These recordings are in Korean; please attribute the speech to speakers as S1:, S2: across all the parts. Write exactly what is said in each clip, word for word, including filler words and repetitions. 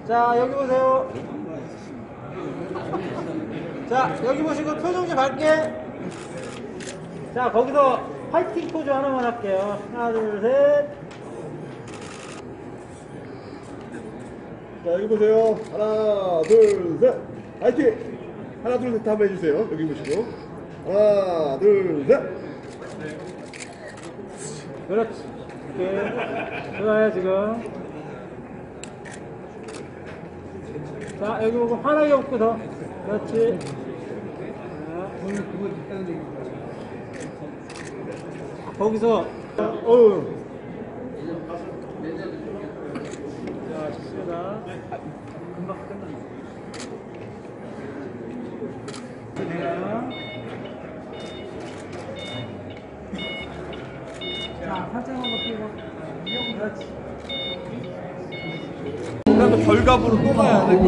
S1: 자, 여기 보세요. 자, 여기 보시고 표정 좀 밝게. 자, 거기서 파이팅 포즈 하나만 할게요. 하나, 둘, 셋.
S2: 자, 여기 보세요. 하나, 둘, 셋. 파이팅! 하나, 둘, 셋 한번 해주세요. 여기 보시고. 하나, 둘, 셋.
S1: 그렇지. 오케이. 좋아요, 지금. 자, 여기 보고 환하게 웃고 더. 그렇지. 자, 거기서, 어우. 자, 좋습니다. 금방 끝났네. 자, 팔짱 한번 끼고. 그렇지.
S2: 그다음에 결과부로 또 가야 돼.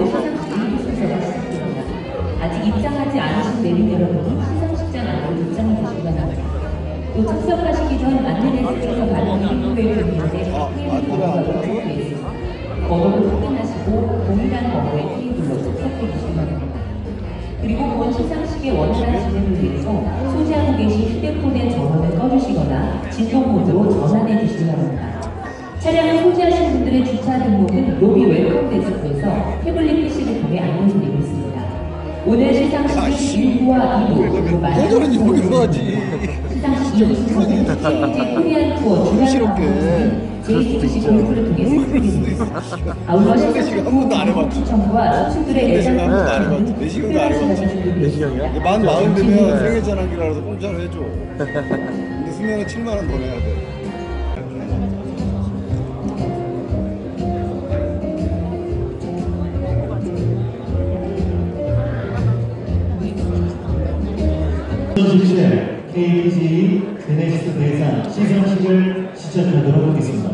S3: 아직 입장하지 않으신 내린 여러분이 시상식장 안으로 입장해 주시기 바랍니다. 또 참석하시기 전 안내대에서 받은 인구의 의미인데 테이블로 접수되어 있습니다. 번호를 확인하시고 동일한 번호의 테이블로 접속해 주시기 바랍니다. 그리고 본 시상식의 원활한 진행을 위해서 소지하고 계신 휴대폰의 전원을 꺼주시거나 진동 모드로 전환해 주시기 바랍니다. 차량을 소지하신 분들의 주차 등록은 로비 웰컴 데스크에서 태블릿 피씨를 통해 안내드리고 있습니다. 오늘 시상식은 일 부와 이 부 그리고
S2: 오늘은 여기로 하지.
S3: 시상식 이 부 순서는 세계 코리안 투어 주간 제이티비씨 골프를 통해 진행됩니다. 아울러 시상식 후 추첨과 선수들의 내장 등 특별
S2: 내시경이야? 만 마흔 되면 생애 전환기라서 공짜로 해줘. 근데 수명은 칠만 원 더 내야 돼.
S4: 이천십칠 케이피지 제네시스 대상 시상식을 시작하도록 하겠습니다.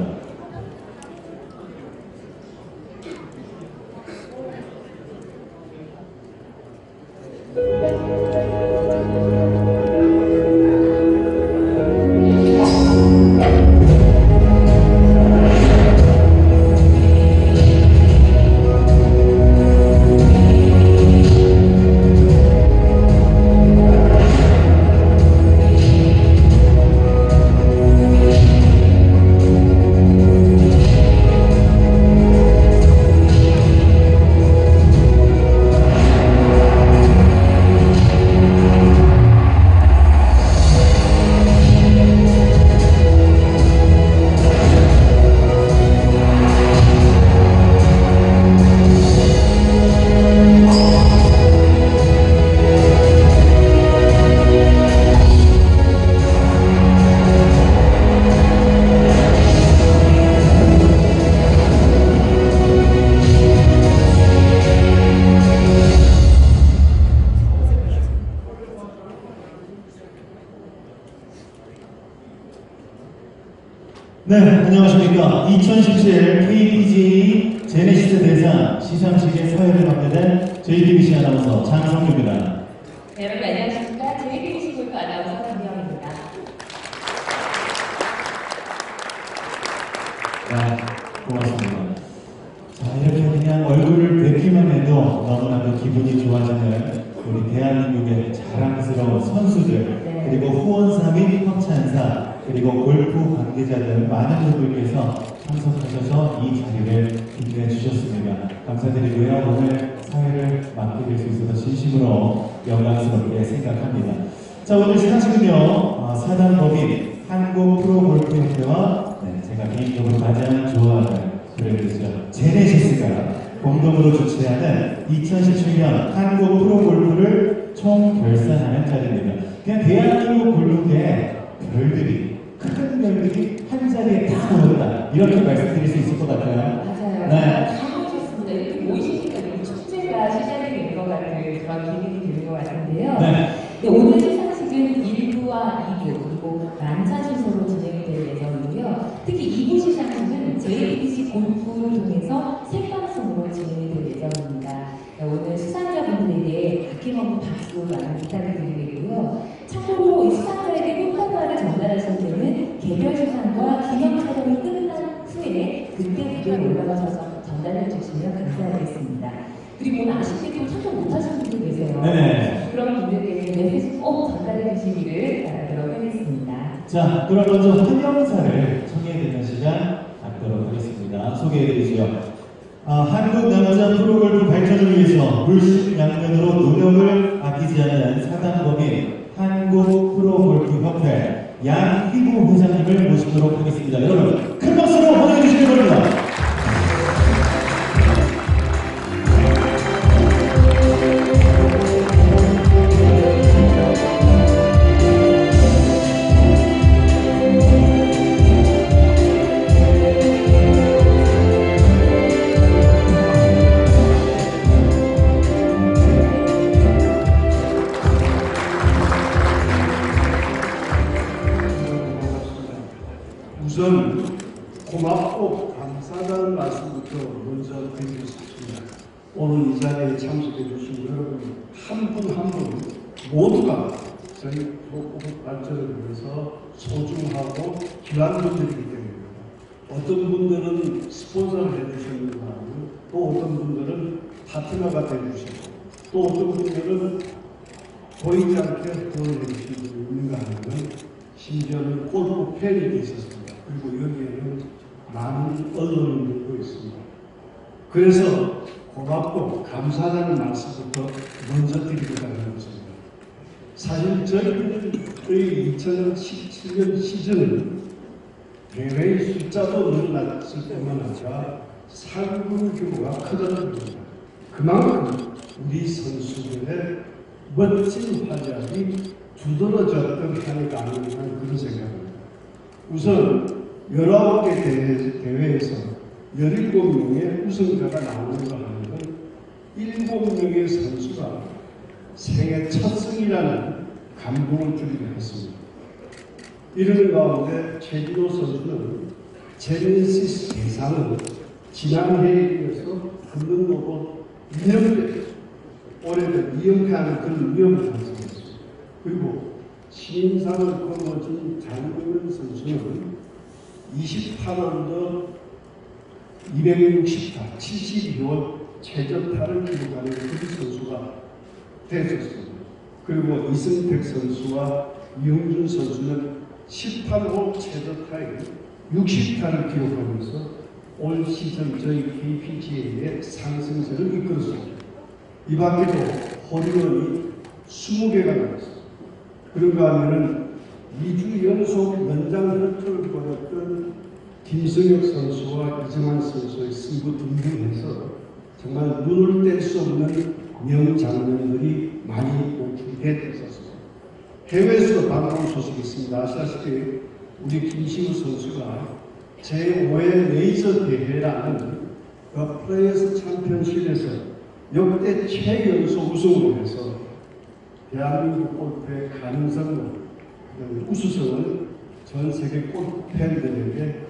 S4: 네, 안녕하십니까. 이천십칠 케이피지 제네시스 대상 시상식의 사회를 맡게 된 제이티비씨 아나운서 장성규입니다.
S3: 네, 여러분 안녕하십니까. 제이티비씨 골프 아나운서 김영입니다.
S4: 네, 고맙습니다. 자, 이렇게 그냥 얼굴을 뵙기만 해도 너무나도 기분이 좋아지는 우리 대한민국의 자랑스러운 선수들,
S3: 네.
S4: 그리고 후원사 및 협찬사, 그리고 골프 관계자들 많은 분들께서 참석하셔서 이 자리를 빛내 주셨습니다. 감사드리고요. 오늘 사회를 맡게 될 수 있어서 진심으로 영광스럽게 생각합니다. 자, 오늘 시상식은요, 어, 사단법인 한국프로골프협회와 네, 제가 개인적으로 가장 좋아하는 브랜드죠. 제네시스가 공동으로 주최하는 이천십칠 년 한국 프로골프를 총결산하는 자리입니다. 그냥 대한민국 골프계에 별들이, 큰 별들이 한 자리에 다 모였다, 이렇게 말씀드릴 수 있을 것 같아요.
S3: 맞아요.
S4: 네.
S3: 다 모셨습니다. 이렇게 모이시니까 이 축제가 시작이 된 것 같은 그런 기분이 드는 것 같은데요.
S4: 네.
S3: 네, 오늘 시상식은 일 부와 이 부 그리고 만찬 순서로 진행이 될 예정이고요. 특히 이 부 시상식은 제이티비씨 골프를 통해서 생방송으로 진행이 될 예정입니다. 네, 오늘 수상자분들에게 아낌없는 박수 많은 부탁을 드리겠고요. 참고로 이 수상자에게 꽃다발을 전달하실 때는 개별 시상과 기념 촬영이 끝난 후에 그때 무대에 올라가셔서 전달해 주시면 감사하겠습니다. 그리고 오늘 아쉽게도 참석 못하신 분들 계세요.
S4: 네.
S3: 그런 분들께 메시지 꼭 전달해 주시기를 바라도록 하겠습니다.
S4: 자, 그럼 먼저 환영사를 청해드리는 시간 갖도록 하겠습니다. 소개해드리죠. 아, 한국 남자 프로골프 발전을 위해서 물심양면으로 노력을 아끼지 않는 사단법인 한국 프로골프협회 양희구 회장님을 모시도록 하겠습니다. 여러분, 큰 박수로 환영해주시기 바랍니다.
S5: 우선 고맙고 감사하다는 말씀부터 먼저 드리고 싶습니다. 오늘 이 자리에 참석해 주신 여러분 한 분 한 분 모두가 저희 프로골프 발전을 위해서 소중하고 귀한 분들이기 때문입니다. 어떤 분들은 스폰서를 해주셨는가 하면 또 어떤 분들은 파트너가 되주시고 또 어떤 분들은 보이지 않게 도움을 해주신 분이 있는가 하면 심지어는 골프 팬이 있었습니다. 그리고 여기에는 많은 언론인들도 있습니다. 그래서 고맙고 감사하다는 말씀부터 먼저 드리고자 하는 것입니다. 사실 저희들의 이천십칠 년 시즌은 대회의 숫자도 늘어났을 뿐만 아니라 상금 규모가 크다는 겁니다. 그만큼 우리 선수들의 멋진 활약이 두드러졌던 한 해가 아닌가 그런 생각입니다. 우선 열아홉 개 대회, 대회에서 열일곱 명의 우승자가 나오는 거 하면 일곱 명의 선수가 생애 첫 승이라는 감동을 주기도 했습니다. 이런 가운데 최진호 선수는 제네시스 대상을 지난해에 이어서 한 번 넘어 이 년째 오래된 이 연패하는 그런 위험을 달성했습니다. 그리고 신인상을 거머쥔 장동현 선수는 이십팔 홀더 이백육십 타, 칠십이 홀 최저타를 기록하는 그 선수가 됐었습니다. 그리고 이승택 선수와 이용준 선수는 십팔 홀 최저타에 육십 타를 기록하면서 올 시즌 저희 케이피지에이의 상승세를 이끌었습니다. 이 밖에도 홀인원이 이십 개가 나왔습니다. 그런가 하면은 이 주 연속 연장 혈투를 벌였던 김승혁 선수와 이정환 선수의 승부 등등해서 정말 눈을 뗄 수 없는 명장면들이 많이 노출돼 있었습니다. 해외에서도 반가운 소식이 있습니다. 아시다시피 우리 김시우 선수가 제오 회 메이저 대회라는 그 플레이어스 챔피언십에서 역대 최연소 우승을 해서 대한민국 골프의 가능성을 우수성을 전 세계 골프 팬들에게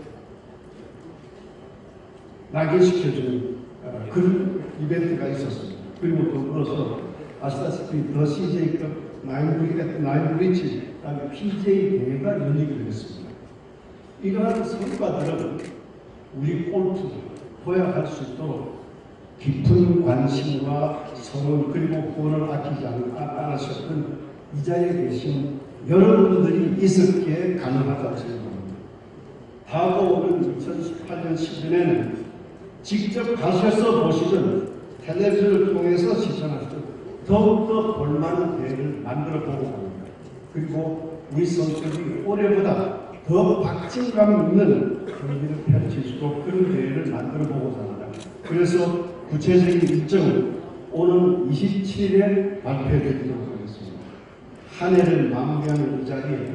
S5: 낙인시켜주는 어, 그런 이벤트가 있었습니다. 그리고 더불어서 아시다시피 더 씨제이급 나인 브리지 피지에이 대회가 열리기로 했습니다. 이러한 성과들은 우리 골프를 도약할 수 있도록 깊은 관심과 성원 그리고 후원을 아끼지 않으셨던 이 자리에 계신 여러분들이 있었기에 가능하다고 생각합니다. 다가오는 이천십팔 년 시즌에는 직접 가셔서 보시든 텔레비전을 통해서 시청하시든 더욱더 볼만한 대회를 만들어 보고 합니다. 그리고 우리 선수들이 올해보다 더 박진감 있는 경기를 펼치시고 그런 대회를 만들어 보고자 합니다. 그래서 구체적인 일정은 오늘 이십칠 일에 발표해드리도록 하겠습니다. 한 해를 마무리하는 이 자리에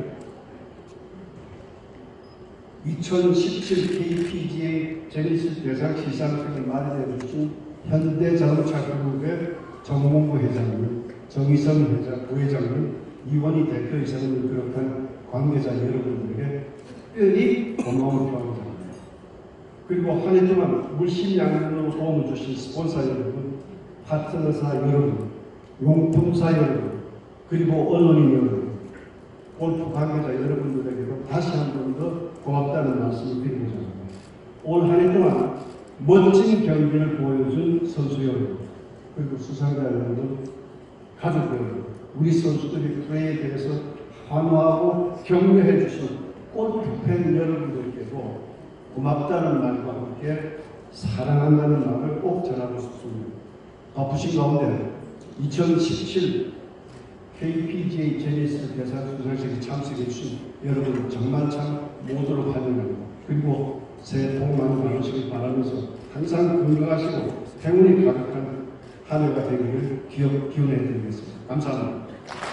S5: 이천십칠 케이피지에이 제니시스 대상 시상식을 마련해 주신 현대자동차그룹의 정몽구 회장님, 정의성 회장, 부회장님, 이원희 대표이사님을 비롯한 관계자 여러분들에게 특별히 고마움을 표합니다. 그리고 한 해 동안 물심양면으로 도움을 주신 스폰서 여러분, 파트너사 여러분, 용품사 여러분, 그리고 언론인 여러분, 골프 관계자 여러분들에게도 다시 한 번 더 고맙다는 말씀을 드리고자 합니다. 올 한 해 동안 멋진 경기를 보여준 선수 여러분, 그리고 수상자 여러분, 가족 여러분, 우리 선수들이 플레이에 대해서 환호하고 격려해 주신 골프팬 여러분들께도 고맙다는 말과 함께 사랑한다는 말을 꼭 전하고 싶습니다. 바쁘신 가운데 이천십칠 케이피지에이 제니스 대상 수상식에 참석해 주신 여러분 정말 참 모두를 환영합니다. 그리고 새해 복 많이 받으시길 바라면서 항상 건강하시고 행운이 가득한 한 해가 되기를 기억, 기원해 드리겠습니다. 감사합니다.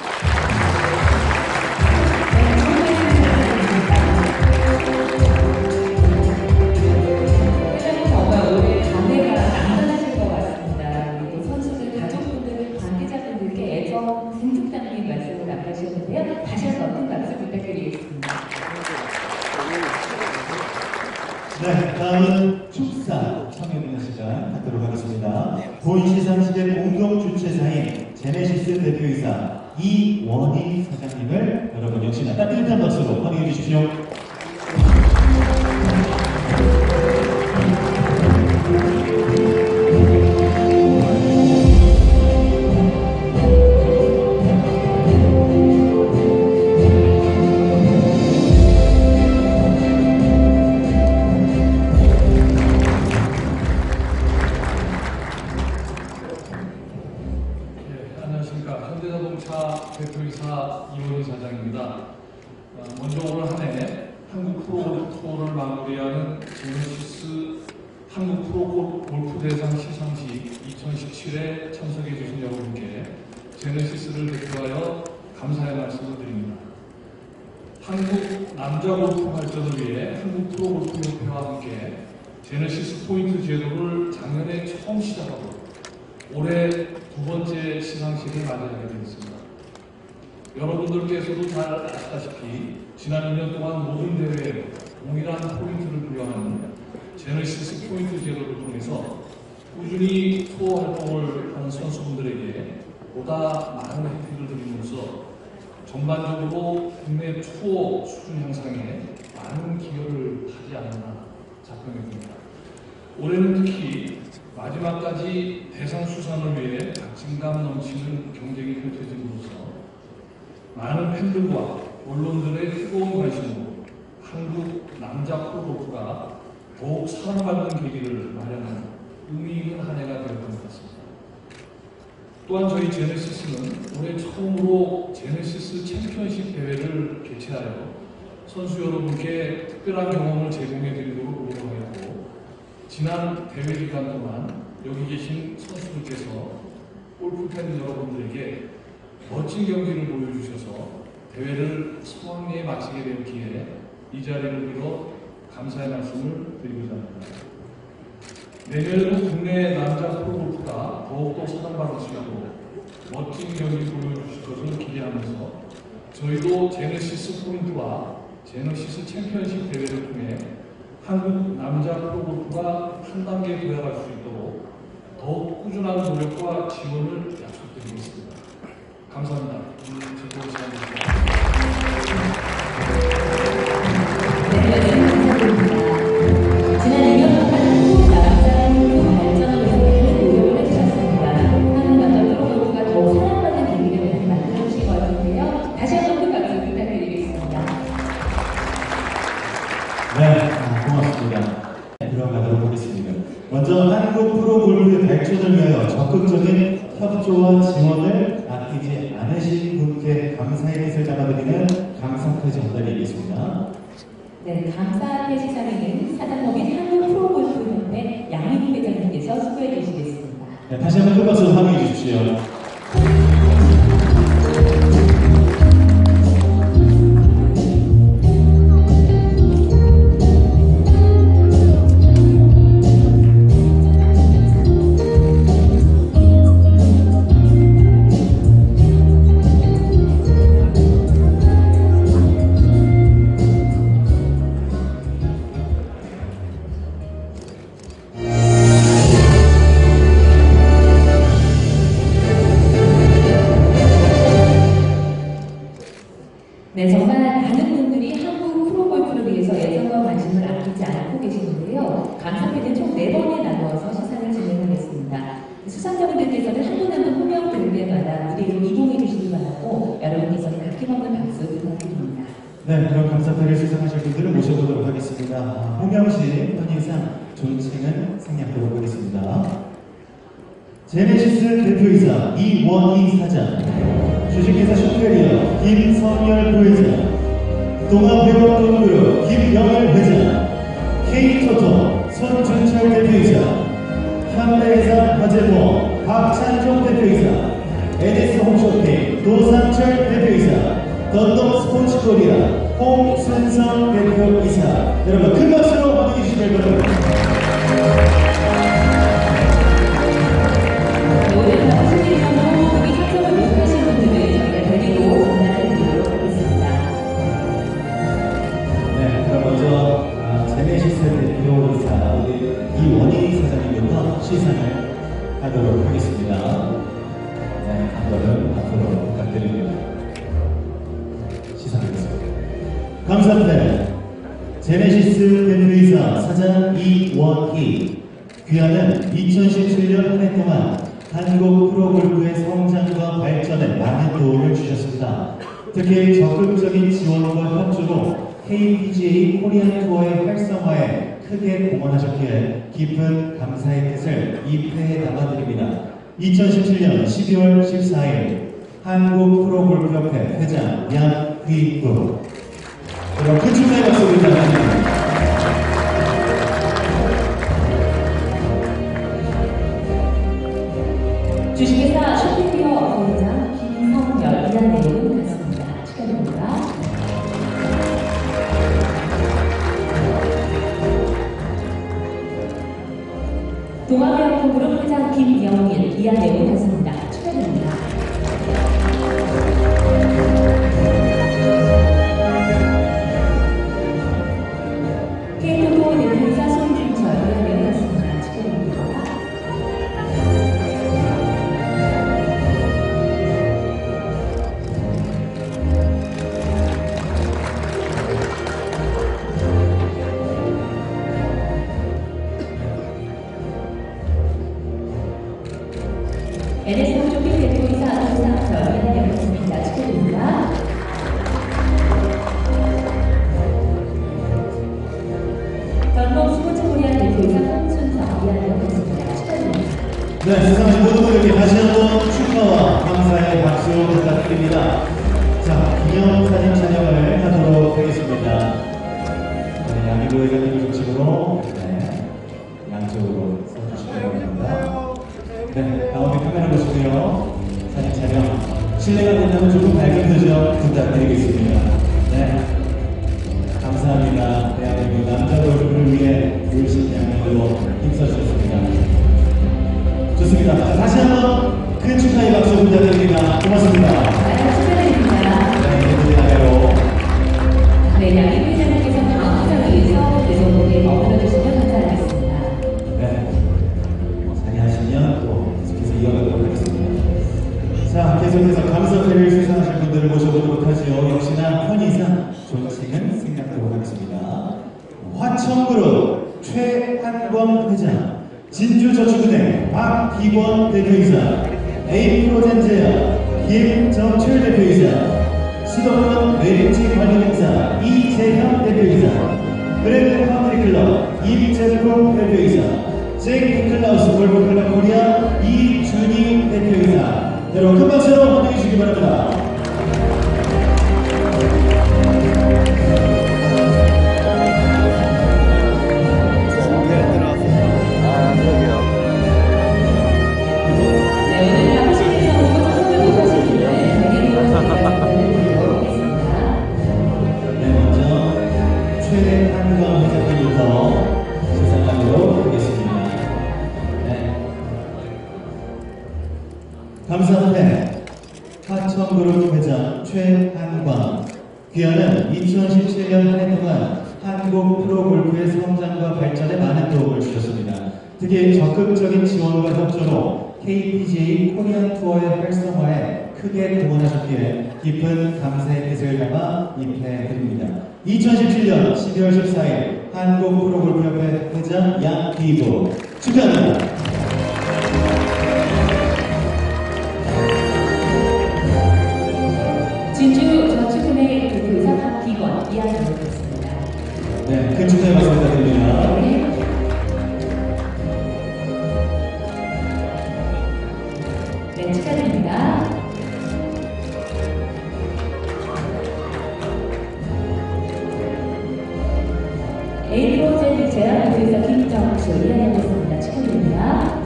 S3: 정말 올해 감회가 남다르실 것 같습니다. 그리고 선수들, 가족분들, 관계자분들께 애정 듬뿍 담긴 말씀을 남겨주셨는데요. 다시 한번 큰 박수 부탁드리겠습니다.
S4: 네, 다음은 축사 참여문화 시간 갖도록 하겠습니다. 본 시상식의 공동 주최사인 제네시스 대표이사 이원희 사장님을 여러분 역시나 따뜻한 박수로 환영해 주십시오.
S6: 대표이사 이원희 사장입니다. 어, 먼저 오늘 한 해 한국 프로골프 투어를 마무리하는 제네시스 한국 프로골프 대상 시상식 이천십칠에 참석해 주신 여러분께 제네시스를 대표하여 감사의 말씀을 드립니다. 한국 남자 골프 발전을 위해 한국 프로골프협회와 함께 제네시스 포인트 제도를 작년에 처음 시작하고 올해 두 번째 시상식을 맞이하게 되었습니다. 여러분들께서도 잘 아시다시피 지난 이 년 동안 모든 대회에 동일한 포인트를 부여하는 제네시스 포인트 제도를 통해서 꾸준히 투어 활동을 하는 선수분들에게 보다 많은 혜택을 드리면서 전반적으로 국내 투어 수준 향상에 많은 기여를 하지 않았나 자평해 봅니다. 올해는 특히 마지막까지 대상 수상을 위해 박진감 넘치는 경쟁이 펼쳐짐으로써 많은 팬들과 언론들의 뜨거운 관심으로 한국 남자 프로골프가 더욱 사랑받는 계기를 마련하는 의미 있는 한 해가 되었던 것 같습니다. 또한 저희 제네시스는 올해 처음으로 제네시스 챔피언십 대회를 개최하여 선수 여러분께 특별한 경험을 제공해 드리도록 노력하였고, 지난 대회 기간 동안 여기 계신 선수들께서 골프팬 여러분들에게 멋진 경기를 보여주셔서 대회를 성황리에 마치게 되었기에 이 자리를 빌어 감사의 말씀을 드리고자 합니다. 내년에도 국내 남자 프로골프가 더욱더 사랑받을 수 있도록 멋진 경기 보여주실 것을 기대하면서 저희도 제네시스 포인트와 제네시스 챔피언십 대회를 통해 한국 남자 프로골프가 한 단계 도약할 수 있도록 더욱 꾸준한 노력과 지원을 약속드리겠습니다. 감사합니다. 오늘 즐거운 시간이었습니다.
S3: 네, 감사드립니다. 지난 이 년간 한국 남자 골프 발전을 위해 노력을 해주셨습니다. 한국 남자 프로골프가 더욱 사랑받는 계기를 만들어주신 것 같은데요. 다시 한번 큰 박수 부탁드리겠습니다.
S4: 네, 아, 고맙습니다. 네, 들어가도록 하겠습니다. 먼저 한국 프로골프의 발전을 위하여 적극적인 협조와 지원을 아끼지 않으신 분께 감사의 뜻을 담아드리는 감사패 전달이겠습니다.
S3: 네, 감사패 시상에는 사단법인 한국 프로골프협회 양희국 회장님께서 수고해 주시겠습니다.
S4: 네, 다시 한번 큰 박수로 환영해 주십시오.
S3: 힘없는 박수 부탁드립니다.
S4: 네, 그럼 감사패를 수상하실 분들을 모셔보도록 하겠습니다. 아, 홍명식 현인상 존칭은 생략하도록 하겠습니다. 제네시스 대표이사 이원희 사장, 주식회사 슈페리어 김성열 부회장, 동아회원동그룹 김영일 회장, K토토 손준철 대표이사, 현대해상 화재보험 박찬종 대표이사, 에디스 홈쇼핑 도상철 대표이사, 던동 스포츠코리아 홍순성 대표이사, 여러분 큰 박수로 환영해 주시길 바랍니다.
S3: 오늘 방송에서도 여기 참석을 못하신 분들을 저희가 데리고 전달해 드리도록 하겠습니다.
S4: 네, 그럼 먼저 아, 제네시스 대표이사 우리 이원희 사장님부터 시상을 하도록 하겠습니다. 네, 한번은 앞으로 부탁드립니다. 시상하겠습니다. 감사합니다. 제네시스 대표이사 사장 이원희, 귀하는 이천십칠 년 한 해 동안 한국 프로골프의 성장과 발전에 많은 도움을 주셨습니다. 특히 적극적인 지원과 협조로 케이피지에이 코리안 투어의 활성화에 크게 공헌하셨기에 깊은 감사의 뜻을 입회에 담아드립니다. 이천십칠 년 십이월 십사일 한국 프로골프협회 회장 양휘구, 여러분 큰 축하의 박수 부탁드립니다.
S3: 주식회사 슈페리어 부회장 김성열 이란 내용은 같습니다. 축하드립니다. 동아회원동그룹 회장 김영일 이한 내용은 같습니다. 축하드립니다. K토토 대표이사 손준철 이한 내용은 같습니다. 축하드립니다. 에디스 홈쇼핑 대표이사 도상철 이한 내용은 같습니다. 축하드립니다. 던동 스포츠코리아 대표이사 홍순성 이한 내용은 같습니다. 축하드립니다.
S4: 네, 수상하신 모든 분들께 다시 한번 축하와 감사의 박수 부탁드립니다. 자, 기념사진 촬영을 하도록 하겠습니다. 네, 양희구 회장님 중심으로 네, 양쪽으로 서주시기 바랍니다. 네, 가운데 카메라 보시고요. 사진 촬영 실례가 된다면 조금 밝은 표정 부탁드리겠습니다. 네, 감사합니다. 대한민국 남자 골프를 위해 물심양면으로 힘써주셨습니다. 좋습니다. 자, 다시 한번 큰 축하의 박수 부탁드립니다. 고맙습니다.
S3: 네, 축하드립니다.
S4: 네, 감사해요.
S3: 네, 양희 회장님께서 다음 회장을 위해서 계속 무대에 머물러주시면 감사하겠습니다.
S4: 네, 뭐 자리하시면 또 계속해서 이어가도록 하겠습니다. 자, 계속해서 감사패를 수상하실 분들을 모셔보도록 하죠. 역시나 편의상 존칭은 생략하도록 하겠습니다. 화천그룹 최한권 회장, 진주저축은행 박기권 대표이사, 에이프로젠제야 김정철 대표이사, 수도권 웨딩지 관리공사 이재현 대표이사, 브랜드 카운트리클럽 임재국 대표이사, 제이클라우스 골프클럽 코리아 이준희 대표이사, 여러분 큰 박수로 환영해 주시기 바랍니다.
S3: 네, 오늘 방송에서 오고 참석을 못하신 분들 데리고 전달해드리도록 하겠습니다.
S4: 네, 먼저 최한권 회장님부터 시작하도록 하겠습니다. 네. 감사합니다. 하천그룹 회장 최한권, 귀하는 이천십칠 년 한 해 동안 한국 프로골프의 성장과 발전에 많은 도움을 주셨습니다. 특히 적극적인 지원과 협조로 케이피지에이 코리안 투어의 활성화에 크게 공헌하셨기에 깊은 감사의 뜻을 담아 입회드립니다. 이천십칠 년 십이월 십사일 한국 프로골프협회 회장 양기부 축하합니다.
S3: 진주 네, 축하드립니다. 에이프로젝트 제안부에서 김정수 이하였습니다. 축하드립니다.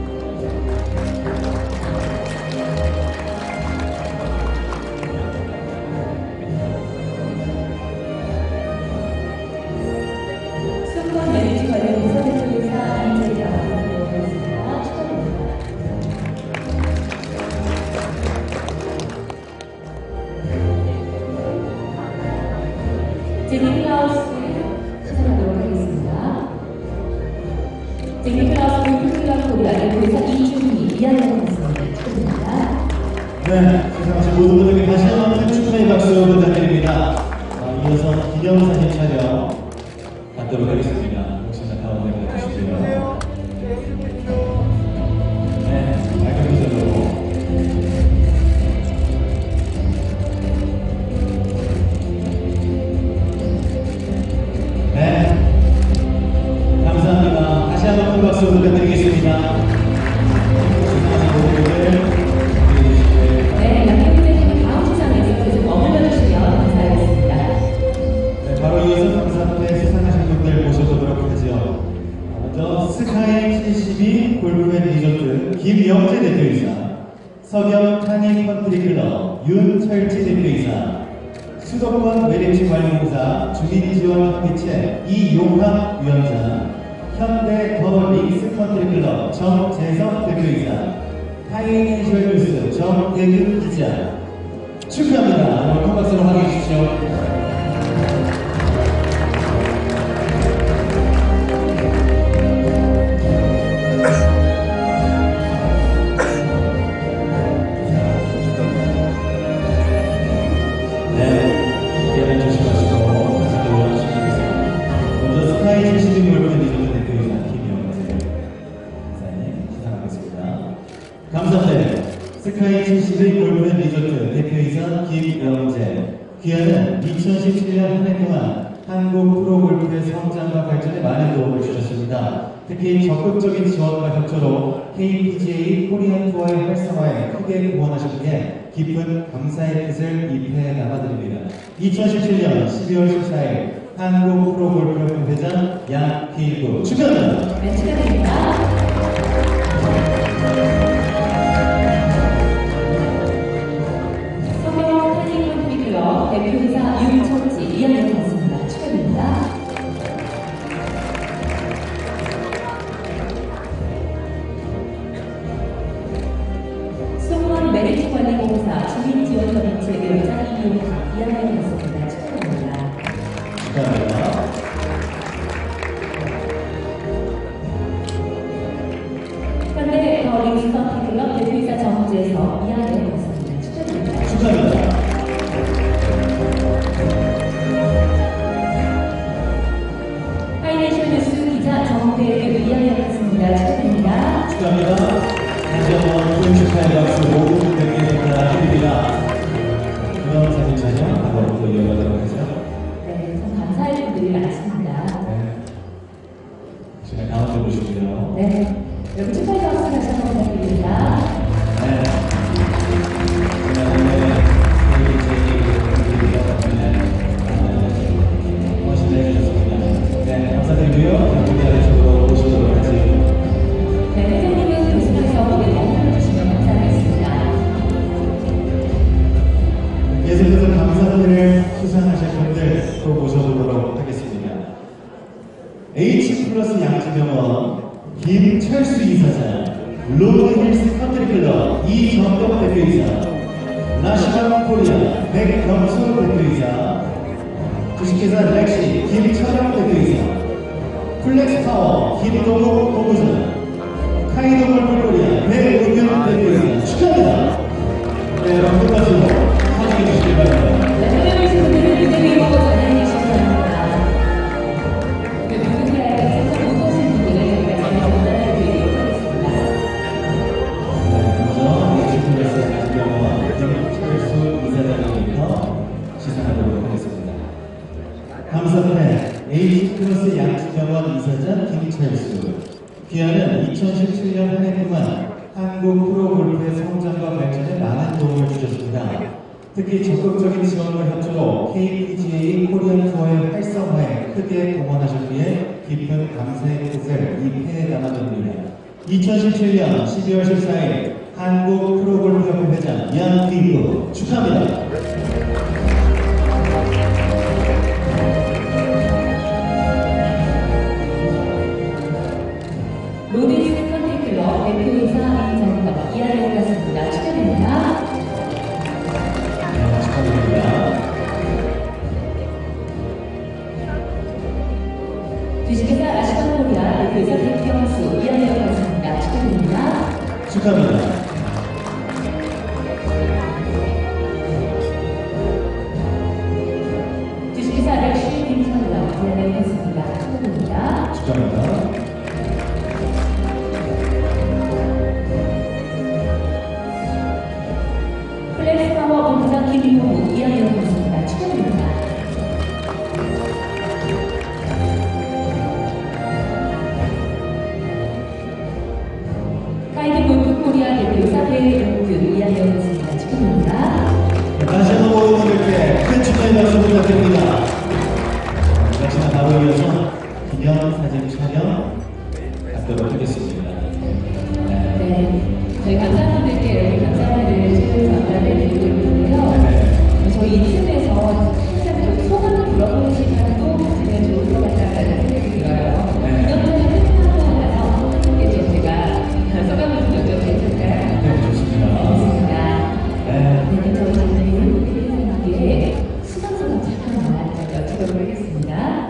S3: 승무원 매니지 관련 부서대표이사 이재희 아나운서였습니다. 축하드립니다. 제니클라우스 시작하도록 하겠습니다. 제니클라우스 골프클럽 코리아 대표이사 이준희 이하였습니다. 축하드립니다.
S4: 네, 세상에 모든 분에게 다시 한번 축하의 박수 부탁드립니다. 아, 이어서 기념사진 촬영 갖도록 하겠습니다. 혹시나 가운데 가주시고요. 네, 맑은 표정으로. 네, 감사합니다. 다시 한번 큰 박수 부탁드리겠습니다. 수고하신 모든 분들
S3: 네, 양팀장님 다음 시상에서 계속 머물러 주시면 감사하겠습니다.
S4: 네, 바로 이어서 감사합니다. 수상하신 분들 모셔보도록 하죠. 먼저 스카이 칠십이 골프앤 리조트 김영재 대표이사, 서경 타니 컨트리 클럽 윤철지 대표이사, 수도권 외림지 관리공사 주민지원 협의체 이용학 위원장, 현대 더 링스 컨트리 클럽 정재석 대표이사, 파이낸셜 뉴스 정대균 기자 축하합니다. 여러분 큰 박수로 환영해 주십시오. 네, 기회는 조심하시고 다시 올라오시면 되겠습니다. 먼저 스카이 칠십이 골프앤 리조트 대표이사 김영재 이사님 시상하겠습니다. 감사합니다. 스카이 칠십일 골프앤 리조트 대표이사 김영재, 귀하는 이천십칠 년 한 해 동안 한국 프로골프의 성장과 발전에 많은 도움을 주셨습니다. 특히 적극적인 지원과 협조로 케이피지에이 코리안 투어의 활성화에 크게 공헌하셨기에 깊은 감사의 뜻을 입회에 담아드립니다. 이천십칠 년 십이월 십사일 한국 프로골프 회장 양필구 축하드립니다.
S3: 네, 축하드립니다. 서경 타니 컨트리 클럽 대표이사 윤철지 이하였습니다. 축하드립니다. 승무원 매니지 관리공사 주민지원협의체 위원장 이용학 이하였습니다. 축하드립니다.
S4: 축하합니다.
S3: 현대 더 링스 컨트리 클럽 대표이사 정재석 이하였습니다. 축하드립니다.
S4: 축하합니다.
S3: 파이낸셜 뉴스 기자 정대균 이하였습니다. 축하드립니다.
S4: 축하합니다. 다시 한번 큰 축하의 박수 모든 분들께 전달드립니다. 그럼 사진 촬영 한번더 이어가도록 하죠.
S3: 네, 참 감사할 분들이 많습니다.
S4: 네. 제가 가운데 보시고요.
S3: 네, 여러분 축하의 박수 다시 한번 부탁드립니다.
S4: 네. 제가 오늘 멋있게 해주셨습니다. 네, 감사드리고요. 무대 아래쪽으로 오시도록 하죠.
S3: 네, 회장님은 교수님께서 무대 머물러 주시면 감사하겠습니다.
S4: 계속해서 감사들을 수상하실 분들 또 모셔보도록 하겠습니다. H 플러스 양지병원 김철수 이사장, 로드힐스 컨트리클럽 이정덕 대표이사, 나시강 코리아 백경수 대표이사, 주식회사 렉시 김철영 대표이사, 플렉스파워 김동욱 본부장, 카이도 골프 코리아 백은균 대표이사 축하합니다. 네, 여러분 끝까지 사랑해 주시기 바랍니다.
S3: 네, 참여해주신 분들은 무대 위에 보고 전해 주시기 바랍니다. 네, 누군가에게 생각 못하신 분들은 여기까지 전달해드리도록 하겠습니다.
S4: 네, 먼저 H 플러스 양지병원 김철수 이사장님부터 시상하도록 하겠습니다. 감사합니다. H 플러스 양지병원 이사장 김철수, 귀하는 이천십칠 년 한 해 동안 한국 프로골프의 성장 특히 적극적인 지원과 협조로 케이피지에이 코리안 투어의 활성화에 크게 동원하셨기에 깊은 감사의 뜻을 이 패에 담아드립니다. 이천십칠 년 십이월 십사일 한국 프로골프협회 회장 양기부 축하합니다.
S3: 로데스 컨테이클럽 대표이사 이정덕 이하로 갔습니다. 축하드립니다.
S4: 네, 축하드립니다.
S3: 주식회사 아시안 코리아 대표이사 백경수 이하로 갔습니다. 축하드립니다.
S4: 축하합니다.
S3: 주식회사 렉시 김천덕 이하로 갔습니다. 축하드립니다.
S4: 축하합니다.
S3: 플렉스파워 본부장 김용우 이하로 갔습니다. 축하드립니다. 카이드 골프 코리아 대표이사 배용규 이하로 갔습니다. 축하드립니다.
S4: 다시 한번 모든 분들께 큰 축하의 박수 부탁드립니다. 역시나 바로 이어서 기념사진 촬영 갖도록 하겠습니다.
S3: 네, 저희 감사분들께 이렇게 감사를 최고 전달을 드리고 있는데요. 저희 팀에서 항상 소감을 물어보는 시간도 가지면 좋을 것 같다는 생각이 들어요. 기념사진 끝나고 나서 함께 좀 제가 소감을 좀 여쭤볼까요?
S4: 네, 좋습니다.
S3: 좋습니다.
S4: 네.
S3: 네, 저희 회장님께 수상소감 잠깐만 여쭤보도록 하겠습니다.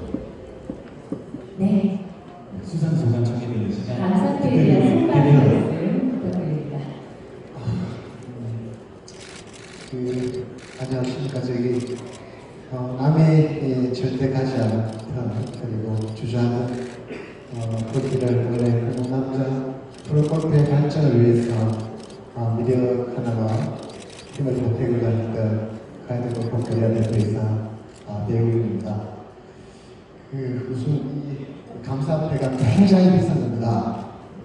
S3: 네.
S4: 수상소감 청해드리는 시간.
S3: 감사드에 대한 소감 말씀 부탁드립니다.
S7: 그, 가장 지금까지 어, 남의 예, 절대 가지 않았던 그리고 주저하는 어, 골프를 올해 그 남자 프로골프의 발전을 위해서 어, 미력 하나와 힘을 보태고 다녔던 가이드 골프 코리아 대표이사 어, 배우입니다. 그 우선 이 감사패가 굉장히 비쌉니다.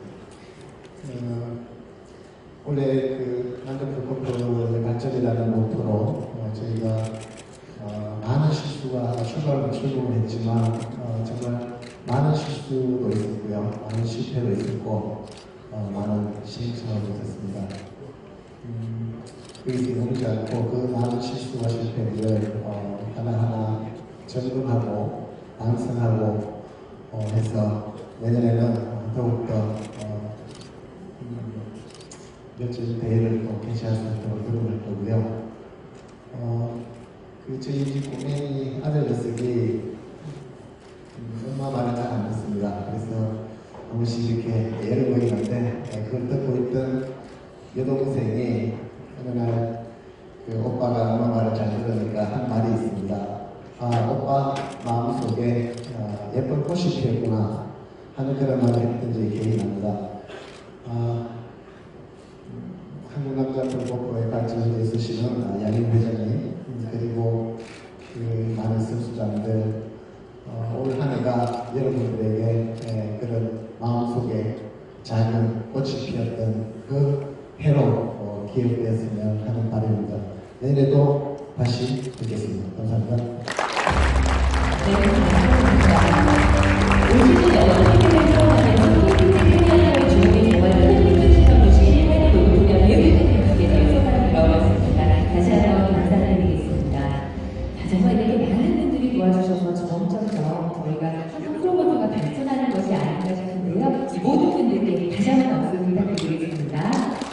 S7: 어, 원래 그 남자 프로골프의 발전이라는 모토로 어, 저희가 어, 많은 실수와 출발을 출범을 했지만 어, 정말 많은 실수도 있었고요, 많은 실패도 있었고 어, 많은 시행착오도 있었습니다. 음, 그것이 오르지 않고 그 많은 실수와 실패들을 어, 하나하나 점검하고 완성하고 어, 해서 내년에는 더욱더 어, 음, 멋진 대회를 또 개최할 수 있도록 노력할 거고요. 어, 그 저희 집 꼬맹이 아들 녀석이 음, 엄마 말을 잘 안 듣습니다. 그래서 한 번씩 이렇게 애를 보이는데 네, 그걸 듣고 있던 여동생이 어느 날 그 오빠가 엄마 말을 잘 들으니까 한 말이 있습니다. 아, 오빠 마음속에 어, 예쁜 꽃이 피었구나 하는 그런 말을 했던지 기억이 납니다. 아, 음, 한국 남자 프로골프의 발전에 있으시는 양인 회장님 그리고 그 많은 선수장들 어, 올 한 해가 여러분들에게 예, 그런 마음속에 작은 꽃이 피었던 그 해로 어, 기억되었으면 하는 바람입니다. 내년에도 다시 뵙겠습니다. 감사합니다.
S3: 네, 감사합니다. 올 시즌 여러 팀을 포함하면서 케이피지 코리아의 주목이 정말 큰 힘을 실어주신 카이드 골프 코리아 배우님께서 소감을 들어봤습니다. 다시 한번 감사드리겠습니다. 아, 정말 이렇게 많은 분들이 도와주셔서 점점점 저희가 항상 프로골프가 발전하는 것이 아닌가 싶은데요. 이 모든 분들께 다시 한번 박수 부탁드리겠습니다.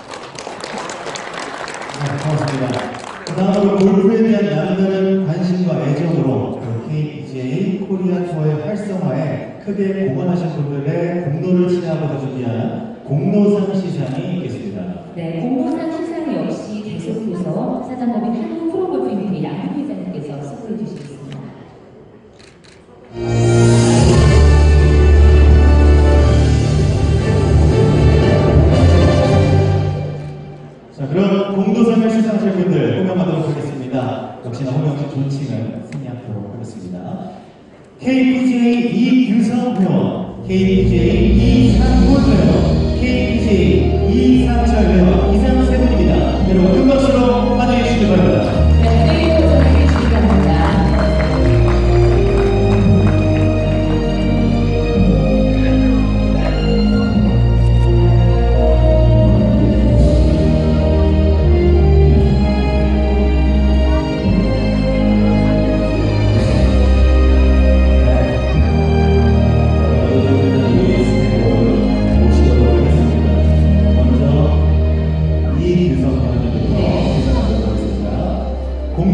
S4: 네, 고맙습니다. 그 다음으로 골프에 대한 남다른 관심과 애정으로 케이피지에이 코리아 투어의 활성화에 크게 공헌하신 분들의 공로를 취하고자 준비한 공로상 시상이 있겠습니다.
S3: 네, 공로상 시상 역시 계속해서 사장님이 한국 프로골프 유니티 양훈 회장님께서 수고해 주시겠습니다.
S4: 자, 그럼 공로상을 시상하실 분들 호명하도록 하겠습니다. 역시나 호명지 존칭을 승리하도록 하겠습니다. 케이피지에이 이규성 회원, 케이피지에이 이상훈 회원, 케이피지에이 이상철 회원 이상 세 분입니다. 여러분 큰 박수로 환영해 주시기 바랍니다.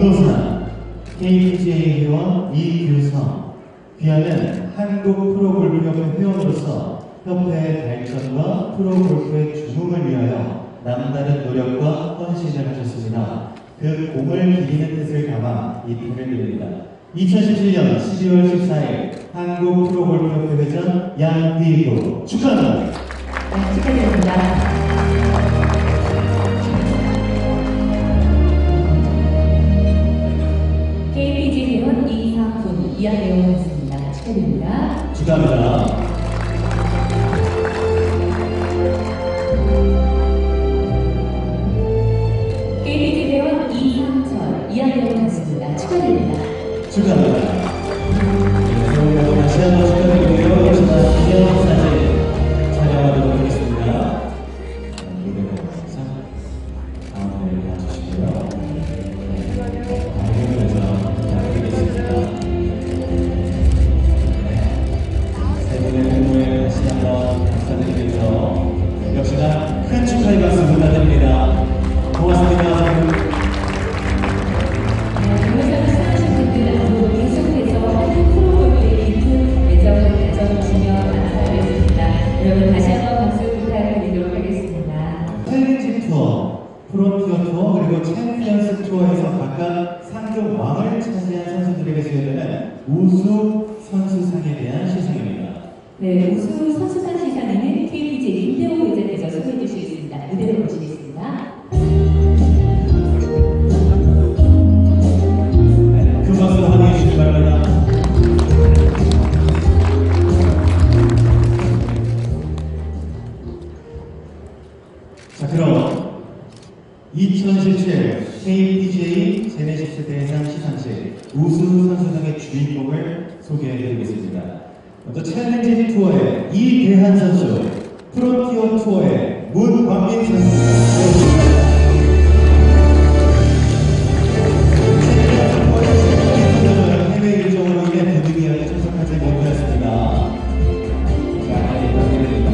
S4: 오노산, 케이피지에이 회원 이규성, 귀하는 한국 프로골프협회 회원으로서 협회의 발전과 프로골프의 주흥을 위하여 남다른 노력과 헌신을 하셨습니다. 그 공을 기리는 뜻을 담아 이 표를 드립니다. 이천십칠 년 십이월 십사일 한국 프로골프협회 회장 양휘호 축하합니다.
S3: 네, 축하드립니다. 케이피지에이 회원 이상훈, 이하내용이었습니다. 축하드립니다.
S4: 축하합니다.
S3: 케이피지에이 회원 이상철, 이하내용이었습니다. 축하드립니다.
S4: 축하합니다. 네, 다시 한번 축하드리고요. 역시나 기념사진 촬영하도록 하겠습니다. 무대 영상 다음에 봐주시고요. 다음에서 부탁드리겠습니다. 세 분의 팬분에 다시 한번 감사드리면서 역시나 큰 축하의 박수 부탁드립니다. 고맙습니다.
S3: 동영상을 시청하신 분들 앞으로 계속해서 한국 프로골프에 깊은 애정을 가져주시며 감사드리겠습니다. 여러분 다시 한번 박수 부탁드리도록 하겠습니다.
S4: 챌린지 투어, 프론티어 투어, 그리고 챔피언스 투어에서 각각 상금 왕을 차지한 선수들에게 수여되는 우수 선수상에 대한 시상입니다.
S3: 네, 우수 선수상 시상에는 케이피지에이 임대호 회장께서 소개해 주시겠습니다. 무대로 모시겠습니다.
S4: 큰 박수 환영해 주시기 바랍니다. 자, 그럼 이천십칠 케이피지에이 제네시스 대상 시상식 우수 선수상의 주인공을 소개해 드리겠습니다. 먼저 챌린지 투어의 이대한 선수, 프론티어 투어의 문광민 선수. 해외 일정으로 인해 부득이하게 참석하지 못하였습니다. 자, 많이 부탁드립니다.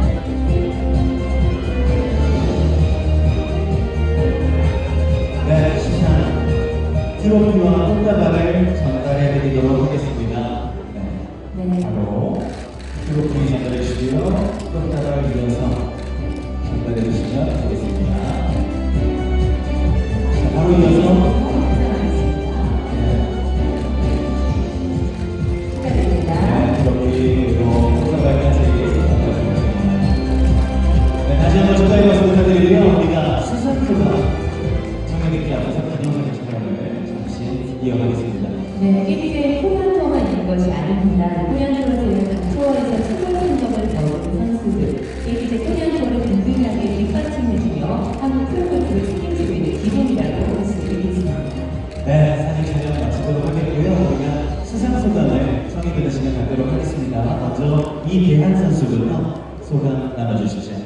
S4: 네, 시상 트로피와 꽃다발을 전달해 드리도록 하겠습니다. 네,
S3: 네.
S4: 바로 트로피 전달해 주시고요. 꽃다발을 이어서 전달해 주시면 되겠습니다. 자, 바로 이어서 다시 한번 축하의 박수 부탁드리고요. 우리가 수상소가 청년들께 앞서서 기념사진 촬영을 잠시 이어가겠습니다.
S3: 네, 케이피지에이 코리안 투어가 있는 것이 아닙니다. 코리안 투어에서 투어에서 최고 성적을 거둔 선수들, 케이피지에이 코리안 투어를 든든하게 뒷받침해주며 한국 프로골프를 책임지고 있는 기본이라고 말씀드리겠습니다.
S4: 네, 사진 촬영 마치도록 하겠고요. 우리가 수상소감을 청해드리는 시간 갖도록 하겠습니다. 먼저 이대한 선수부터 소감 나눠주시죠.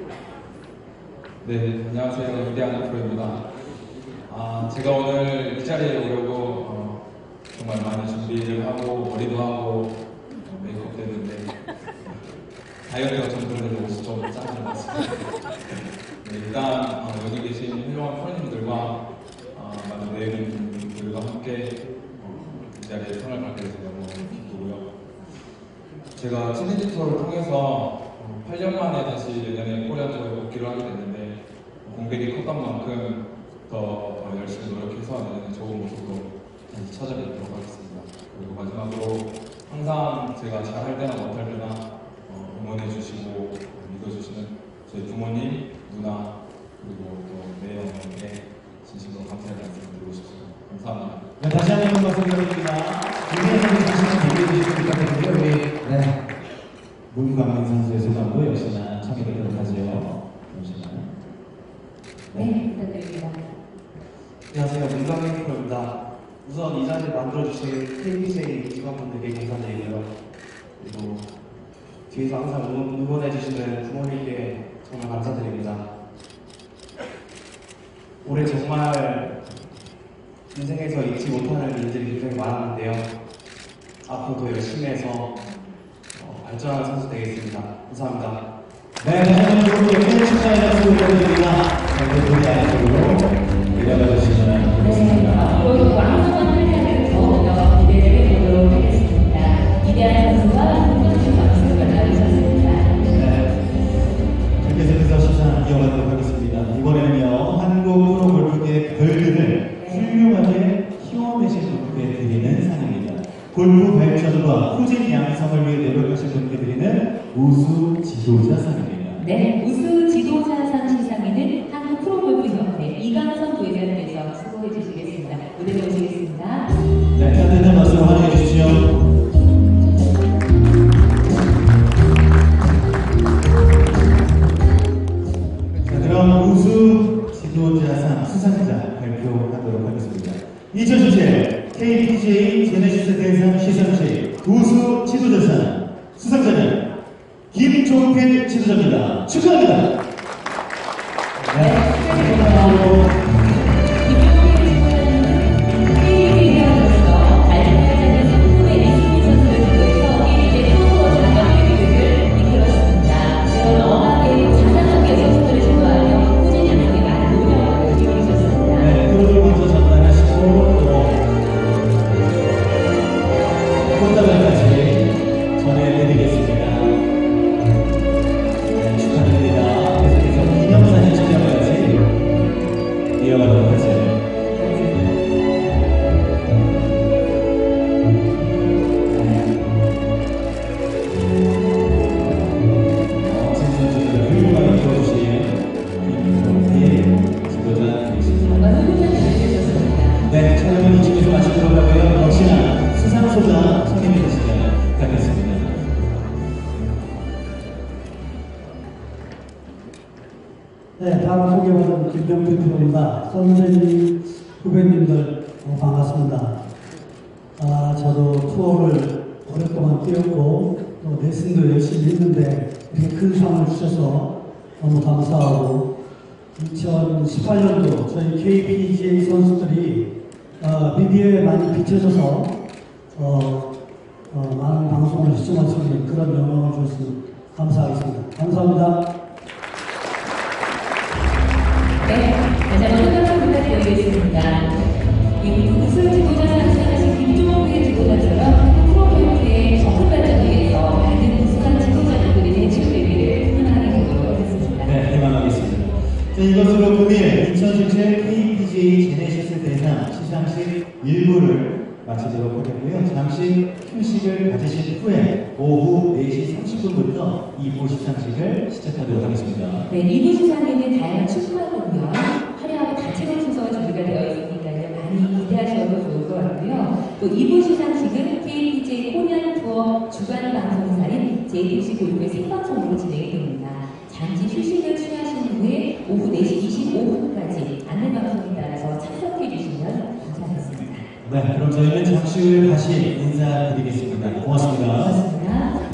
S8: 네, 안녕하세요. 이대한 프로입니다. 아, 제가 오늘 이 자리에 오려고 어, 정말 많은 준비를 하고 머리도 하고 어, 메이크업도 했는데 다이어트가 좀 그런데 옷이 좀 짜증 났습니다. 네, 일단 어, 여기 계신 훌륭한 프로님들과 어, 많은 내일분들과 함께 어, 이 자리에 손을 받게 돼서 너무 기쁘고요. 제가 챌린지 투어를 통해서 어, 팔 년 만에 다시 내년에 코리아 투어에 복귀를 하게 됐는데 공백이 컸던 만큼 더, 더 열심히 노력해서 내년에 좋은 모습으로 다시 찾아뵙도록 하겠습니다. 그리고 마지막으로 항상 제가 잘할 때나 못할 때나 어, 응원해주시고 믿어주시는 저희 부모님, 누나 그리고 또 매형에게 진심으로 감사의 말씀을 드리고 싶습니다. 감사합니다.
S4: 네, 다시 한번 박수 드립니다. 준비해서 다시 얘기해 주시기 부탁드리고요. 우리 네, 문광민 선수의 소감도 역시나 청해드리도록 하죠. 잠시만요.
S3: 네, 부탁드립니다.
S9: 안녕하세요. 문광민 프로입니다. 우선 이 자리를 만들어주신 케이피지에이 직원분들께 감사드리고요. 그리고 뒤에서 항상 응원, 응원해주시는 부모님께 정말 감사드립니다. 올해 정말 인생에서 잊지 못하는 일들이 굉장히 많았는데요. 앞으로도 열심히 해서 어, 발전하는 선수 되겠습니다. 감사합니다.
S4: 네, 다시 한번 큰 축하의 박수 부탁드립니다. 네, 그 무대 안쪽으로 내려가 주시면 되겠습니다. 시상 이어가도록 하겠습니다. 이번에는요, 한국 프로골프계 별들을 훌륭하게 키워내신 분께 드리는 상입니다. 골프 발전과 후진 양성을 위해 노력하신 분께 드리는 우수 지도자 상입니다.
S3: 네, 우수 지도자상 시상에는 한국 프로골프협회 이강선 부회장님께서 수고해 주시겠습니다. 무대로 오시겠습니다.
S4: 네, 따뜻한 박수로 환영해 주십시오. 자, 그럼 우수 지도자상 수상자 발표하도록 하겠습니다. 이천십칠 케이피지에이 제네시스 대상 시상식 우수 지도자상 수상자는 김종필 지도자입니다. 축하합니다. 네, 축하드립니다. 네, 촬영은 이쪽에서 마치도록 하고요. 역시나 수상소자 선임해 주시면 부탁드리겠습니다.
S10: 네, 다음 소개받은 김병필 프로입니다. 선생님, 후배님들 어, 반갑습니다. 아, 저도 투어를 오랫동안 뛰었고 또 레슨도 열심히 했는데 이렇게 큰 상을 주셔서 너무 감사하고 이천십팔 년도 저희 케이피지에이 선수들이 어, 미디어에 많이 비춰져서 어, 어, 많은 방송을 시청할 수 있는 그런 영광을 주셨으면 감사하겠습니다. 감사합니다.
S3: 네, 다시 한번 수고하신 부탁드리겠습니다. 이 우수 지도자상 수상하신 김종필 지도자처럼 프로골프의 적극 발전을 위해서 많은 우수한 지도자들이 배출되기를 희망하게 되도록 하겠습니다.
S4: 네, 희망하겠습니다. 자, 이것으로 금일 이천십칠 케이피지에이 제네시스 대상 시상식 일 부를 마치도록 하겠고요. 잠시 휴식을 가지신 후에 오후 네 시 삼십 분부터 이 부 시상식을 시작하도록 하겠습니다.
S3: 네, 이 부 시상에는 다양한 춤과 공연, 화려하고 다채로운 순서가 준비가 되어 있으니까요. 많이 기대하셔도 좋을 것 같고요. 또 이 부 시상식은 케이피지에이 공연 투어 주간 방송사인 제이티씨 골프의 생방송으로 진행이 됩니다. 잠시 휴식을 취하신 후에 오후 네 시 이십오 분까지 안내방송에 따라서 참석해 주시면 감사하겠습니다.
S4: 네, 그럼 저희는 잠시 후에 다시 인사드리겠습니다. 고맙습니다.
S3: 고맙습니다.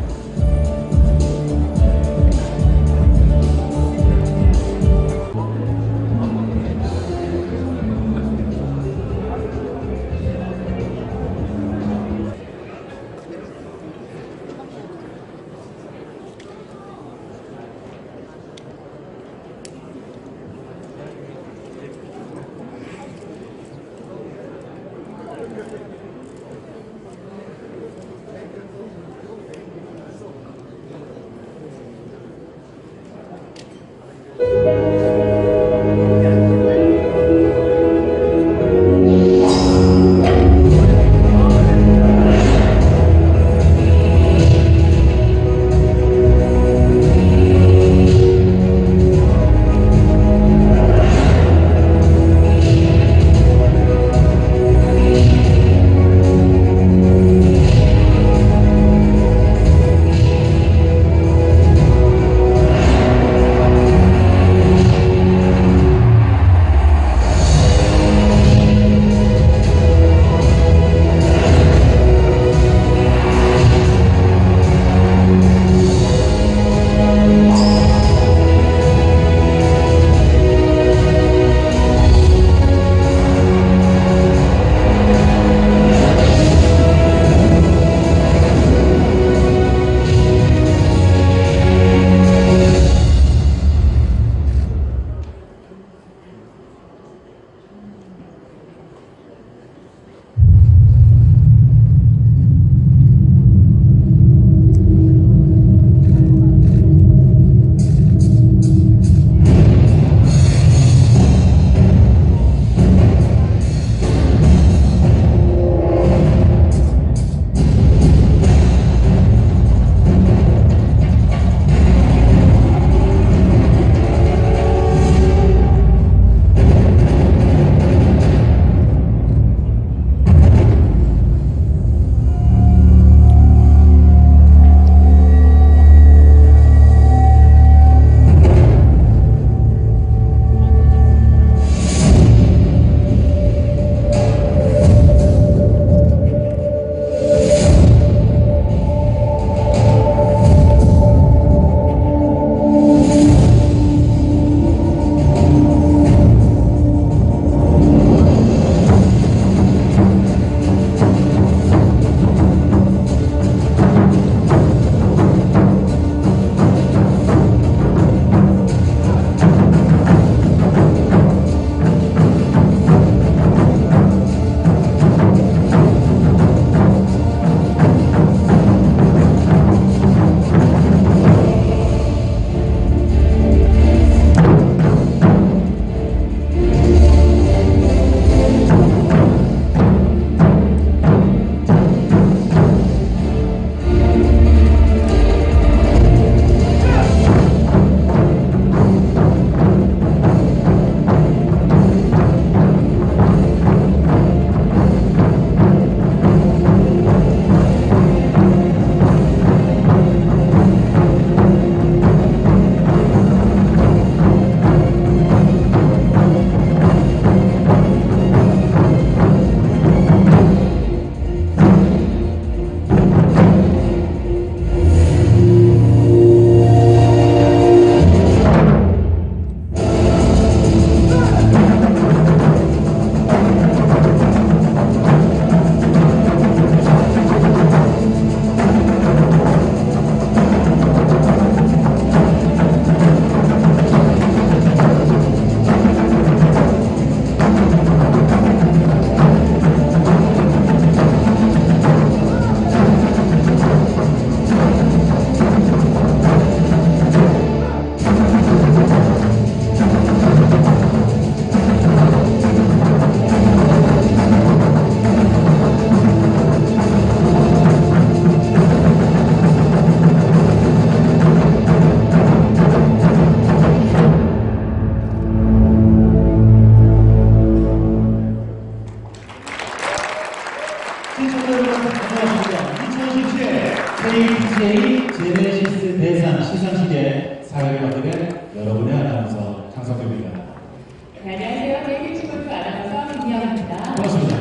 S4: 당선됩니다.
S3: 네, 안녕하세요. 제이비씨 골프 아나운서 김희영입니다.
S4: 반갑습니다.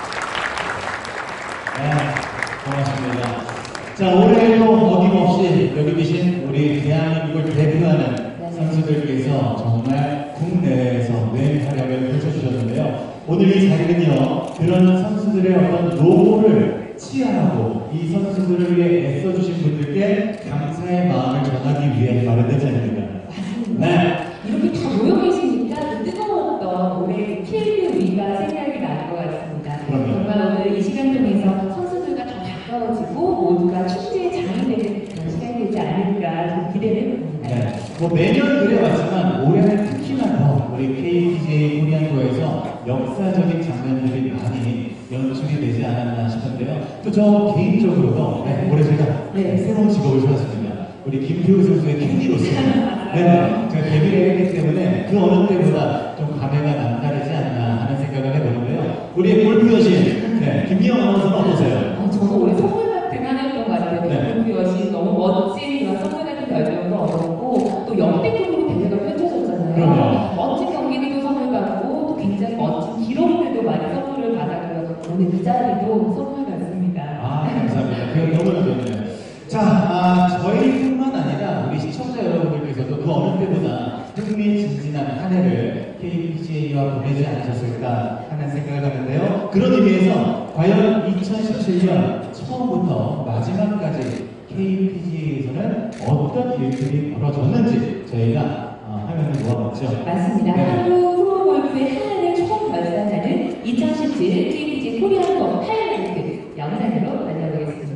S4: 네, 고맙습니다. 자, 올해도 어김없이 여기 계신 우리 대한민국을 대표하는 선수들께서 정말 국내에서 맹활약을 펼쳐주셨는데요. 오늘 이 자리는요, 그런 선수들의 어떤 노고를 치하하고 이 선수들을 위해 애써주신 분들께 감사의 마음을 전하기 위해 마련된 자리입니다. 네.
S3: 이렇게 다 모여 계시니까 그 뜨거웠던 올해 케이비오 위가 생각이 나는 것 같습니다.
S4: 그럼요.
S3: 정말 오늘 이 시간 통해서 선수들과 더 가까워지고 모두가 축제의 장이 되는 그런 시간이 되지 않을까 좀 기대를 해봅니다.
S4: 네. 뭐 매년 그래왔지만 올해는 특히나 더 우리 케이피지에이 코리안도에서 역사적인 장면들이 많이 연출이 되지 않았나 싶은데요. 또 저 개인적으로도 네, 올해 제가
S3: 네.
S4: 새로운 직업을 찾았습니다. 우리 김태우 선수의 캐디로서 네, 제가 데뷔를 했기 때문에 그 어느 때보다 좀 감회가 남다르지 않나 하는 생각을 해보는데요. 우리 골프 여신 네, 김미영 아나운서는 어떠세요?
S3: 어, 저도 올해 선물 같은 한 해였던 것 같아요.
S4: 네.
S3: 골프 여신 너무 멋진 이런 선물 같은 별명도 얻었고 또 역대급으로 대회가 펼쳐졌잖아요.
S4: 그럼요.
S3: 멋진 경기들도 선물 받고 또 굉장히 멋진 기록들도 많이 선물을 받았고요. 오늘 이 자리도 선물 받습니다.
S4: 아, 감사합니다. 그 너무나 좋네요. 자, 아, 저희뿐만 아니라 우리 시청자 여러분들께서도 그 어느 때보다 흥미진진한 한 해를 케이피지에이와 보내지 않으셨을까 하는 생각을 하는데요. 그런 의미에서 과연 이천십칠 년 처음부터 마지막까지 케이피지에이에서는 어떤 일들이 벌어졌는지 저희가 어, 화면을 모아봤죠.
S3: 맞습니다.
S4: 네.
S3: 한국 프로골프의 한해를 총 결산하는 이천십칠 케이피지에이 코리안컵 하이라이트 영상으로 만나보겠습니다.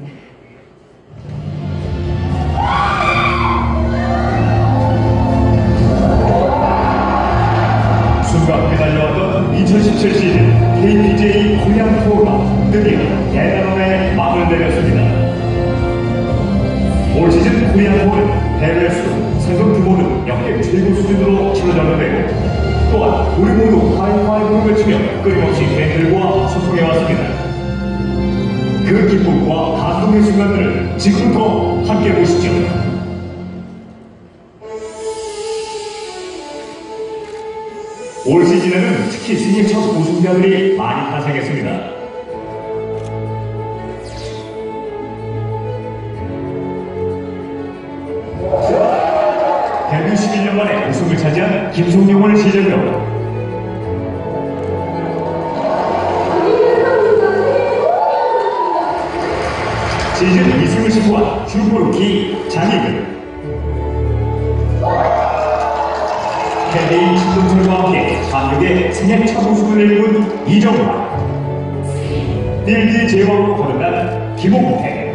S11: 순간 달려왔던 이천십칠 시즌 케이피지에이 코리안 투어가 드디어 대단함에 막을 내렸습니다. 올 시즌 코리안 투어는 대회 수, 상금 규모는 역대 최고 수준으로 치러졌는데요. 또한 우리 모두 하이파이브를 외치며 끊임없이 팬들과 소통해왔습니다. 그 기쁨과 감동의 순간들을 지금부터 함께 보시죠. 올 시즌에는 특히 생애 첫 우승자들이 많이 탄생했습니다. 데뷔 십일 년 만에 우승을 차지한 김성용을 시작으로 시즌 이 승을 신고한 슈퍼루키 장희근, 캐디인 신동철과 함께 한국의 생애 첫 우승을 일군 이정환, 일기의 제왕으로 거듭난 김홍태,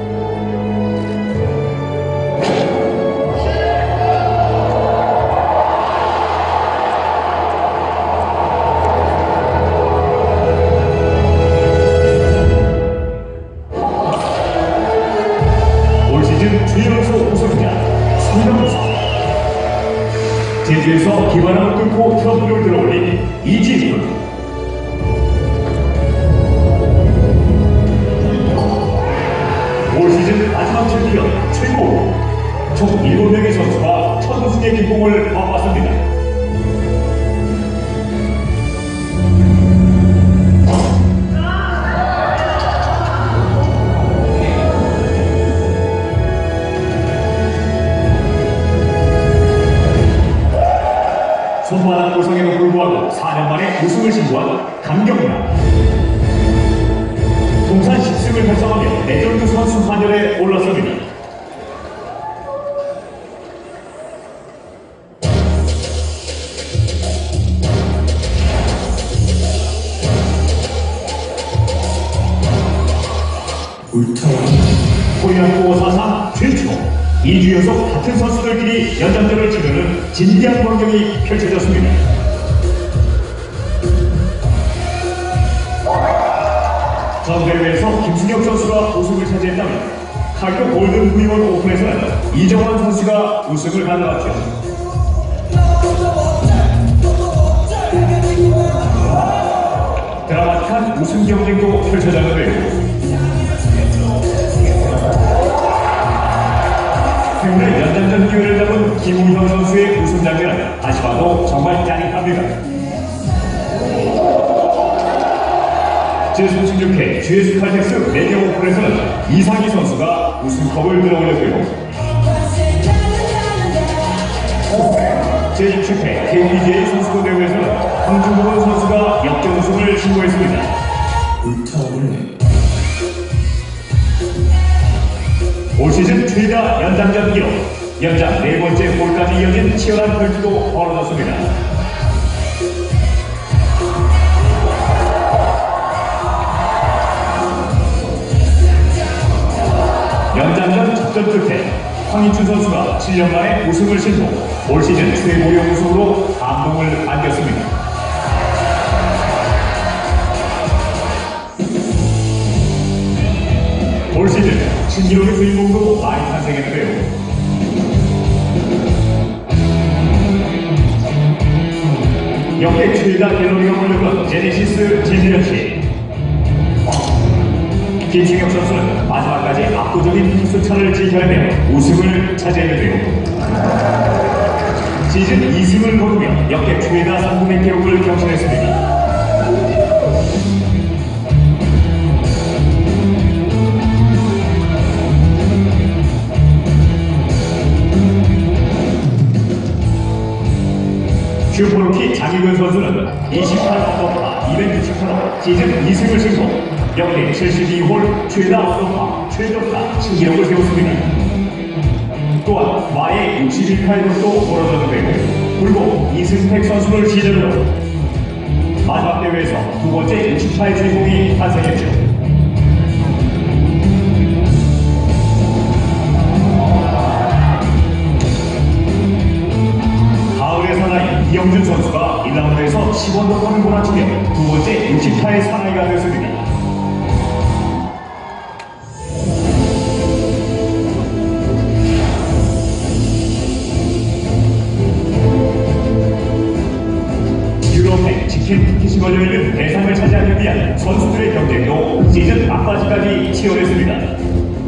S11: 올 시즌 주연수 우승자 손명석, 제주에서 기반함을 뚫고 트럼프를 들어올린 이진훈, 올 시즌 마지막 챔피언 최고, 총 일곱 명의 선수가 첫 우승의 기쁨을 맛봤습니다. 손만한 고성에도 불구하고 사 년 만에 우승을 신고한 강경남, 통산 십 승을 달성하며 레전드 선수 환열에 올랐습니다. 코리안 투어 사상 최초 이 주 연속 같은 선수들끼리 연장전을 치르는 진지한 광경이 펼쳐졌습니다. 전 대회에서 김승혁 선수가 우승을 차지했다면 카이로 골든 브리원 오픈에서는 이정환 선수가 우승을 가져갔죠. 드라마틱한 우승 경쟁도 펼쳐졌는데요. 때문에 연장전 기회를 잡은 김우현 선수의 우승 장면은 다시 봐도 정말 짜릿합니다. 제삼십육 회 지에스 칼텍스 매경 오픈에서는 이상희 선수가 우승컵을 들어올렸고요. 제육십 회 케이피지에이 선수권 대회에서는 황준범 선수가 역전 우승을 신고했습니다. 불타오르네. 올 시즌 최다 연장전 기록, 연장 네 번째 골까지 이어진 치열한 펼치도 벌어졌습니다. 연장전 접전 끝에 황희춘 선수가 칠 년 만에 우승을 신고 올 시즌 최고령 우승으로 감동을 안겼습니다. 올 시즌 신기록의 주인공도 많이 탄생했는데요. 역대 최다 갤러리가 올렸던 제네시스 진지현 씨. 김승혁 선수는 마지막까지 압도적인 흡수차를 지켜내며 우승을 차지했는데요. 시즌 이 승을 거두며 역대 최다 상금의 기록을 경신했습니다. 슈퍼루키 장희근 선수는 이십팔 언더파 이백육십팔 호 시즌 이 승을 신고 역대 칠십이 홀 최다 언더파 최저타 신기록을 세웠습니다. 또한 마의 육십일 타이거도 벌어졌는데요. 불고 이승택 선수를 시작으로 마지막 대회에서 두 번째 육십 타의 주인공이 탄생했죠. 가을의 사나이 이영준 선수가 일 라운드에서 십 언더파를 몰아치며 두 번째 육십 타의 사나이가 됐습니다. 유럽행 치킨 티켓이 걸려있는 대상을 차지하기 위한 선수들의 경쟁도 시즌 막바지까지 치열했습니다.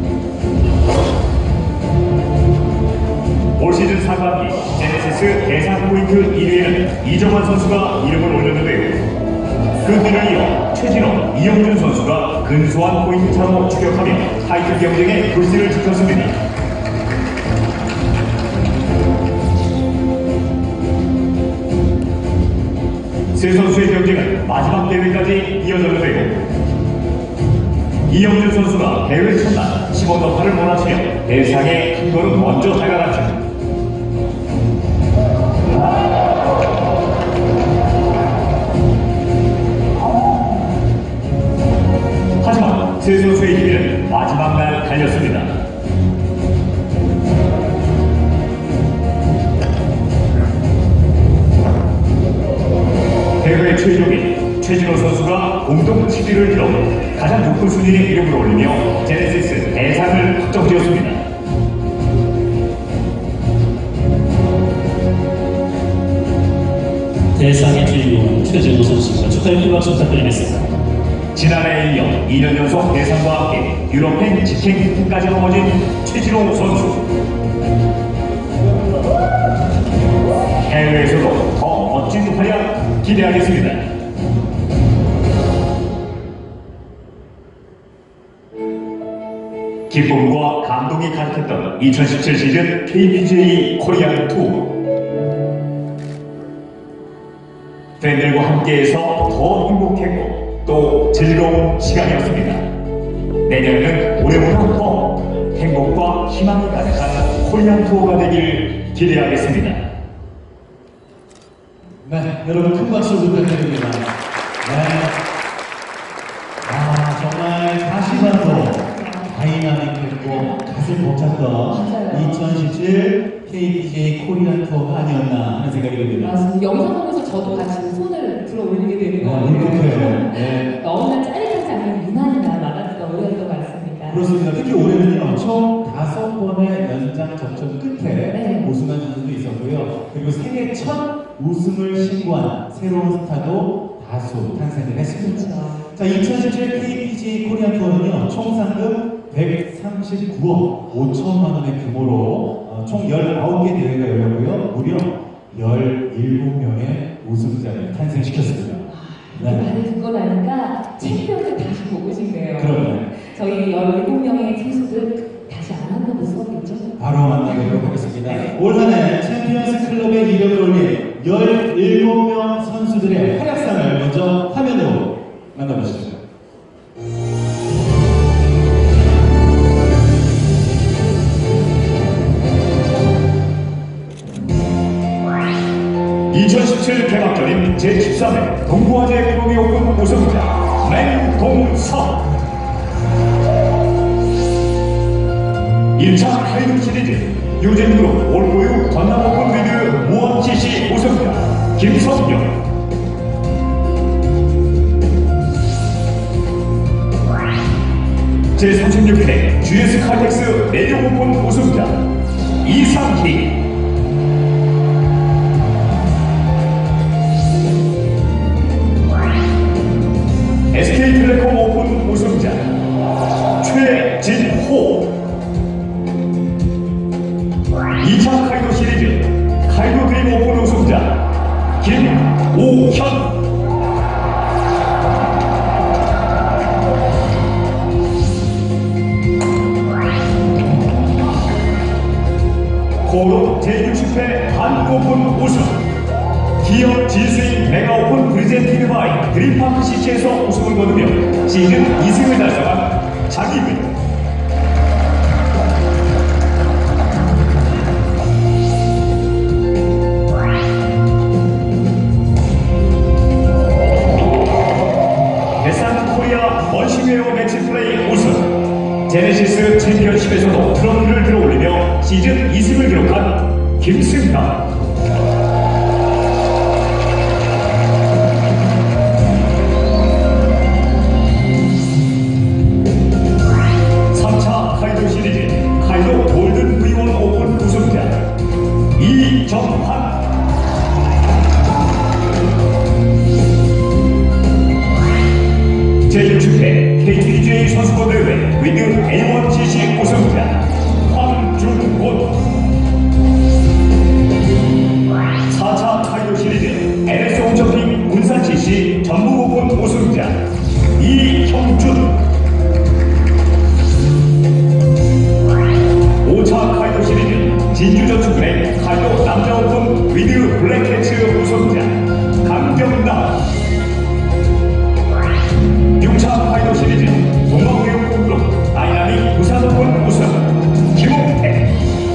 S11: 올 시즌 상반기 제네시스 대상 포인트 일 위에는 이정환 선수가 이름을 올렸는데요. 그 뒤를 이어 최진호, 이영준 선수가 근소한 포인트 차로 추격하며 타이틀 경쟁에 불씨를 지켰습니다. 세 선수의 경쟁은 마지막 대회까지 이어졌는데요. 이영준 선수가 대회 첫날 십 언더파를 몰아치며 대상에 한 걸음 먼저 다가갔죠. 하지만 세 선수의 길은 마지막 날 달렸습니다. 대회 최종인 최진호 선수가 공동 칠 위를 들어 가장 높은 순위의 이름을 올리며 제네시스 대상을 확정지었습니다.
S12: 대상의 주인공 최진호 선수가 축하의 박수 부탁드리겠습니다.
S11: 지난해에 이어 이 년 연속 대상과 함께 유럽행 직행 팀까지 넘어진 최진호 선수. 해외에서도 더 멋진 활약 기대하겠습니다. 기쁨과 감동이 가득했던 이천십칠 시즌 케이피지에이 코리안 투어. 팬들과 함께해서 더 행복했고 또 즐거운 시간이었습니다. 내년에는 올해보다 더 행복과 희망이 가득한 코리안 투어가 되길 기대하겠습니다.
S4: 네, 여러분 큰 박수 부탁드립니다. 네. 아, 정말 다시 봐도 다이나믹했고 가슴 벅찼던 이천십칠 케이피지에이 코리안 투어가 아니었나 하는 생각이 듭니다.
S3: 맞습니다. 영상 보면서 저도 같이 손을 들어 올리게 되는 것 같아요.
S4: 이렇게. 네.
S3: 너무나 짜릿한 장면 유난히 나 많았던 올해였던 것 같습니다.
S4: 그렇습니다. 특히 올해는요, 총 다섯 번의 연장 접전 끝에
S3: 네.
S4: 우승한 선수도 있었고요. 그리고 생애 첫 우승을 신고한 새로운 스타도 다수 탄생을 했습니다.
S3: 그렇죠.
S4: 자, 이천십칠 케이피지에이 코리안 투어는요, 총 상금 백삼십구억 오천만 원의 규모로 어, 총 열아홉 개 대회가 열렸고요. 무려 열일곱 명의 우승자를 탄생시켰습니다.
S3: 네. 많이 듣고 나니까 챔피언을 다시 보고 싶네요.
S4: 그럼요.
S3: 저희 열일곱 명의 선수들 다시 안 만나볼 수 없겠죠?
S4: 바로 만나보도록 하겠습니다. 올 한해 챔피언스 클럽의 이름을 올린 열일곱 명 선수들의 활약상을 먼저 화면으로 만나보시죠.
S11: 이천십칠 개막전인 제십삼 회 동부아시아 구로미 오픈 우승자 맹동석. 일 차 하이브 시리즈 유진그룹 올보유 전남 오픈 리드 무원지시 우승자 김성경. 제삼십육 회 지에스 칼텍스 내륙 오픈 우승자 이상희. 에스케이텔레콤 오픈 우승자 최진호. 이 차 카이도 시리즈 카이도 드림 오픈 우승자 김오현. 고로 제육십 회 한국 오픈 우승 기업 지스인 메가 오픈 프리젠티드 바이 드림파크 시티에서 우승을 거두며 시즌 이 승을 달성한 장희빈. 데산 코리아 먼시웨어 매치플레이 우승 제네시스 챔피언십에서도 트로피를 들어올리며 시즌 이 승을 기록한 김승남. 삼 차 카이도 시리즈 카이도 골든 브이원 오픈 우승자 이정환. 제육십 회 케이티디제이 선수권대회 위드 에이원지씨 우승자 황준곤. 사 차 카이도 시리즈 엘에스 홈쇼핑 운산지씨 전북 오픈 우승자 이형준. 오 차 카이도 시리즈 진주저축은행 카이도 남자 오픈 위드 블랙캐츠 우승자 강경남. 육 차 카이도 시리즈 동아무역그룹 다이나믹 부산 오픈 우승 김홍태.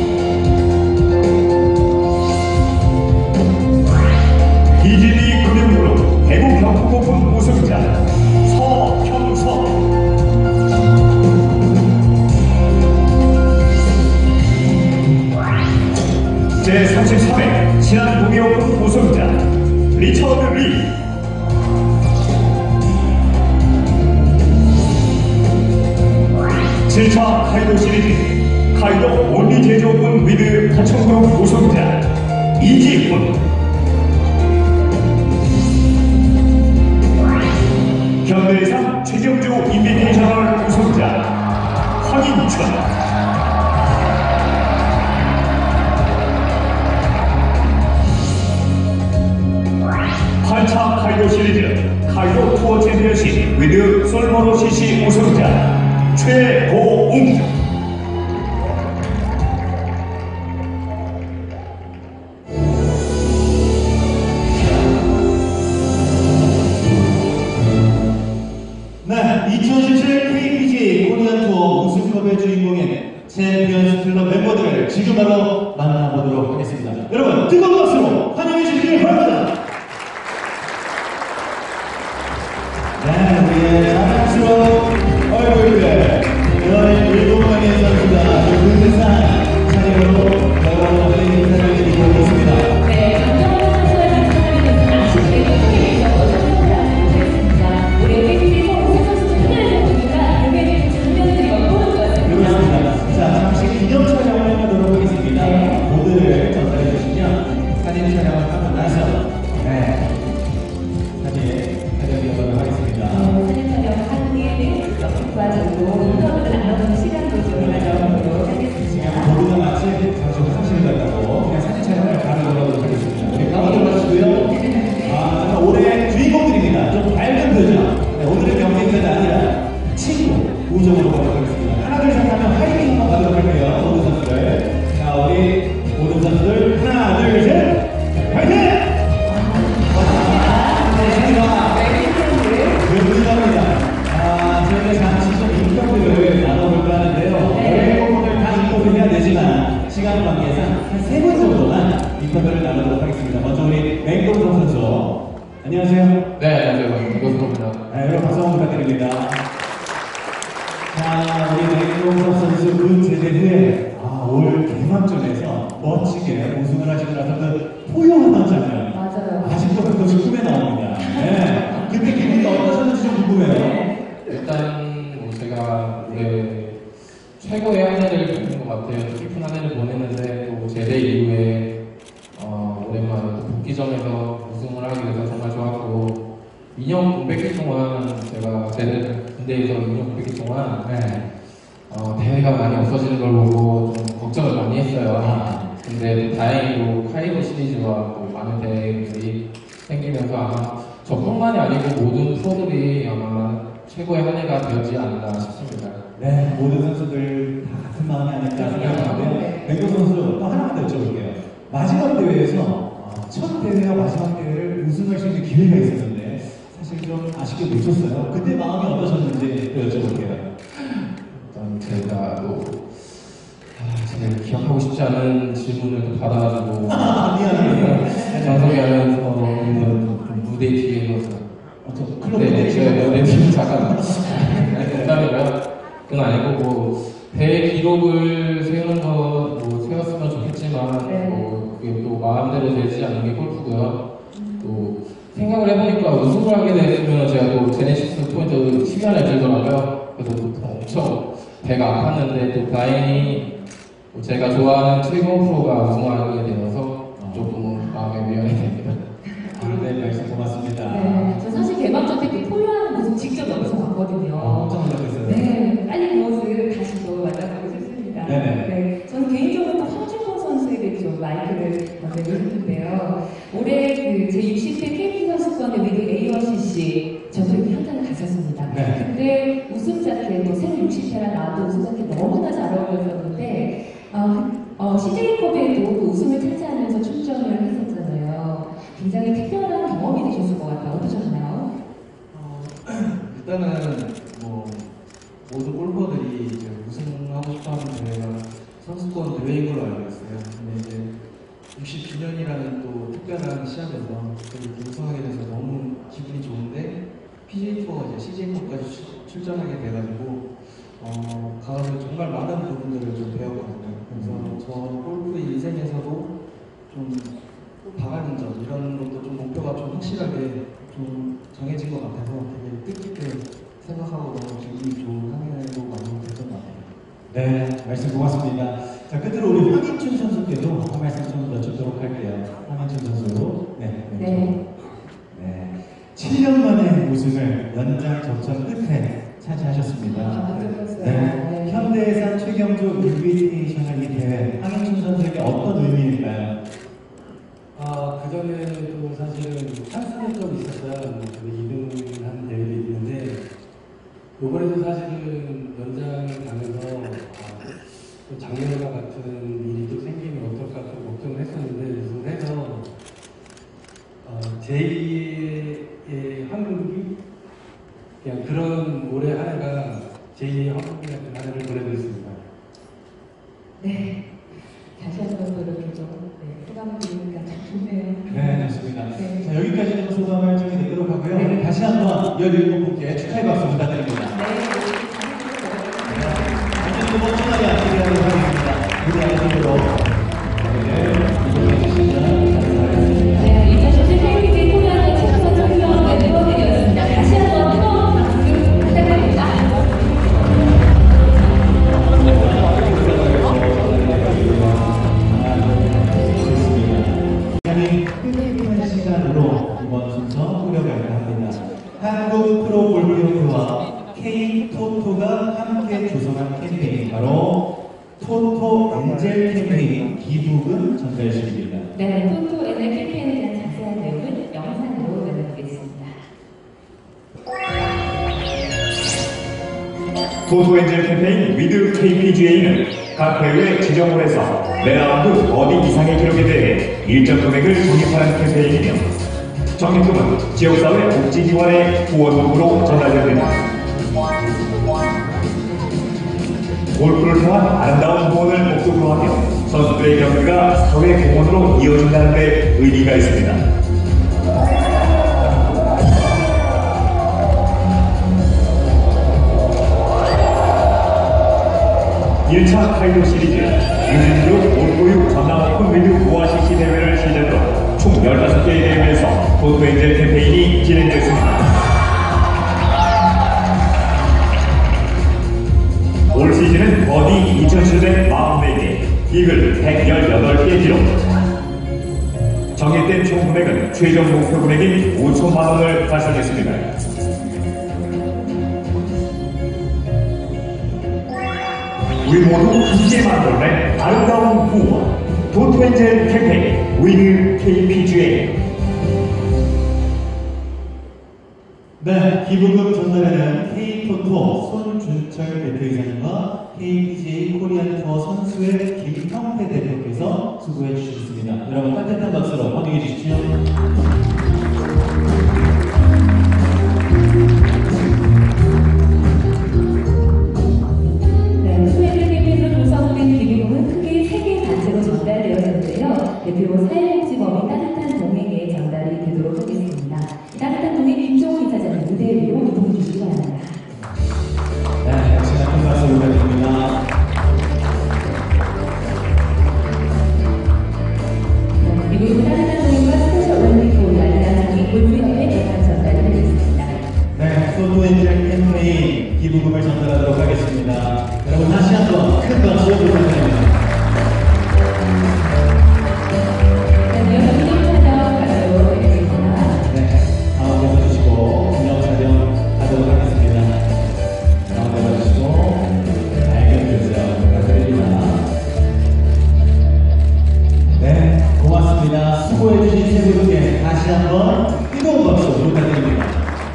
S11: 비지비 금융그룹 대구 경북 오픈 우승자 서형석. 제삼십삼 회 신한 북미 오픈 우승자 리처드 리. 칠 차 카이도 시리즈 카이도 온리 제조 오픈 위드 하청동 우승자 이지훈. 현대상 최경주 인비테이셔널 우승자 황인춘. 팔 차 카이도 시리즈 카이도 투어 챔피언십 위드 솔모로 씨씨 우승자 최고웅.
S4: 네, 이천십칠 케이피지에이 코리안 투어 우승컵의 주인공인 챔피언스 클럽 멤버들을 지금 바로 만나보도록 하겠습니다. 여러분 뜨거운 박수로 환영해 주시길 바랍니다. 네, 우리의 자랑스러운 얼굴들 열일곱 명의 선수가 근사한 차례로 여러분들의 인사를 드리고 있습니다.
S3: 네, 강정호 선수와 장사하는 아쉽게 팬들에서 참여를 하지 못했습니다. 우리 팬들이 서울 선수 참여를 해보니까 굉장히 장면들이 엿보는 것 같습니다.
S4: 그렇습니다. 자, 잠시 기념 촬영을 하도록 하겠습니다. 모드를 전달해 주시면 사진 안녕하세요.
S8: 네, 안녕하세요. 이것입니다.
S4: 네, 여러분 박수 한번 부탁드립니다. 자, 우리 백동석 선수 군 제대 후에 아, 올 개막전에서 멋지게 우승을 하시고 나서 그 포효하던 장면.
S3: 맞아요.
S4: 아직도 그것이 꿈에 나옵니다. 네. 그때 기분이 어떠셨는지 좀 궁금해요.
S8: 일단 뭐 제가 올해 최고의 한 해를 보낸 것 같아요. 깊은 한 해를 보냈는데 또 제대 이후에 어, 오랜만에 또 복귀전에서 우승을 하게 돼서 정말 좋았고 이 년 구백 일 동안 제가 제대 군대에서 이 년 구백 일 동안 네, 어, 대회가 많이 없어지는 걸 보고 좀 걱정을 많이 했어요. 근데 다행히도 카이로 시리즈와 또 많은 대회들이 생기면서 아마 저뿐만이 아니고 모든 프로들이 아마 최고의 한 해가 되었지 않나 싶습니다.
S4: 네, 모든 선수들 다 같은 마음이 아닐까 생각하는데 백도 선수 또 하나만 더 여쭤볼게요. 마지막 대회에서 어, 첫 대회와 마지막 대회를 우승할 수 있는 기회가 있었는데 사실 좀 아쉽게 놓쳤어요. 그때 마음이 어떠셨는지 또 여쭤볼게요.
S8: 일단 제가 또 아, 제가 기억하고 싶지 않은 질문을 또 받아가지고
S4: 아, 미안해요.
S8: 방송하면서 어, 무대 뒤에서
S4: 어, 저 클럽
S8: 네,
S4: 무대
S8: 네, 무대 뒤에 잠깐 농담이고요. 그건 아니고 뭐 대회 기록을 세우는 거 뭐 세웠으면 좋겠지만
S3: 네.
S8: 뭐 그게 또 마음대로 되지 않는 게 골프고요. 또 생각을 해보니까 우승을 하게 됐으면 제가 또 제네시스 포인트 십 년에 들더라고요. 그래서 또 엄청 배가 아팠는데 또 다행히 뭐 제가 좋아하는 트리거 프로가 우승하게 되어서 조금 마음에 위안이 됩니다.
S4: 아, 네, 말씀 고맙습니다.
S3: 네, 저 사실 개막전 때 그 포효하는 모습 직접 옆에서 봤거든요.
S4: 어, 깜짝 놀랐어요.
S3: 네, 빨리 그 모습 다시 또 만나보고 싶습니다.
S4: 네네.
S3: 네, 저는 개인적으로 또 황준범 선수에게 좀 마이크를 건네고 싶은데요. 올해 그 제육십 회 케이피 선수권의 위드 에이오씨씨 저도 이렇게 현장을 갔었습니다.
S4: 네.
S3: 근데 우승 자켓, 뭐 생 육십 회나 나와도 우승 자켓 너무나 잘 어울렸었는데 어, 어, 씨제이컵에도 그 우승을 차지하면서 출전을 했었잖아요. 굉장히 특별한 경험이 되셨을 것 같아요. 어떠셨나요?
S9: 어, 일단은 뭐 모든 골퍼들이 이제 우승하고 싶어하는 대회가 선수권 대회인 걸로 알고 있어요. 근데 이제 육십구 년이라는 또 특별한 시합에서 그렇게 우승하게 돼서 너무 기분이 좋은데 피지에이 투어 이제 씨제이컵까지 출전하게 돼가지고 어, 가서 정말 많은 부분들을 좀 배웠거든요. 그래서 저 골프 인생에서도 좀 바라는 점 이런 것도 좀 목표가 좀 확실하게 좀 정해진 것 같아서 되게 뜻깊게 생각하고 너무 기분이 좋은 한 해로 많이 됐던 것 같아요.
S4: 네, 말씀 고맙습니다. 자, 끝으로 우리 황인춘 선수께도 한 말씀 좀 여쭙도록 할게요. 황인춘 선수. 네. 네.
S3: 네.
S4: 네. 칠 년 만에 우승을 연장 접전 끝에 차지하셨습니다.
S3: 아, 그렇습니다.
S4: 네.
S3: 네.
S4: 현대해상 최경주 인비테이셔널 이 대회 황인춘 선수에게 어떤 의미일까요?
S5: 아, 그전에도 사실은 찬스는 좀 있었어요. 이 등한 대회도 있는데, 이번에도 사실은 연장을 가면서, 아, 또 작년과 같은 일이 또 생기면 어떨까 좀 걱정을 했었는데, 그래서, 어, 제이의 한국이 그냥 그런 올해 한 해가 제이의 한국이 같은 한 해를 보내고 있습니다.
S3: 네. 다시 한번 그렇게 좀 네, 소감을 드리니까 참 좋네요.
S4: 네, 좋습니다.
S3: 네.
S4: 자, 여기까지는 소감을 정리되도록 하고요.
S3: 네.
S4: 다시 한번 열일곱 분께 축하의 박수 부탁드립니다.
S3: 네.
S4: 두 번째 날이 안기하도록 하겠습니다. 우리 아이들로 이렇게 해주시면 감사하겠습니다.
S3: 네, 이천십칠 케이피지 코리아의 최우선 총명 멤버들이었습니다. 다시 한번 뜨거운 박수 부탁드립니다.
S4: 끝내는 시간으로 이번 순서 꾸려가려 합니다. 한국 프로 골프협회와 K 토토가 함께 조성한 캠페인 바로 토토 엔젤 캠페인 기부금 전달식입니다.
S3: 네, 토토 엔엘 캠페인에 대한 자세한 내용은 영상으로 만나보겠습니다.
S11: 토토엔젤 캠페인 위드 케이피지에이는 각 대회 지정홀에서 매라운드 어디 이상의 기록에 대해 일정 금액을 적립하는 캠페인이며 적립금은 지역사회 복지기관의 후원금으로 전달됩니다. 골프를 통한 아름다운 후원을 목적으로 하며 선수들의 경기가 사회 공헌으로 이어진다는 데 의미가 있습니다. 일 차 카이도 시리즈 유진그룹 올보유 전남 오픈리뷰 무아시시 대회를 시작으로 총 열다섯 개의 대회에서 포토엔젤 캠페인이 진행됐습니다. 올 시즌은 버디 이천칠백사십사 개, 이글 백십팔 개 기록. 정했된 총 금액은 최종 목표 금액인 오천만 원을 달성했습니다. 우리 모두 함께 만들어낸 아름다운 후원 포토엔젤 캠페인 위드 케이피지에이.
S4: 네, 기부금 전달에는 K포토 손준철 대표이사님과 케이피지에이 코리안 투어 선수의 김형태 대표께서 수고해 주셨습니다. 여러분 따뜻한 박수로 환영해 주십시오.
S3: 네, 수혜를 대표에서 조성된 기부금은 크게 세 개 단체로 전달되었는데요. 대표 사회복지법인 따뜻한 동행에 전달이 되도록 하겠습니다. 따뜻한 동행 김종훈 이사장님 무대 위로 이동해 주시기 바랍니다.
S4: 네, 역시나 큰 박수 부탁드립니다.
S3: 그리고 따뜻한 동행과 스페셜 올림픽 코리아 동행 골프협회 대상 전달을 하겠습니다.
S4: 네, 포토엔젤 캠페인 기부금을 전달하도록 하겠습니다. 여러분 다시 한번 큰 박수 부탁드립니다. 수고해주신 세 분께 다시 한번 뜨거운 박수 부탁드립니다.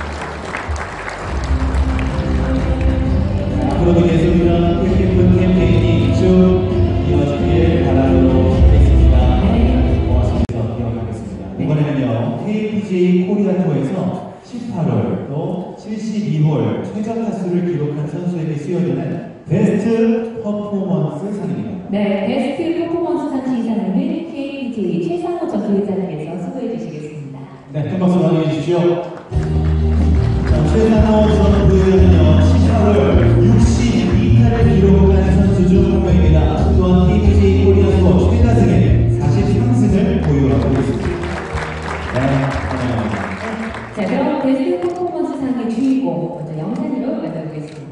S4: 앞으로도 계속 이런 뜻깊은 캠페인이 쭉 이어지길 바라도록 하겠습니다. 고맙습니다. 기억하겠습니다. 이번에는요, 케이피지에이 코리아 투어에서 십팔 홀 또 칠십이 홀 최저 타수를 기록한 선수에게 수여되는 베스트 퍼포먼스 상입니다.
S3: 네, 베스트 퍼포먼스 상 시상은 케이피지에이 최상호 전도회장님께서 수고해 주시겠습니다.
S4: 네, 큰 박수 환영해 주십시오. 자, 최상호 전도회장은요, 십팔 홀 육십이 타를 기록한 선수 중 한 명입니다. 또한 케이피지에이 코리아 투어 최다승의 사십삼 승을 보유하고 있습니다. 네, 환영합니다.
S3: 자, 그럼 베스트 퍼포먼스 상의 주인공 먼저 영상으로 만나보겠습니다.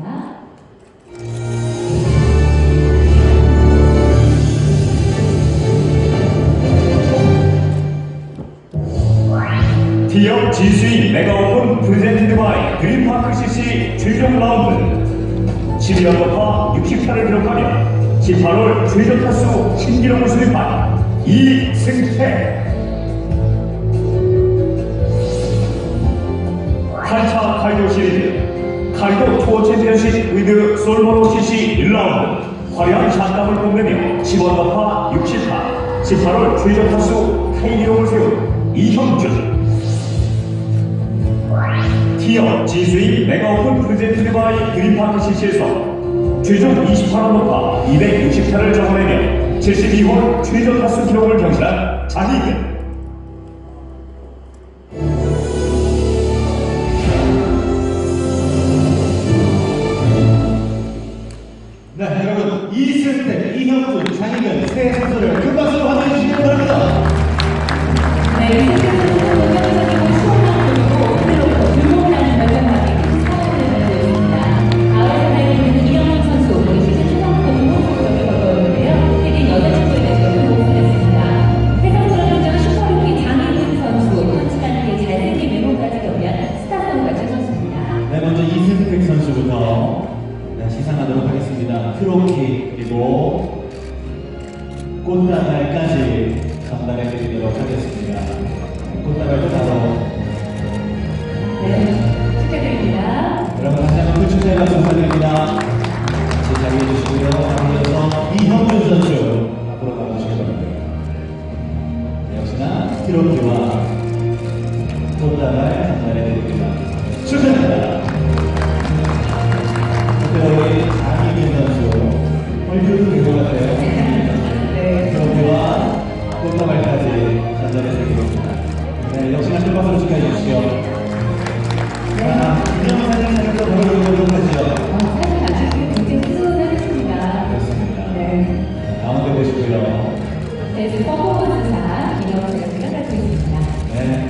S11: 티어 지수인 메가오픈 프레젠티드 바이 드림파크 씨씨 최종 라운드 십이 언더파 육십 타를 기록하며 십팔 홀 최저 타수 신기록을 수립한 이승태. 팔 차 카이도 시리즈 카이도 투어 챔피언십 위드 솔모노 씨씨 일 라운드 화려한 샷감을 뽐내며 십 언더파 육십 타 십팔 홀 최저 타수 K기록을 세운 이형준. 티어 지수인 메가오픈 프레젠티드 바이 드림파크 씨씨에서 최종 이십팔 언더파 이백육십 타를 적어내며 칠십이 홀 최저 타수 기록을 경신한 장희근.
S4: 네, 여러분 이승태, 이형준, 장희근 세 선수를 큰 박수로 환영해 주시기 바랍니다.
S3: 네, 이승태 선수는 동영상이고 시원한 그리고 오늘로부터 불목하는 결정하게 큰 사연을 가지고 있습니다. 가을에 달리는 이형준 선수, 우리 시즌 최상급으로 성적을 거두었는데요. 세계 여자친구에 대해서 오픈했습니다. 세상처럼 인정한 슈퍼루키 장희근 선수, 펀치단계 잘생긴 외모까지 겸비한 스타성과 선수입니다.
S4: 네, 먼저 이승택 선수부터 네, 시상하도록 하겠습니다. 트로피 그리고 꽃다발까지 전달해 드리도록 하겠습니다. 꽃다발도 바로
S3: 네, 축하드립니다.
S4: 여러분 다시 한번 큰 축하의 박수 부탁드립니다. 같이 자리해 주시고요. 이어서 이형준 선수 앞으로 나와주시기 바랍니다. 역시나 트로피와 꽃다발 전달해 드립니다. 축하드립니다. 우리 장희근 선수 얼굴도 된것 같아요.
S3: 네.
S4: 트로피와 꽃다발까지 전달해 드리겠습니다. 네, 역시나 큰 박수로 축하해 주십시오. 자, 기념사진 촬영도 보여드리도록 하죠.
S3: 사진 아주 굉장히 푸짐하겠습니다.
S4: 그렇습니다.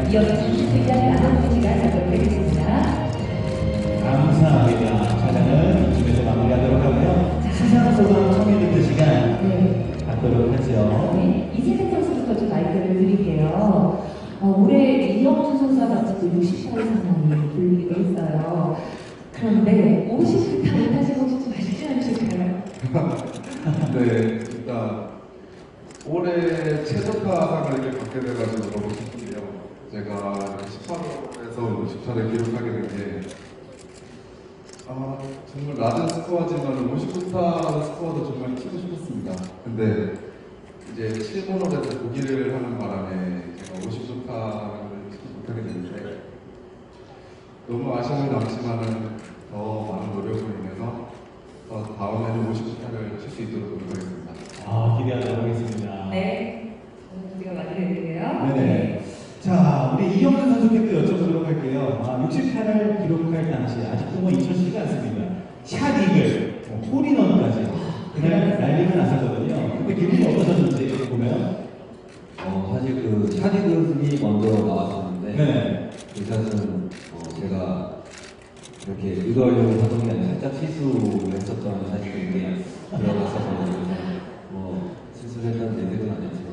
S3: 이어서 선수에 대한 나눠주는 시간 갖도록 하겠습니다.
S4: 감사합니다. 촬영은 이쯤에서 마무리하도록 하고요. 수상 소감 청해 듣는 시간
S3: 네.
S4: 갖도록 하죠.
S3: 네, 이세근 선수부터 좀 마이크를 드릴게요. 어, 올해 이영준 선수와 같이 또 육십 살 상황이 불리기도 했어요. 그런데 오십 타 못하시고 혹시 좀 아쉽지 않으실까요?
S13: 네, 일단 올해 최저타상을 이렇게 받게 돼가지고 너무 기쁘네요. 제가 십팔 홀에서 오십 타를 기록하게 된 게 아, 정말 낮은 스코어지만 오십구 타 스코어도 정말 치고 싶었습니다. 근데 이제 칠 번 홀에서 보기를 하는 바람에 제가 오십구 타를 치지 못하게 됐는데 너무 아쉬움이 남지만은 더 많은 노력을 인해서 더 다음에는 오십구 타를 칠 수 있도록 노력하겠습니다.
S4: 아, 기대하도록 하겠습니다.
S3: 네, 우리가 마무리해드려요.
S4: 네네. 자, 우리 이영준 선수께 또 여쭤보도록 할게요. 아, 육십 타를 기록할 당시 아직도 뭐 잊혀지지가 않습니다. 샷 이글, 뭐 홀인원까지 그냥 난리가 났었거든요. 그때 기분이 어떠셨는지 보면
S14: 어, 사실 그 샤디그이 먼저 나왔었는데
S4: 네.
S14: 그 샷은 어, 제가 이렇게 의도하려고 하던 게 아니라 살짝 실수를 했었던 샷인데 들어갔어서 뭐 실수를 했다는 얘기는 아니었지만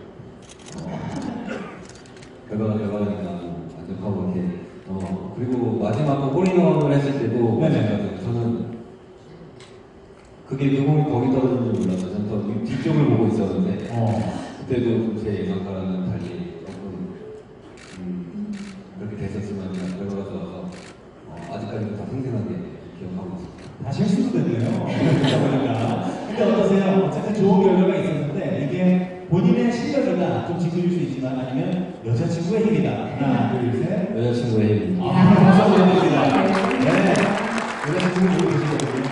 S14: 어, 결과가 결과니까 만족하고 이렇게 어, 그리고 마지막 그 홀인원을 했을 때도 마찬가지로 저는 그게 그 공이 거기 떨어지는 줄 몰랐어요. 저는 더 뒤쪽을 보고 있었는데
S4: 어.
S14: 그때도 제 예상과는 달리 조금 음, 그렇게 됐었지만 결과가 좋아서 어, 아직까지도 다 생생하게 기억하고 있습니다.
S4: 다 실수도 됐네요. 근데 어떠세요? 어쨌든 좋은 결과가 있었는데 이게 본인의 실력이다 좀 짚어줄 수 있지만 아니면 여자친구의 힘이다. 하나, 둘, 셋.
S14: 여자친구의 힘.
S4: 아, 박수 부탁드립니다. 네. 여자친구 보고 계시거든요.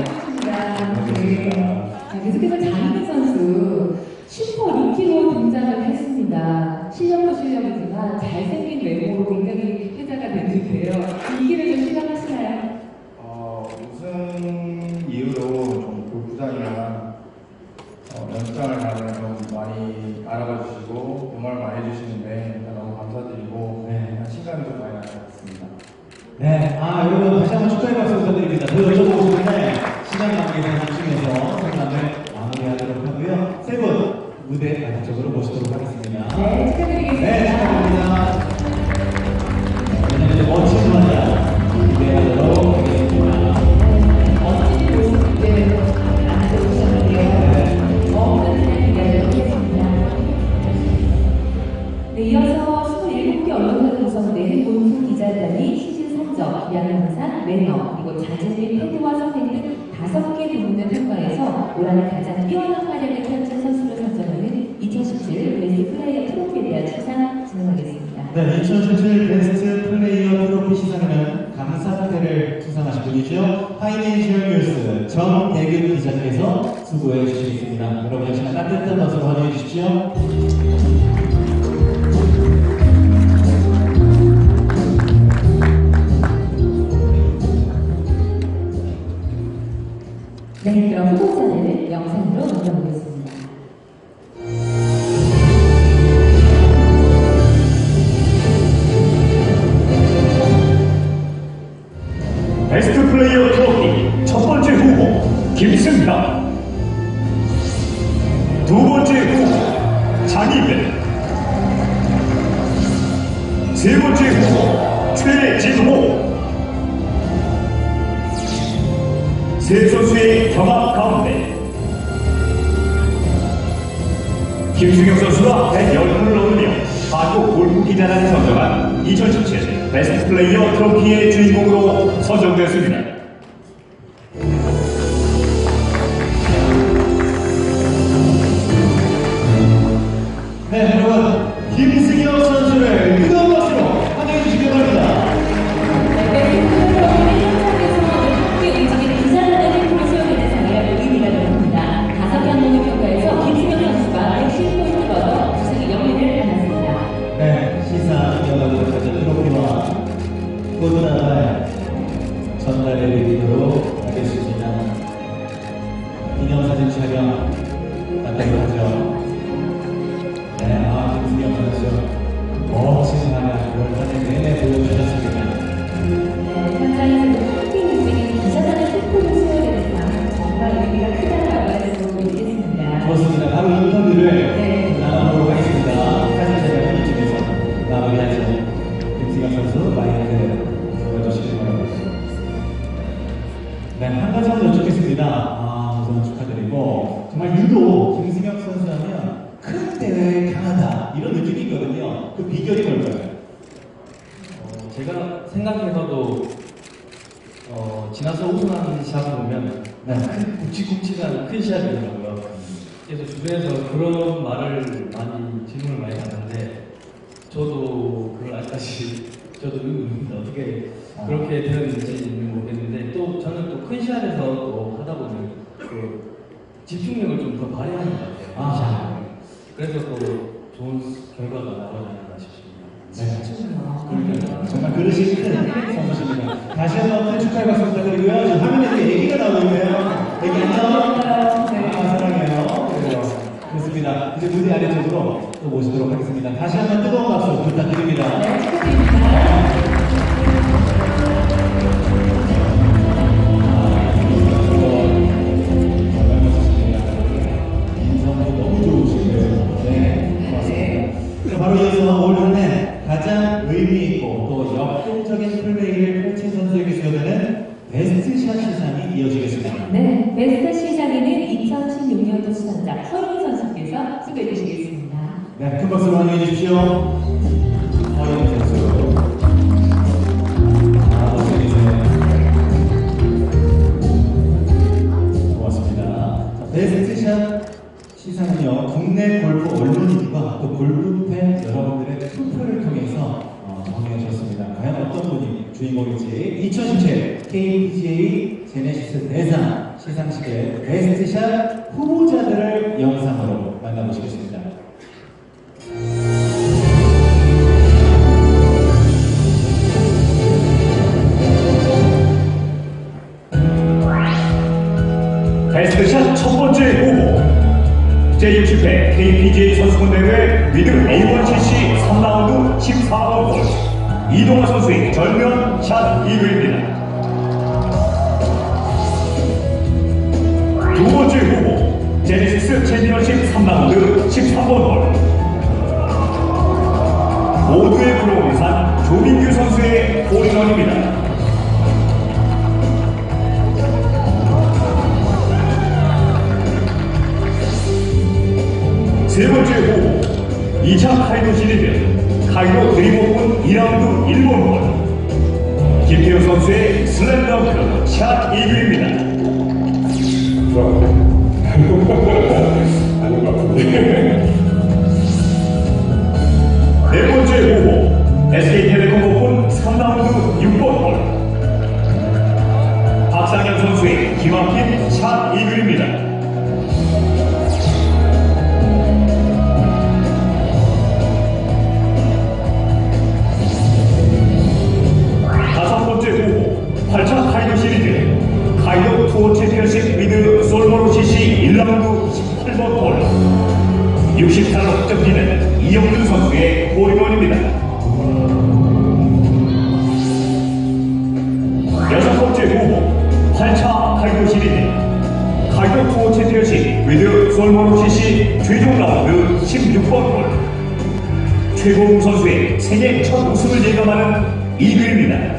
S3: 네. 자, 계속해서 장희근 선수 슈퍼 루키로 등장을 했습니다. 실력도 실력이지만 잘생긴 외모로 굉장히 회자가 됐는데요. 이 기를 좀 실감하시나요?
S15: 어, 우승 이후로 좀 골프장이나 어, 연습장을 가면 좀 많이 알아봐 주시고 응원을 많이 해주시는데 너무 감사드리고 네, 시간이 좀 많이 나는 것 같습니다.
S4: 네, 아 여러분 다시 한번 축하의 박수 부탁드립니다. 더 여쭤보고 싶은데 시간 관계상 중에서 상담을 마무리하도록 하고요. 세 분 무대 안쪽으로 모시도록 하겠습니다.
S3: 네, 축하드리겠습니다.
S4: 네, 축하드립니다. 네, 이제 멋진 환영 기대하도록 하겠습니다.
S3: 멋진 모습들 안으로 오셨는데요. 없는 날 기다리도록 하겠습니다. 네, 이어서 스물일곱 개 언론사 구성 내 골프 기자단이 시즌 성적, 기량검산, 매너, 그리고 자진 및 패드와 선택 등 다섯 개 부문을 통과해서 올 한해 가장 뛰어난 활약을 펼친 선수를 선정하는 이천십칠 베스트 플레이어 트로피에 대한 시상 진행하겠습니다.
S4: 네, 이천십칠 베스트 플레이어 트로피 시상에는 감사패를 수상하신 분이죠. 파이낸셜 뉴스 정대균 기자님께서 수고해 주시겠습니다. 여러분 역시나 따뜻한 박수로 환영해 주십시오.
S3: 네, 그럼 후보자를 영상으로 만나보겠습니다.
S11: 베스트 플레이어 트로피 첫 번째 후보 김승현, 두 번째 후보 장희근, 세 번째 후보 최진호. 세 선수의 경합 가운데 김승현 선수가 백십 분을 넘으며 한국 골프 기자단이 선정한 이천십칠 베스트 플레이어 트로피의 주인공으로 선정됐습니다.
S4: 네, 여러분 김승현 선수를 뜨거운 박수로 환영해 주시기 바랍니다. 네, 시상 여러분들 가진 트로피와 꽃다발 전달해 드리도록 하겠습니다. 기념사진 촬영 갖도록 하죠. 네, 아, 김승현 선수 멋진 하나 김승현 선수 마이크 보여주시기 바랍니다. 네, 한 가지만 여쭙겠습니다. 아, 우선 축하드리고 정말 유독 김승현 선수 하면 큰 대회에 강하다 이런 느낌이 있거든요. 그 비결이 뭘까요?
S9: 어, 제가 생각해서도 어, 지나서 우승하는 시합을 보면
S4: 네.
S9: 큰 굵직굵직한 큰 시합이더라고요. 그래서 주변에서 그런 말을 많이 질문을 많이 받는데 저도 그걸 알다시피 저도 음, 어떻게 그렇게 되었는지는 모르겠는데 또 저는 또 큰 시합에서 또 하다 보면 그 집중력을 좀 더 발휘하는 것 같아요.
S4: 아.
S9: 그래서 또 좋은 결과가 나오지 않나 싶습니다.
S4: 네. 그러니까요. 정말 그릇이 큰 선수십니다. 다시 한번 큰 축하의 박수 부탁드리고요. 지금 화면에 얘기가 나오고 있네요. 얘기 안녕. 아, 사랑해요. 그래요. 그렇습니다. 이제 무대 아래쪽으로 또 모시도록 하겠습니다. 다시 한번 뜨거운 박수 부탁드립니다.
S3: 네, 축하드립니다.
S4: 너무 좋으시네요. 네, 고맙습니다. 바로 이어서 올 한 해 가장 의미 있고 또 역동적인 플레이를 펼친 선수에게 수여되는 베스트샷 시상이 이어지겠습니다.
S3: 네, 베스트 시상에는 이천십육 년도 수상자 허윤 선수께서 수고해 주시겠습니다.
S4: 네, 큰 박수로 환영해 주십시오. 허윤 선수. 아, 멋지네요. 고맙습니다. 자, 베스트샷 시상은요, 국내 골프 언론인과 또 골프팬 여러분들의 투표를 통해서 어, 정해졌습니다. 과연 어떤 분이 주인공일지 이천십칠 케이피지에이 제네시스 대상 시상식의 베스트샷 후보자들을 영상으로 만나보시겠습니다.
S11: 베스트샷 첫 번째 후보 제육십 회 케이피지에이 선수권 대회 미드 에이 원 씨씨 삼 라운드 십사 번 홀 이동화 선수의 절묘한 샷 이글입니다. 두 번째 후보 제네시스 챔피언십 삼 라운드 십삼 번 홀 모두의 부러움을 산 조민규 선수의 홀인원입니다. 세 번째 후보 이 차 카이도 시리즈 카이도 드림오픈 이 라운드 일 번 홀 김태우 선수의 슬램덩크 샷 이글입니다.
S16: 아닌 것 같은데.
S11: 네 번째 후보 에스케이텔레콤 오픈 삼 라운드 육 번 홀 박상현 선수의 기막힌 샷 이글입니다. 팔 차 카이도 시리즈 카이도 투어 챔피언십 위드 솔모로 씨씨 일 라운드 십팔 번 홀 육십 타로 득점기는 이영준 선수의 홀인원입니다. 여섯 번째 후보 팔 차 카이도 시리즈 카이도 투어 챔피언십 위드 솔모로 씨씨 최종 라운드 십육 번 홀 최고웅 선수의 생애 첫 우승을 예감하는 이글입니다.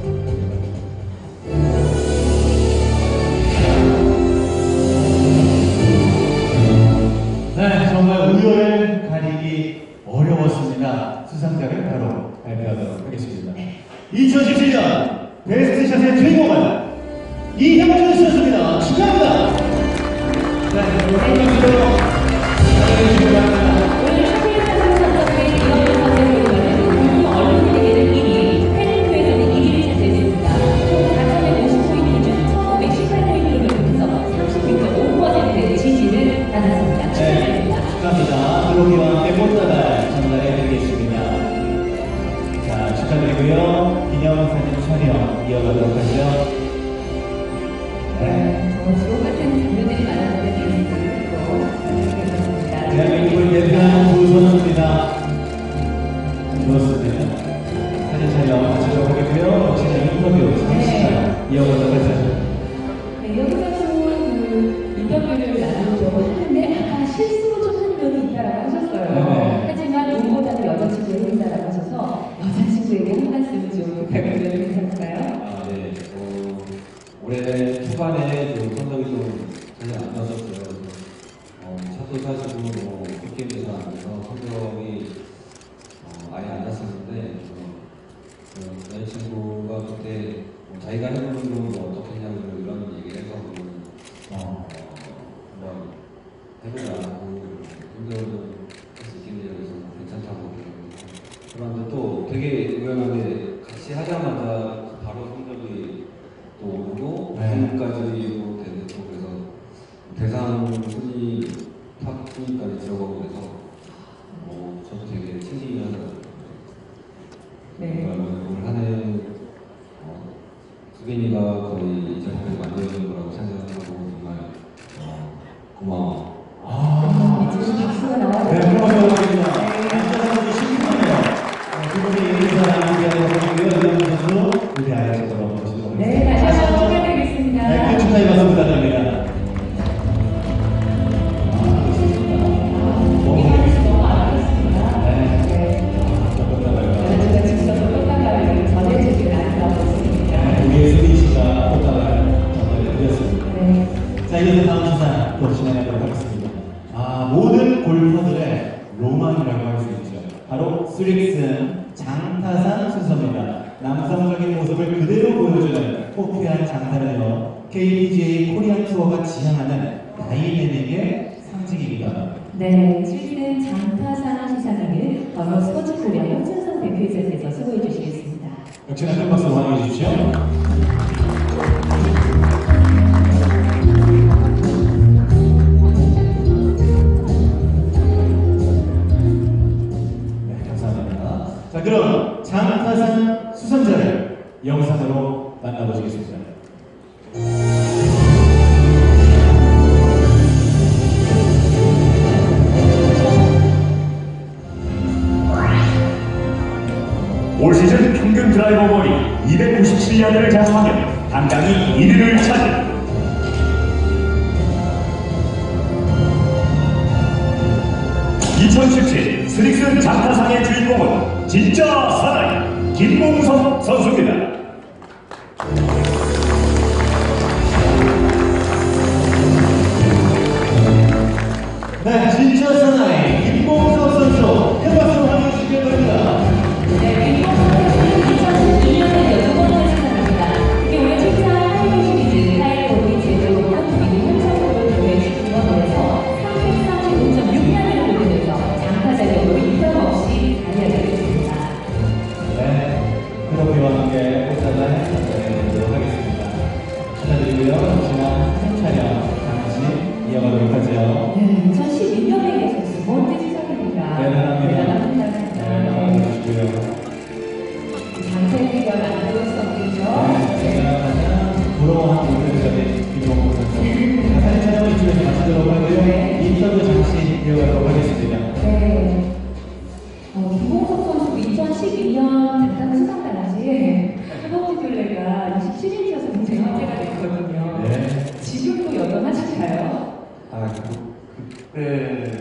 S4: 네, 정말 우열을 가리기 어려웠습니다. 수상자를 바로 발표하도록 하겠습니다. 이천십칠 년 베스트샷의 주인공은 이형준 씨였습니다. 축하합니다. 네, 여러분 박수로 축하드리시기 바랍니다.
S3: 오늘 샤필 선수 선수의 이영준 선수의 결과는 언론인에게는 일 위, 팬인표에서는 일 위를 차지했습니다. 총 사천백오십 포인트 중 천오백십팔 포인트를 받으면서 삼십육 점 오 퍼센트의 지지를 받았습니다. 축하드립니다.
S4: 축하합니다. 블로기와 꽃다발 전달해드리겠습니다. 자, 축하드리고요. 기념사진 촬영 이어가도록 하죠. 네.
S3: 정말 주옥 같은 장면들이 많았는데 계속적으로
S4: 대한민국을 대표하는 두 선수입니다. 좋습니다. 사진 촬영 마치도록 하겠고요. 역시나 인터뷰 잠시만 이어가도록 하죠.
S3: 네, 여기서 그 인터뷰를 나누려고 하는데 아까 실수로 좀 한 면이 있다라고 하셨어요.
S4: 네네.
S3: 하지만 누구보다도 여자친구의 행사라고 하셔서 여자친구 친구에게 한 말씀 좀 부탁드려도 괜찮을까요?
S14: 아, 네. 어, 올해 초반에 좀 성적이 좀 전혀 안 나왔었어요. 그래서 어, 차도 사시고 뭐 게임도 잘 안 돼서 성적이 어, 아예 안 났었는데 어, 그 여자친구가 그때 뭐 자기가 해보는 건 뭐 어떻게 했냐고 이런 얘기를 해서 어, 한번 해보자고 힘들어도 할 수 있겠네요. 그래서 괜찮다고 그런데 또 되게 의외하게 같이 하자마자 바로 성적이 또 오르고 우승까지 되는 또 그래서 대상 순위 탑 순위까지 들어가고 그래서 어, 저도 되게 칭찬하더라고요.
S3: 네.
S14: 올 한해 어, 수빈이가 거의 이 작품을 만드는 거라고 생각하고 정말 어, 고마워.
S3: 아, 이제 박수가 나와요.
S4: 네, 고맙습니다. 감사합니다. 신기하네요. 두 분이 인사를 준비하고 있고요. 선수 우리 아이처럼 모시도록 하겠습니다.
S3: 네, 다시 한번 축하드리겠습니다.
S4: 네, 큰 축하의 박수 부탁드립니다.
S3: 너무 아름답습니다. 네. 제가 직접 꽃다발을 전해주기를 안다고 했습니다.
S4: 우리의 수빈 씨가 꽃다발 전해드렸습니다.
S3: 네.
S4: 자, 이어서 다음 시사 또 진행하도록 하겠습니다. 아, 모든 골퍼들의 로망이라고 할 수 있죠. 바로 쓰릭슨 장타산 순서입니다. 남성적인 모습을 그대로 보여주는 포크한 장타는요, 케이피지에이 코리안 투어가 지향하는 다이내믹의 상징입니다.
S3: 네, 쓰릭슨 장타산 시상에는 번호 스포츠 코리아 홍준성 대표이사께서 수고해 주시겠습니다.
S4: 역시나 큰 박수 환영해 주십시오. 자, 그럼 장타산 수상자를 영상으로 만나보시겠습니다.
S11: 올 시즌 평균 드라이버 거리 이백구십칠 야드를 자랑하며 당당히 일 위를 차지. 이천십칠 쓰릭슨 장타상의 주인공은 진짜 사나이 김봉석 선수입니다.
S4: 네, 진짜 사나이 김봉석 선수 큰 박수로 환영해 주시기 바랍니다.
S3: 네, 김봉석 선수는 이천십이 년에 여섯 번째 시상입니다. 이게 올해 출산 하이브 시리즈 하이브 제조 한국인이 현장으로 대회 중원에서 삼백사십오 점 육 야드를 돌리면서 장타 자격으로 이변 없이 달려야 되겠습니다.
S4: 네, 트로피와 함께 꽃다발 전해드리도록 하겠습니다. 축하드리고요. 잠시만 사진 촬영 잠시 이어가도록 하죠.
S3: 네, 이천십일 년에 계속 두 번째 시상입니다.
S4: 대단합니다.
S3: 대단합니다.
S4: 네, 나와주시고요.
S3: 장타의 비결 안 들을 수 없겠죠?
S4: 네, 부러워하는 모습이 김봉석 선수. 사진 촬영 이쪽에서 마치도록 하고요. 인터뷰 잠시 이어가도록 하겠습니다.
S3: 네. 어, 김봉석 선수 이천십이 년 잠깐 수상 당시 허벅지 둘레가 이십칠 인치여서 굉장히 화제가 됐거든요.
S15: 네.
S3: 지금도 여전하신가요?
S15: 아, 그, 그때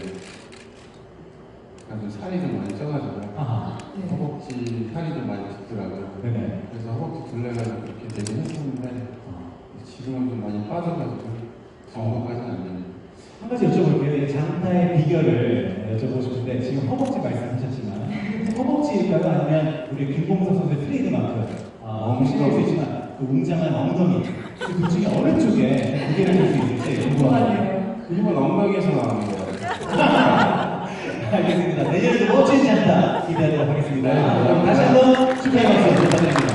S15: 약간 좀 살이 좀 많이 쪄가지고요.
S4: 아,
S3: 네.
S15: 허벅지 살이 좀 많이 붙더라고요.
S4: 네네.
S15: 그래서 허벅지 둘레가 그렇게 되긴 했었는데 지금은 좀 많이 빠져가지고 정확하지는 않네요.
S4: 한 가지 여쭤볼게요. 이 장타의 비결을 여쭤보고 싶은데 지금 허벅지 말씀하셨지만 허벅지일까요? 아니면 우리 김봉석 선수의 트레이드마크 아, 엉덩이일 수 있지만 그 웅장한 엉덩이 그 중에 어느 쪽에 무게를 줄 수 있을지 궁금합니다.
S15: 이건 엉덩이에서 나오는 거예요.
S4: 알겠습니다. 내년에도 멋진 장타 기대하도록 하겠습니다. 그럼 다시 한번 축하의 박수 부탁드립니다.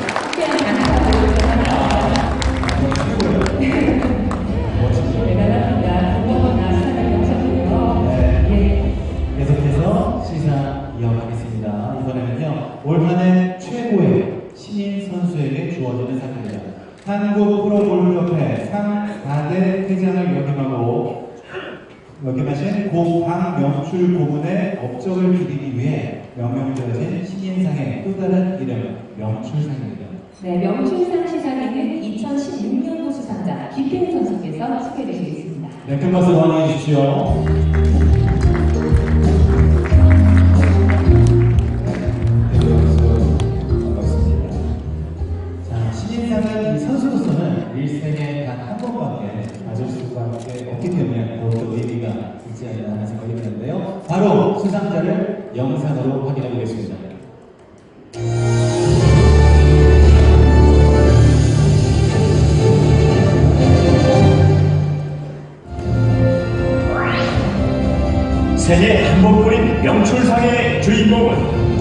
S3: 대단합니다. 고마워나 시상을 하셨고요.
S4: 네. 계속해서 시상 이어가겠습니다. 이번에는요, 올 한 해 최고의 신인 선수에게 주어지는 상입니다. 한국 프로골프협회 상 사 대 회장을 역임하고 역임하신 고 박명출 고문의 업적을 기리기 위해 명명되어진 신인상의 또 다른 이름 명출상입니다.
S3: 네, 명출상 시상에는 이천십육 년도 수상자 김태우 선수께서 소개해 주시겠습니다.
S4: 네, 큰 박수 환영해 주십시오. 영상으로 확인해 보겠습니다.
S11: 생애 한 번뿐인 명출상의 주인공은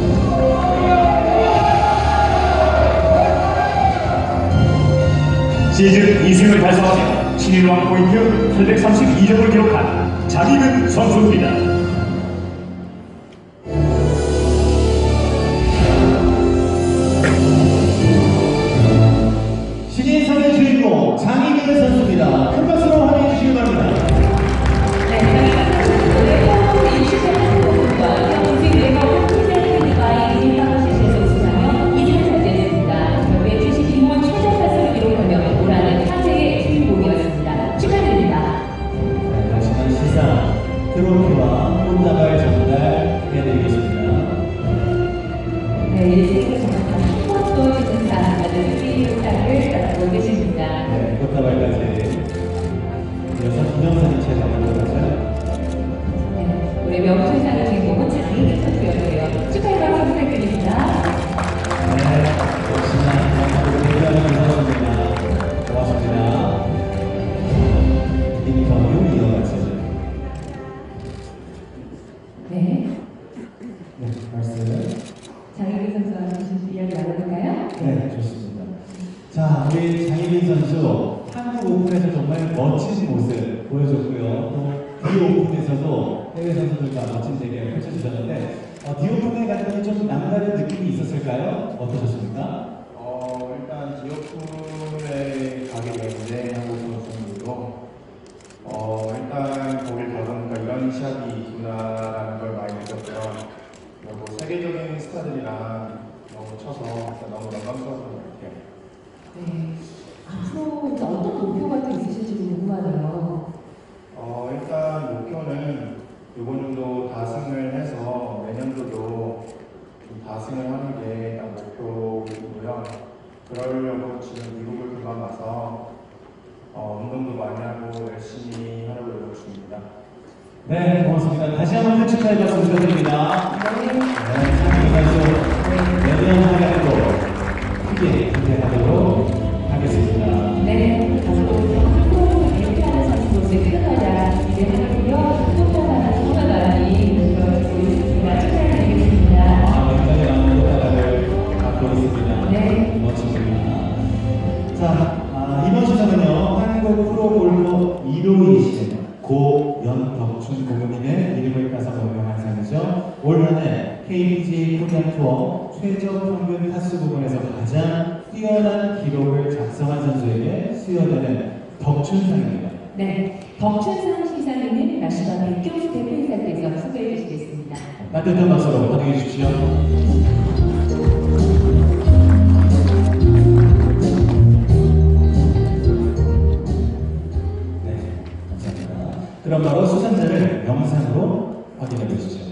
S11: 시즌 이 승을 달성하며 신인왕 포인트 팔백삼십이 점을 기록한 장희근 선수입니다.
S4: 신인상의 주인공 장희근 선수입니다. 큰 박수로 환영해 주시기 바랍니다. 트로피와 꽃다발 전달해드리겠습니다.
S3: 네, 일생에 정말 한 번도 잊지 않는 수의사를 갖고 계십니다.
S4: 네, 꽃다발까지 이어서 기념사진 촬영을 하죠.
S3: 네, 우리 명출상의 주인공은 장희근 선수였고요. 축하의 박수 부탁드립니다.
S4: 네, 역시나 대단한 기사입니다. 고맙습니다. 인터뷰 이어가죠.
S3: 네.
S4: 네, 말씀.
S3: 장희근 선수와 무슨 이야기 나눠볼까요?
S4: 네, 좋습니다. 자, 우리 장희근 선수 한국 오픈에서 정말 멋진 모습 보여줬고요. 또 디오픈에서도 해외 선수들과 멋진 대결을 펼쳐주셨는데 어, 디오픈에 갔더니 좀 남다른 느낌이 있었을까요? 어떠셨습니까?
S15: 어, 일단 디오픈에 가게 되는데 한국 선수들도 어, 일단 거길 가보니까 이런 시합이 있구나라는 걸 많이 느꼈고요. 그리고 세계적인 스타들이랑 너무 쳐서 일단 너무 영광스러웠던 것 같아요.
S3: 네. 앞으로 어떤 목표가 또 있으실지 궁금하네요.
S15: 어, 일단 목표는 이번 정도 다승을 해서 내년도도 좀 다승을 하는 게 일단 목표이고요. 그러려고 지금 미국을 금방 가서 어, 운동도 많이 하고 열심히 하려고 노력 중입니다.
S4: 네, 고맙습니다. 다시 한번 축하의 박수 부탁드립니다. 네, 장희근 선수 내년 활약도 크게 기대하도록 하겠습니다.
S3: 네, 앞으로 대표하는 선수로서의 큰 활약 기대하고요. 꽃다발 정말 많이 보여주겠습니다. 축하드리겠습니다.
S4: 아, 굉장히 많은 꽃다발을 갖고 있습니다.
S3: 네.
S4: 멋집니다. 자, 아, 이번 시상은요, 한국 프로골프 일 호이신 고연덕춘 고객님의 이름을 따서 명명한 상이죠. 올 한해 케이피지에이 코리안 투어 최저 평균 타수 부분에서 가장 뛰어난 기록을 작성한 선수에게 수여되는 덕춘상입니다.
S3: 네, 덕춘상 시상에는 라시바 백경수 대표이사께서 수고해 주시겠습니다.
S4: 따뜻한 박수로 환영해 주십시오. 그럼 바로 수상자를 영상으로 확인해 보시죠.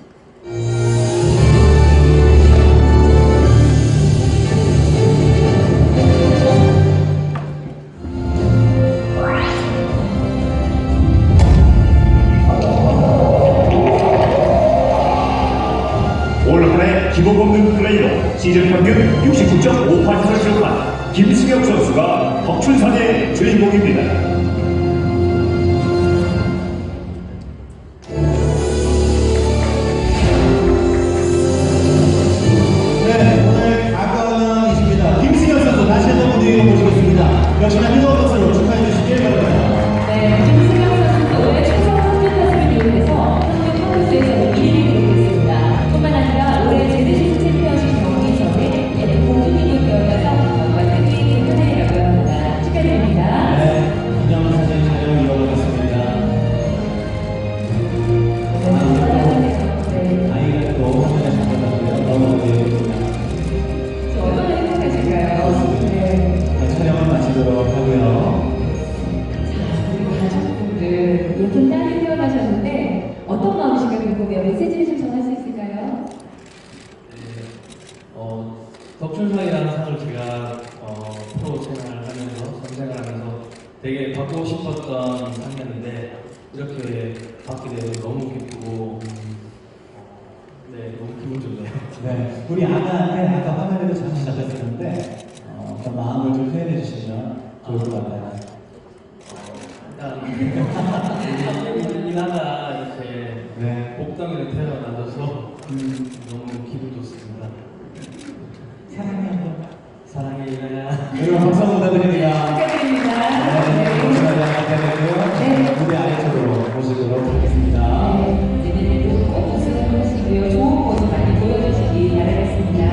S11: 올 한해 기복 없는 플레이로 시즌 평균 육십구 점 오 퍼센트를 기록한 김승혁 선수가 덕춘상의 주인공입니다.
S4: 역시나 뜨거운 박수로 축하해 주시길 바랍니다.
S3: 네, 김승혁 선수는 올해 최소 평균 타수를 기록해서 평균 타수에서 일 위를 기록했습니다. 뿐만 아니라 올해 제드시스 챔피언십 경기전에 에프 공주님을 배워서 영광 특히 대표내라고 합니다. 축하드립니다.
S4: 네, 기념사진 촬영 이어가겠습니다. 네, 아이가 또 화면에 잡혀가고요. 너무 귀여워요.
S3: 얼마나 행복하실까요? 네.
S4: 촬영을 마치도록 하고요.
S3: 자, 그리고 가족분들 예쁜 딸이 태어나셨는데 어떤 마음이신가 궁금해요. 메시지를 좀 전할 수 있을까요?
S9: 어, 덕춘상이라는 상을 제가 어, 프로 생활을 하면서 전생을 하면서 되게 받고 싶었던 상이었는데 이렇게 받게 되어서 너무 기쁘고 음, 어, 네, 너무 기분 좋네요.
S4: 네, 우리 아가한테 아까 화면에도 잠시 잡혔었는데 어, 좀 마음을 좀 표현해 주시면 좋을 것 같아요.
S9: 일단 이나가 이렇게
S4: 네.
S9: 복당에 태어나서 음, 너무 기분 좋습니다.
S4: 사랑해 한번.
S9: 사랑해 이나야.
S4: 여러분 박수 한번 부탁드립니다.
S3: 축하드립니다.
S4: 네, 감사합니다. 네, 무대 아래쪽으로 모시도록 하겠습니다.
S3: 네, 내년에도 꼭 우승하시고요. 좋은 모습 많이 보여주시기 바라겠습니다.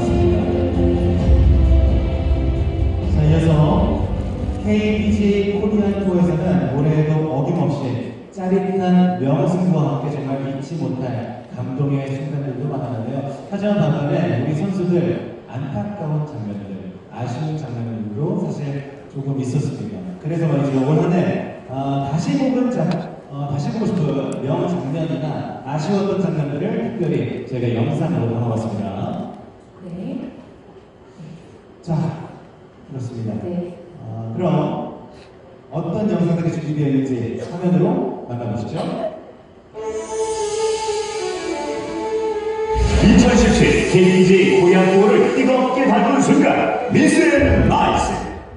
S4: 자, 이어서 케이비제이 코리안 투어에서는 올해에도 어김없이 짜릿한 명승부와 함께 정말 잊지 못할 감동의 순간들도 많았는데요. 하지만 반면에 우리 선수들 안타까운 장면들, 아쉬운 장면들도 사실 조금 있었습니다. 그래서 말이죠, 올 한해 어, 다시 보는 장, 어, 다시 보고 싶은 명장면이나 아쉬웠던 장면들을 특별히 저희가 영상으로 담아봤습니다.
S3: 네.
S4: 자, 그렇습니다.
S3: 네.
S4: 어, 그럼 어떤 영상들이 준비되어 있는지 화면으로 만나보시죠.
S11: 이천십칠 케이비제이 고향 투어를 뜨겁게 닮은 순간 미스 앤 나이스.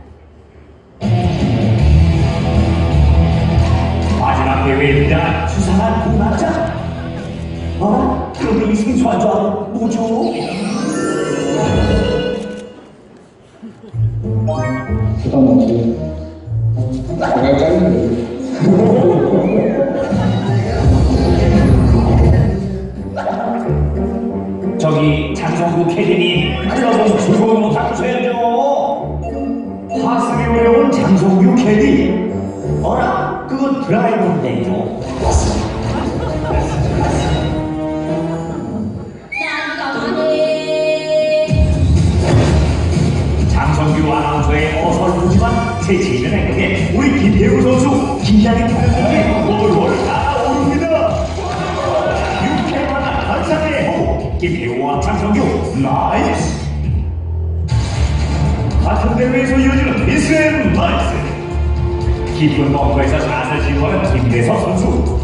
S11: 마지막 대회에 등장한 수상한 두 남자. 어? 그런데 이 생소한 조합은 뭐죠?
S17: 내가 짜는데.
S11: 저기 장성구 캐디님 클럽에서 즐거운 거 바꾸셔야죠. 화습이 어려운 장성규 캐디. 어라? 그건 드라이버인데요. 장성규 아나운서의 어설프지만 제 지는 행동에 우리 김태우 선수 긴장이 풀렸는지 월월 날아오릅니다. 유쾌한 환상의 호흡 김태우와 장성규 나이스. 같은 대회에서 이어지는 미스 앤 나이스. 깊은 벙커에서 샷을 시도하는 김대석 선수.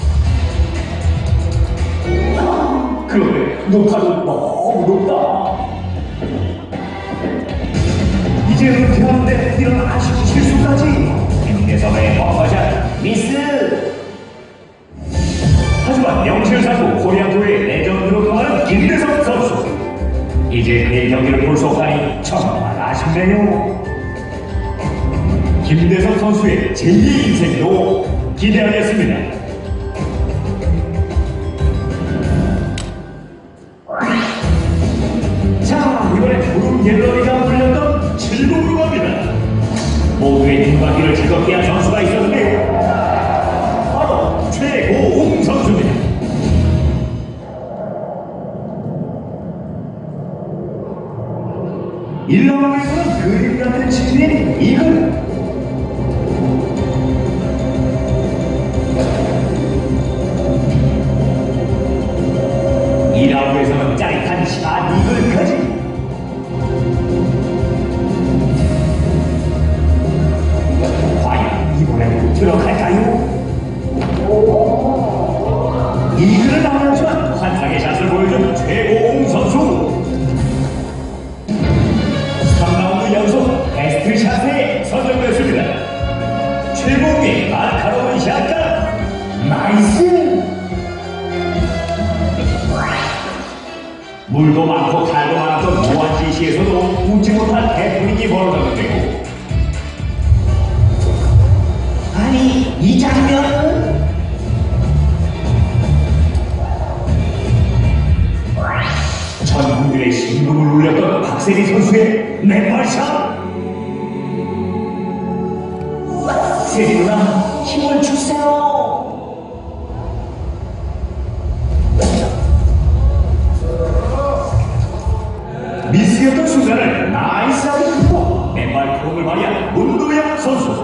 S11: 그런데 높아도 너무 높다. 이제 은퇴하는데 이런 아쉬운 실수까지. 김대섭의 벙커샷 미스. 하지만 명실상부 코리안 투어의 레전드로 통하는 김대섭 선수. 이제 그의 경기를 볼 수 없다니 정말 아쉽네요. 김대섭 선수의 제이의 인생도 기대하겠습니다. 자, 이번엔 구름 갤러리가 불렸던 즐거움으로 갑니다. 모두의 눈과 귀를 즐겁게 한 선수가 있었는데요. 바로 최고웅 선수입니다. 일 라운드에서는 그림 같은 친구인 이글. 이 라운드에서는 짜릿한 샷 이글까지. 과연 이번에도 들어갈까요? 이글은 나오지만 환상의 샷을 보여준 최고웅 선수. 삼 라운드 연속 베스트 샷에 선정됐습니다. 최고의 날카로운 샷감 나이스. 물도 많고 탈도 많았던 무한지시에서도 웃지 못할 해프닝이 벌어졌는데요. 아니 이 장면은 전 국민의 심금을 울렸던 박세리 선수의 맨발샷. 세리 누나 힘을 주세요. 미스였던 순간을 나이스하게 극복. 맨발 프롬을 발휘한 문도영 선수.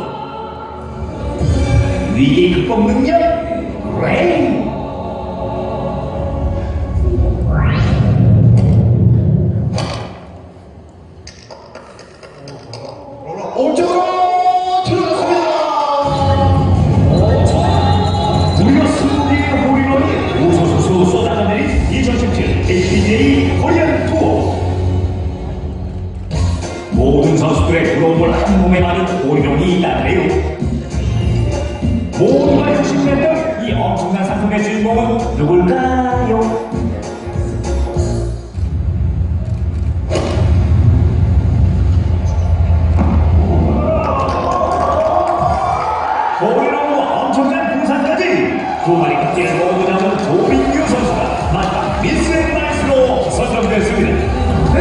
S11: 위기 극복 능력 레인. 오쪽으로 들어갔습니다. 무려 스무 개의 홀인원이 우수수수 쏟아져내린 이천십칠 많은 오리론이 있다네요. 모두가 욕심냈던 이 엄청난 상품의 주인공은 누굴까요? 오리론과 엄청난 부산까지 두 마리 토끼를 모두 잡은 조민규 선수가 마지막 미스 앤 나이스로 선정됐습니다.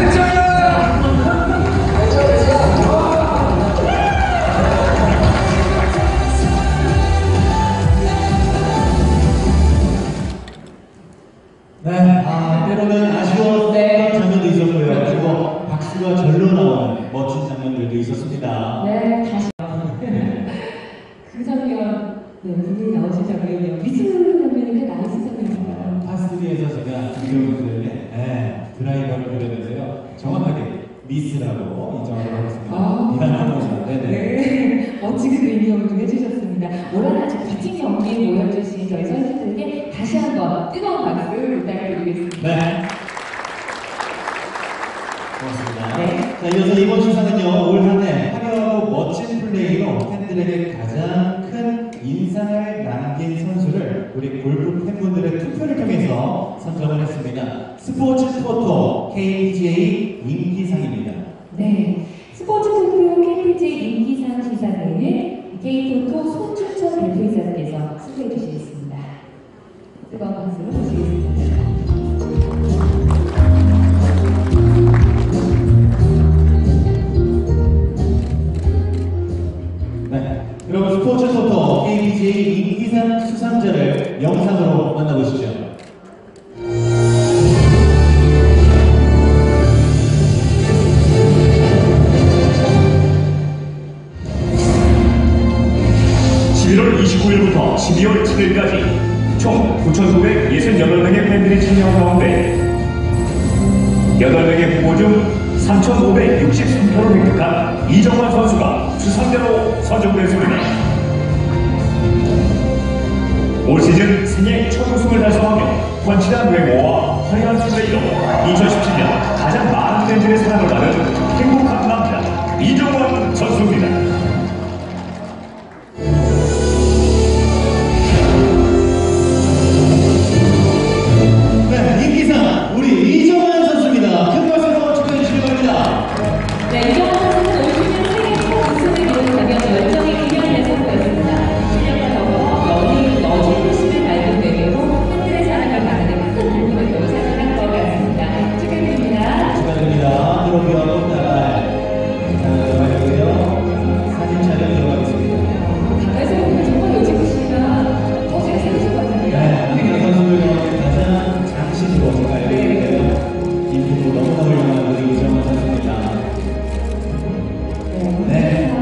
S4: 네, 아, 때로는 아쉬웠던 장면도 있었고요. 그리고 박수가 절로 나오는 멋진 장면들도 있었습니다.
S3: 네, 다시. 그 장면, 네, 분명히 나오신 장면이요. 미스 장면이 그 나이스 장면인가요?
S4: 파스리에서 제가 김경수의 네, 드라이버를 그렸는데요. 정확하게 미스라고 인정하도록 하겠습니다.
S3: 아,
S4: 이단합니다. 네네.
S3: 네, 멋지게 리뷰를 좀 해주셨습니다. 오늘 아주 값진 경기 보여주신 저희 선수들에게 다시 한번 뜨거운 박수 부탁드리겠습니다.
S4: 네. 고맙습니다. 네. 자, 이어서 이번 시상은요, 올 한 해 화려하고 멋진 플레이로 팬들에게 가장 큰 인상을 남긴 선수를 우리 골프 팬분들의 투표를 통해서 선정을 했습니다. 스포츠 토토 케이티제이 인기상입니다.
S3: 네. 스포츠 토토 케이티제이 인기상 시상에는 케이토토 손준천 대표이사께서 수고해 주시겠습니다. 뜨거운 박수로 모시겠습니다.
S4: 네, 그럼 스포츠 토토 케이티제이 인기상 수상자를 영상으로 만나보시죠.
S11: 십일월 이십구일부터 십이월 칠일까지 총 구천구백육십팔 명의 팬들이 참여한 가운데 여덟 명의 후보 중 삼천오백육십삼 표를 획득한 이정환 선수가 수상자로 선정됐습니다. 올 시즌 생애 첫 우승을 달성하며 펀치한 외모와 화려한 플레이로 이천십칠 년 가장 많은 팬들의 사랑을 받은 행복한 남자 이정환 선수입니다.
S4: 네, 인기상 우리 이정환 선수입니다. 큰 박수로 축하해 주시기 바랍니다.
S3: 네, 이정환 선수는 올 시즌 세계 첫 우승을 기록하며 열정의 기량을 선보였습니다. 실력과 더불어 연예인 너지 표심을 밝은 외모로 팬들의 사랑을 받는 큰 부분을 또 차지한 것 같습니다. 축하드립니다.
S4: 축하드립니다. 트로피와 꽃다발 들어가고요. 사진 촬영 들어가겠습니다.
S3: 가까이서 보면 정말 요지코 씨가 더 잘생기신 것 같은데요.
S4: 네, 우리 선수들 가운데 가장 장신으로 제가 알고 있는데요. 인품도 너무나 훌륭한 우리 이정환 선수입니다. 네.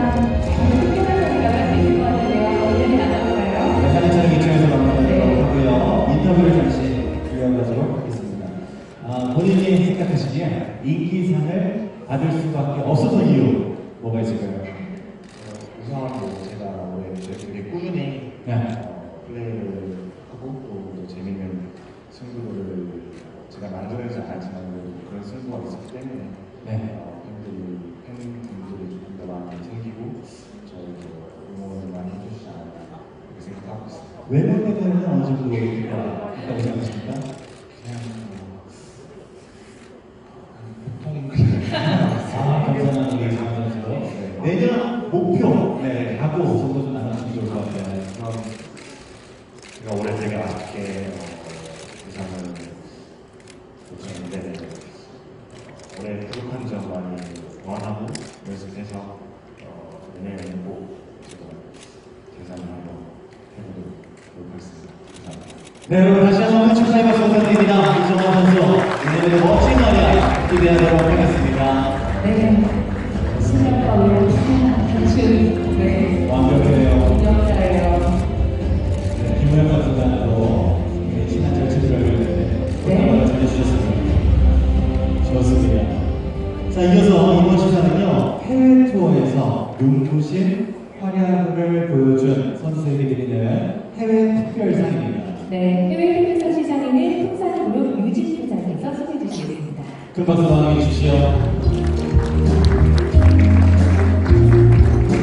S4: 네, 사진 촬영 이쪽에서 만나도록 하고요. 인터뷰를 잠시 이어가도록 하겠습니다. 아, 본인이 생각하시기에 인기상을 받을 수밖에 없었던 이유 뭐가 있을까요?
S18: 우선 제가 올해 되게 꾸준히
S4: 네.
S18: 어, 플레이를 하고 또, 또 재밌는 승부를 제가 만들어내지 않았지만 그런 승부가 있었기 때문에
S4: 네.
S18: 어, 팬들이 팬분들이 조금 더 많이 생기고 저희도 응원을 많이 해주시지 않았나 그렇게 생각하고 있습니다.
S4: 외모 때문에 어느 정도 있다고 생각하십니까? 아, 감사합니다. 우리 이정환 선수. 내년 목표, 네, 각오 정도 좀 나눠주시면 좋을 것 같아요.
S18: 그럼 제가 올해 되게 아쉽게 어, 부상을 놓쳤는데 어, 올해 부족한 점 많이 보완하고 연습해서 어, 내년에는 꼭 제가 계산을 한번 해보도록 노력하겠습니다. 감사합니다.
S4: 네, 여러분 다시 한번 축하의 박수 부탁드립니다. 이정환 선수, 내년에 멋진 날이 기대하도록 하겠습니다.
S3: 네, 신랑과 우리 단춘, 네,
S4: 완벽해요.
S3: 기념사예요.
S4: 네, 김우영 선수가 또 친한 절친을 알고 있는데 오늘 잘해주셨습니다. 좋습니다. 자, 이어서 이번 시상은요, 해외 투어에서 눈부신 활약을 보여준 선수에게 드리는 해외 특별상입니다.
S3: 네, 해외 특별상 시상에는 풍산그룹 유진 부장님께서 소개해 주시겠습니다.
S4: 큰 박수 환영해 주시죠.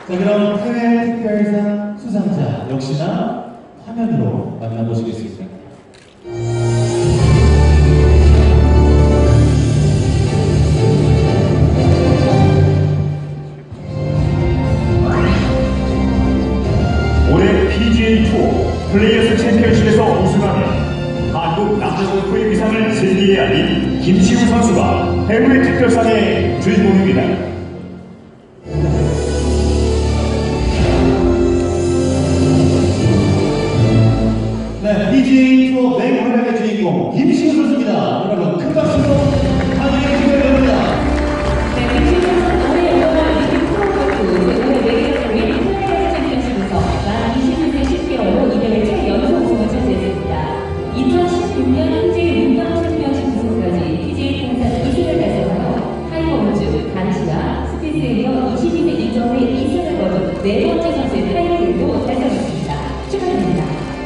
S4: 자, 그럼 해외 특별상 수상자 역시나 화면으로 만나보시겠습니다.
S11: 올해 피지에이 투어 플레이어스 챔피언십에서 우승하며 한국 남자 골프의 위상을 세계에 알린 김시우 선수가 해외 특별상의 주인공입니다.
S4: 네, 피지에이 투어 맹활약의 주인공 김시우 선수입니다. 여러분 큰 박수로 환영해 주셔야 됩니다.
S3: 네, 김시우 선수는 올해 열여덟 리뷰 프로골프 제도의 메이저스 윈 플레이어스 챔피언십에서 만 이십일 세 십 개월로 이 대회 최연소 우승을 차지했습니다. 이천십육 년 피지에이 윈덤 챔피언십 우승까지 피지에이 통산 이 승을 달성하여 타이거 우즈, 간시아, 스피스에 이어 이십이 세 일 점의 이 승을 거둔 네 번째 선수의 타이틀도 달성했습니다. 축하드립니다.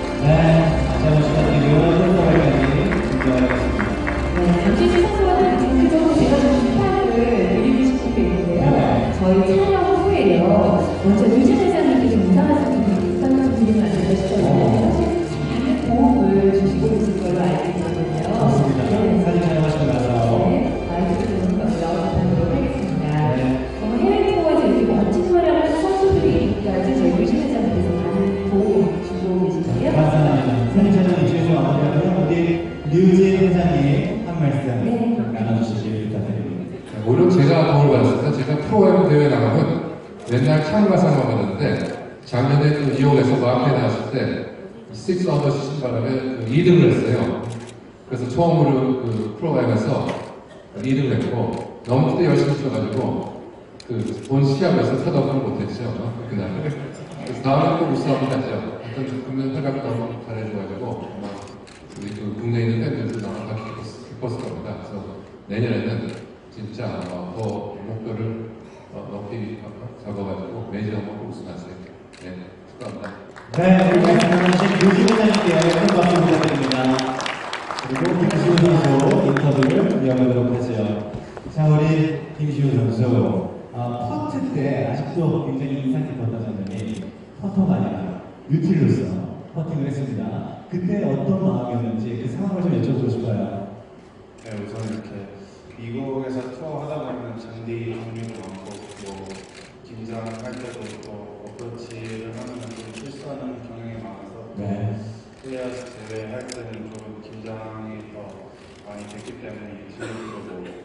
S4: 네, 다시 한번 축하드리고요. 홀더발까지 진정하겠습니다.
S3: 네, 잠시 후 선수와는 그 정도 제가 좀 부탁을 드리고 싶은 게 있는데요.
S4: 네.
S3: 저희 촬영 후에요. 먼저 유진 회장님께 좀 인사 말씀 설명 드리면 안 될까 싶어요. 사실 많은 도움을 주시고 계실 걸로 알고 있거든요.
S4: 맞습니다.
S3: 네.
S4: 사진 촬영하시고 나서
S3: 네, 마이크 좀 나오도록 하겠습니다.
S4: 네.
S3: 정말 해외 투어에서 이렇게 멋진 활약을 하는 선수들이 있기까지 저희 유진 회장님께서 많은 도움 주고 계시고요.
S4: 맞습니다. 사진 촬영 이쪽에서 마무리하고요. 우리 류진 회장님 한 말씀
S3: 네.
S4: 나눠주시길 부탁드립니다.
S13: 오히려 제가 도움을 받았습니다. 제가 프로그램 대회 나가면 맨날 창가상만 받았는데 작년에 그 이홀에서 마음에 나왔을 때 식스 언더 치신 바람에 그 이 등을 했어요. 그래서 처음으로 그 프로그램에서 이 등을 했고 너무 그때 열심히 쳐가지고 그 본 시합에서 타덕을 못했죠. 그날. 그래서 다음에 꼭 우승하면 하죠. 하여튼 금년 활약 너무 잘해줘가지고 아마 우리 그 국내에 있는 팬들도 아마 다 기뻤을 겁니다. 그래서 내년에는 진짜 어, 더 목표를 어, 높이 잡아가지고 메이저 한번 우승하세요. 네, 축하합니다.
S4: 네, 우리 말씀하신 류진 회장님께 큰 박수 부탁드립니다. 그리고 김시우 선수 인터뷰를 이어가도록 하죠. 자, 우리 김시우 선수, 어, 퍼트 때 아직도 굉장히 인상 깊었던 장면이 퍼터가 아니라 유틸로서 퍼팅을 했습니다. 그때 어떤 마음이었는지 그 상황을 좀 여쭤보고 싶어요.
S18: 네, 우선 이렇게 미국에서 투어 하다 보면 잔디 종류도 많고 뭐 긴장할 때도 또 어프로치를 하면 좀 실수하는 경향이 많아서
S4: 네.
S18: 플레이어스 대회 할 때는 좀 긴장이 더 많이 됐기 때문에 지금도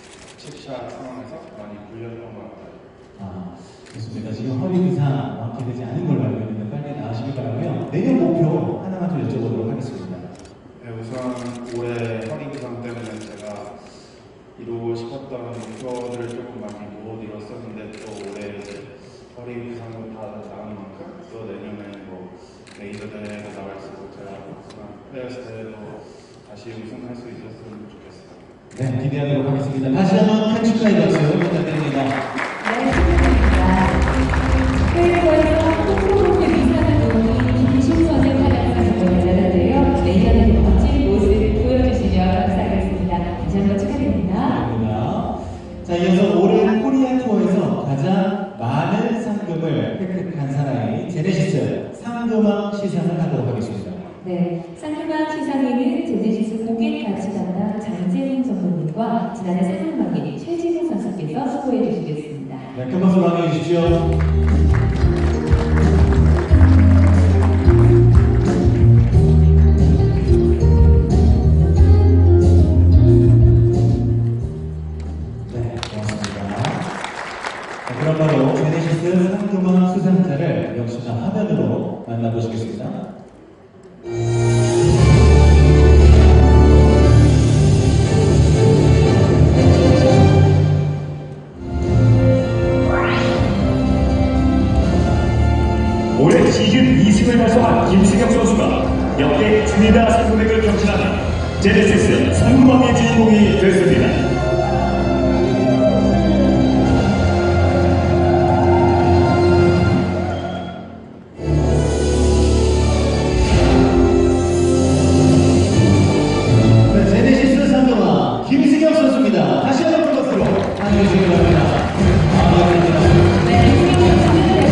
S18: 칩샷 상황에서 많이 불렸던 것 같아요.
S4: 아, 좋습니다. 지금 허리 부상 완쾌되지 않은 걸로 알고 있는데 빨리 나으시길 바라고요. 내년 목표 하나만 좀 여쭤보도록 하겠습니다.
S18: 네, 우선 올해 허리 부상 때문에 제가 이루고 싶었던 목표들을 조금 많이 못 이뤘었는데 또 올해 이제 허리 부상을 다 나은 만큼 또 내년에 뭐 메이저 대회도 나갈 수 있고 제가 우승한 플레이어스 대회도 다시 우승할 수 있었으면 좋겠어요.
S4: 네, 기대하도록 하겠습니다. 다시 한번 큰 축하의 박수 부탁드립니다.
S3: 네, 축하드립니다. 해외에서 프로골프 위상을 놓은 김시우 선수의 활약을 정말 대단한데요. 내년에도 멋진 모습 보여주시면 감사하겠습니다. 다시 한번 축하드립니다.
S4: 감사합니다. 자, 이어서 올해 코리아 투어에서 가장 많은 상금을 획득한 사람이 제네시스 상금왕 시상을 하도록 하겠습니다.
S3: 네, 쌍금왕 시상에는 제네시스 고객 가치 담당 장재민 전무님과 지난해 세상망인 최진우 선수께서 수고해 주시겠습니다.
S4: 네, 큰 박수 함께 해주십시오. 네, 고맙습니다. 자, 그럼 바로 제네시스 상금왕 수상자를 역시나 화면으로 만나보시겠습니다.
S11: 올해 시즌 이 승을 달성한 김승혁 선수가 역대 주니다 상금액을 경신하며 제네시스 상금왕의 주인공이 됐습니다.
S4: 네, 제네시스 상금왕 김승혁 선수입니다. 다시 한번 큰 박수로 환영해 주시기 바랍니다. 아, 네,
S3: 네, 김승혁 선수는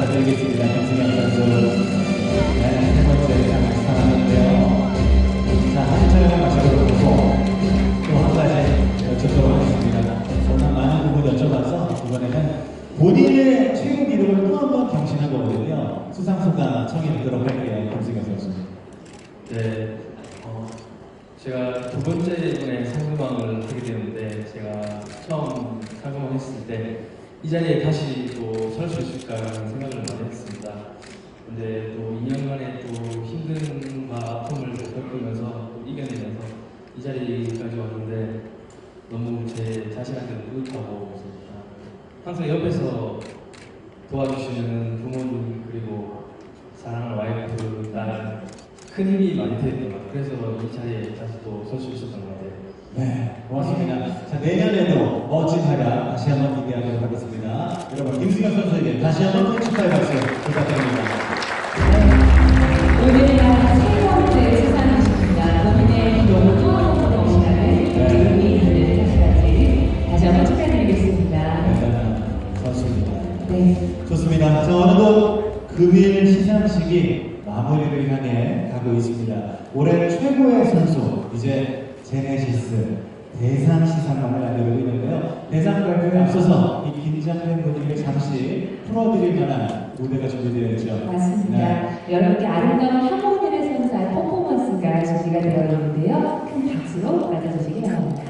S4: 축하드리겠습니다. 김승현 선수. 네, 세 번째 상 수상하셨는데요. 자, 사진 촬영을 마치도록 하고 또 한 가지 여쭙도록 하겠습니다. 워낙 많은 부분 여쭤봐서 이번에는 본인의 최고 기록을 또 한 번 경신한 거거든요. 수상 소감 청해 듣도록 할게요. 김승현 선수.
S9: 네, 어, 제가 두 번째 이번에 상금왕을 하게 되는데 제가 처음 상금왕 했을 때 이 자리에 다시 또 설 수 있을까라는 생각을 많이 했습니다. 근데 또 이 년간의 또 힘듦과 아픔을 겪으면서 또 이겨내면서 이 자리까지 왔는데 너무 제 자신한테 뿌듯하고 있습니다. 항상 옆에서 도와주시는 부모님 그리고 사랑하는 와이프, 딸 큰 힘이 많이 되는 것 같아요. 그래서 이 자리에 다시 또 설 수 있었던 것 같아요.
S4: 네, 고맙습니다. 자, 내년에도 멋진 활약 다시 한번 기대하도록 하겠습니다. 여러분, 김승현 선수에게 다시 한번 큰 축하의 박수 부탁드립니다.
S3: 오늘은 세 번째 수상이십니다. 본인의 기록을 또 한 번 경신하는 금이 하는 사실까지 다시 한번 축하드리겠습니다.
S4: 대단한 선수입니다.
S3: 네.
S4: 좋습니다. 자, 어느덧 금일 시상식이 마무리를 향해 가고 있습니다. 올해 최고의 선수, 이제 제네시스 대상 시상만을 알려드리고 있는데요. 대상 발표에 앞서서 이 긴장된 분위기를 잠시 풀어드릴 만한 무대가 준비되어 있죠.
S3: 맞습니다.
S4: 네.
S3: 여러분께 아름다운 하모니를 선사할 퍼포먼스가 준비가 되어 있는데요. 큰 박수로 맞아주시기 바랍니다.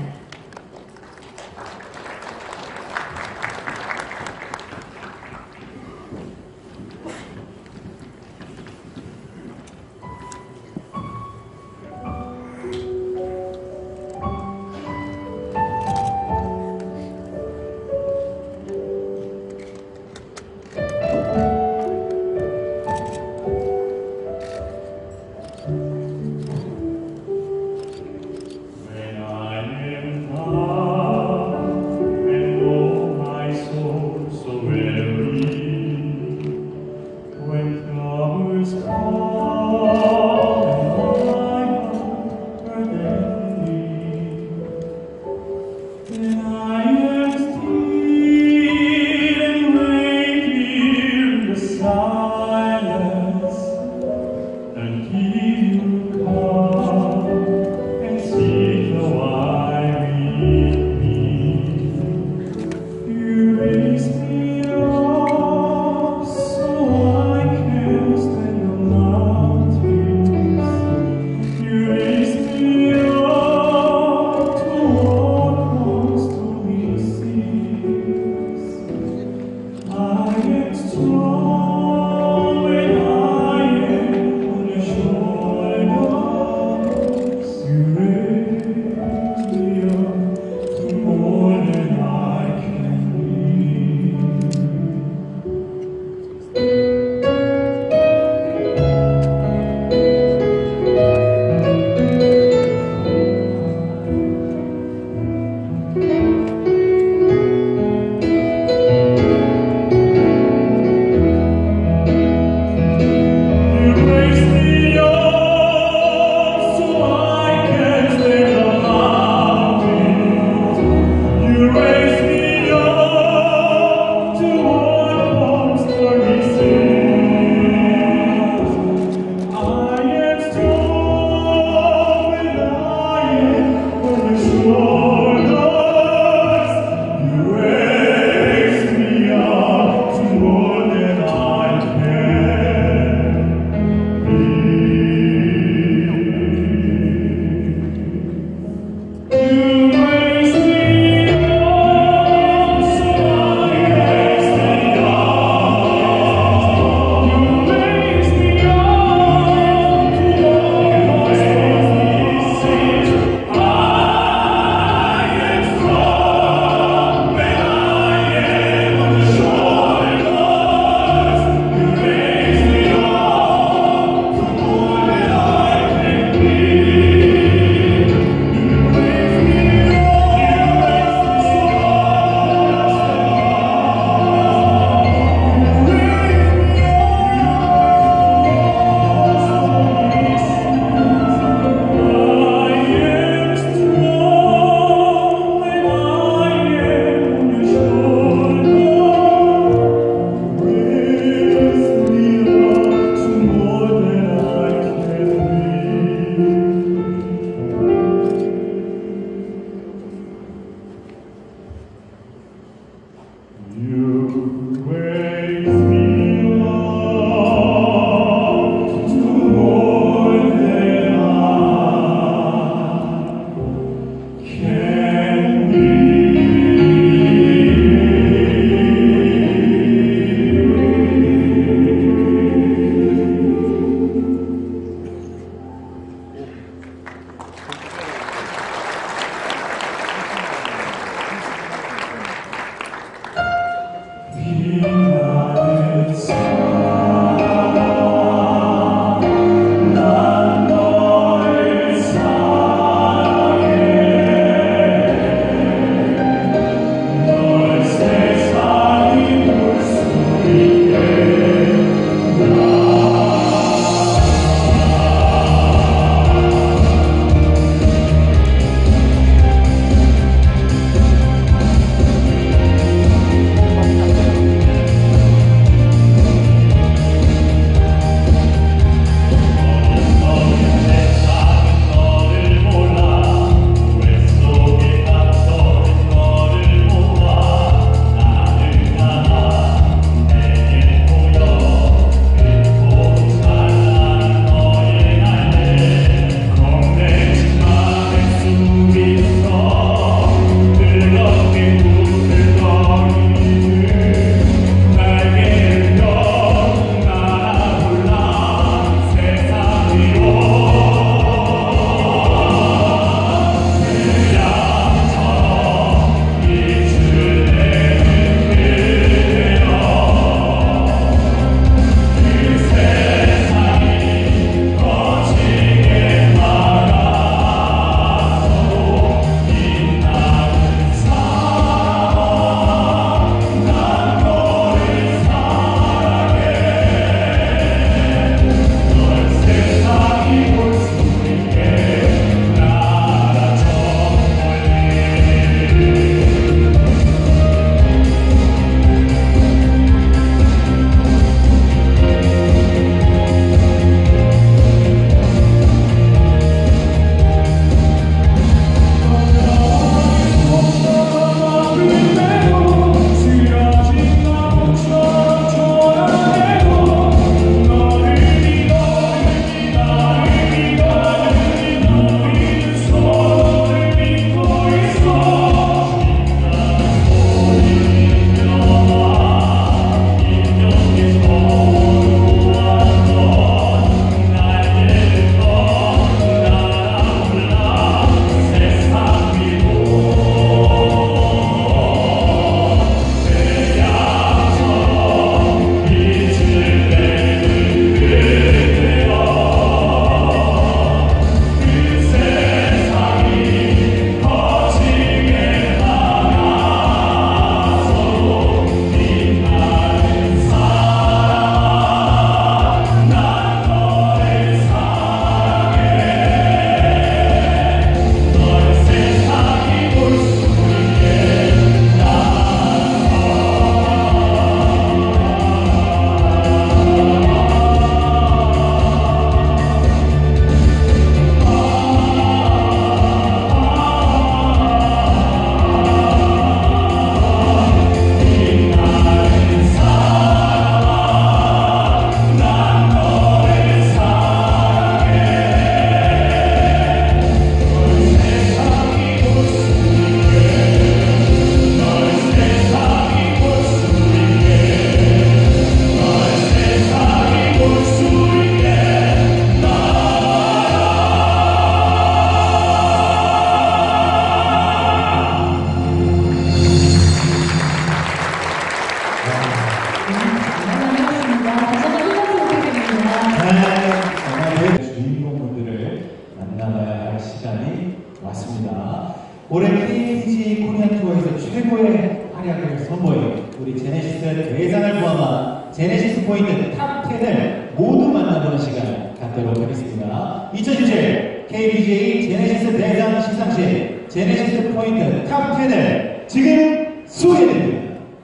S4: 올해 케이티지 코리안 투어에서 최고의 활약을 선보인 우리 제네시스 대상을 포함한 제네시스 포인트 탑 텐을 모두 만나보는 시간 갖도록 하겠습니다. 이천십칠 케이티지 제네시스 대상 시상식 제네시스 포인트 탑 텐을 지금 소개해드립니다.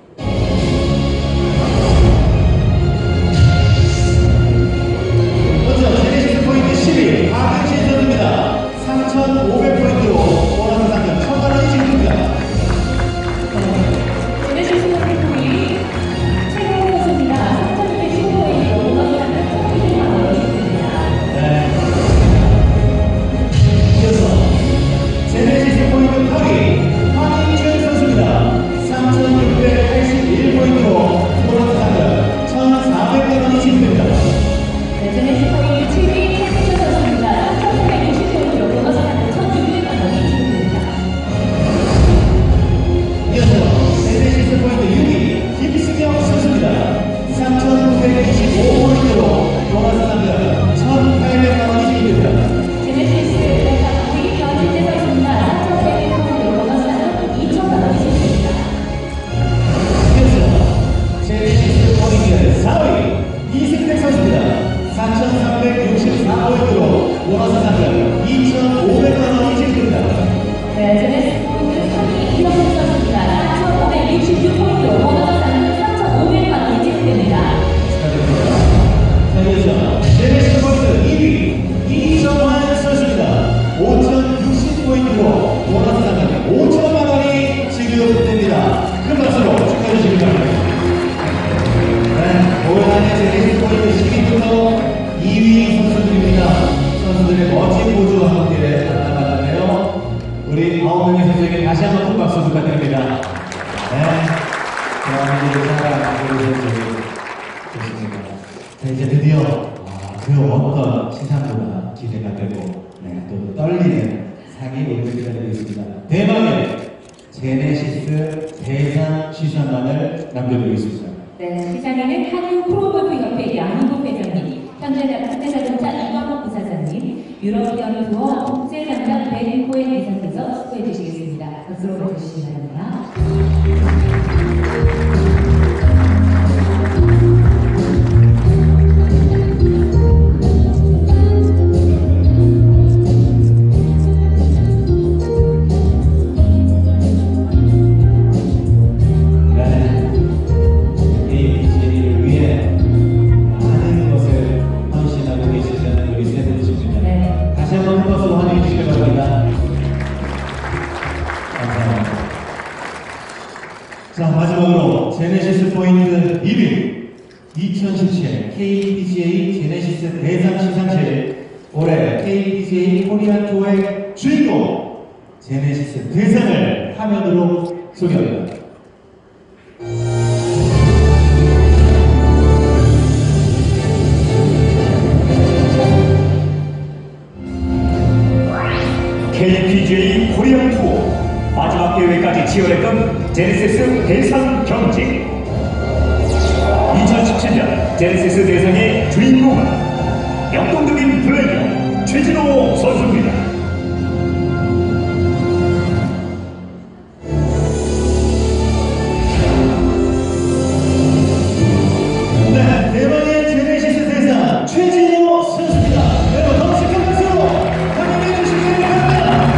S4: 먼저 제네시스 포인트 십일 박은신 선수입니다. 삼천오백 포인트로 보너스 상금 천만 원이 지급됩니다.
S3: 제네시스 포인트
S4: 좋습니다. 자, 이제 드디어 아, 그 어떤 시상보다 기대가 되고 네, 또 떨리는 상이 오늘 기다리고 있습니다. 대망의 제네시스 대상 시상만을 남겨두고 있습니다.
S3: 네, 시상에는 한유 프로골프협회 양희국 회장님, 현대자동차 이광호 부사장님, 유러피언 투어 국제장장 벤코의 이사께서 수고해 주시겠습니다. 박수로 보내주시기 바랍니다.
S4: 자, 마지막으로 제네시스 포인트 이 위 이천십칠 케이피지에이 제네시스 대상 시상식 올해 케이피지에이 코리안 투어의 주인공 제네시스 대상을 화면으로 소개합니다.
S11: 케이피지에이 코리안 투어 마지막 대회까지 치열했던 제네시스 대상 경쟁. 이천십칠 년 제네시스 대상의 주인공은 역동적인 플레이어 최진호 선수입니다.
S4: 네, 대망의 제네시스 대상 최진호 선수입니다. 여러분 너무 시큰 박수로 환영해 주시기 바랍니다.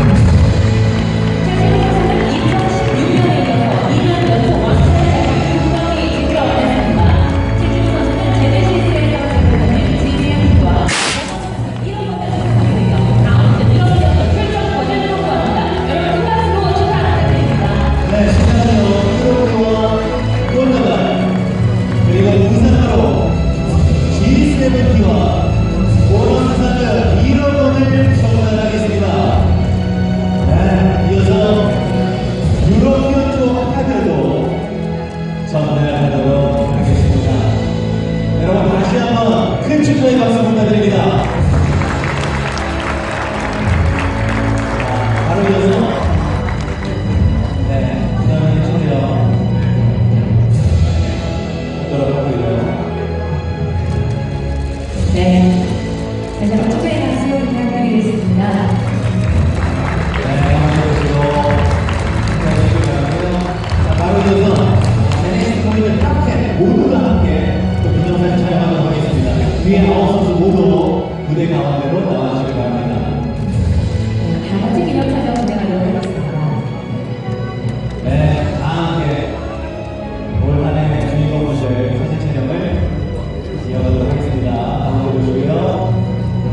S4: 전달하도록 하겠습니다. 여러분 다시 한번 큰 축하의 박수 부탁드립니다. 자, 바로 이어서 네, 그 다음에 초대요 하도록 하고요.
S3: 네, 다시 한번 축하의 박수 부탁드리겠습니다.
S4: 네, 감사드리고 축하해주시기 바라고요. 자, 바로 이어서 제네시스 포인트 탑텐 모두가 함께 또 기념사진 촬영하도록 하겠습니다. 위에 아홉 선수 모두 무대 가운데로 나와주시기 바랍니다.
S3: 다 같이 기념 촬영 진행하도록 하겠습니다.
S4: 네, 다 함께 올 한 해 주인공분들 사진 촬영을 이어가도록 하겠습니다. 가운데 보시고요.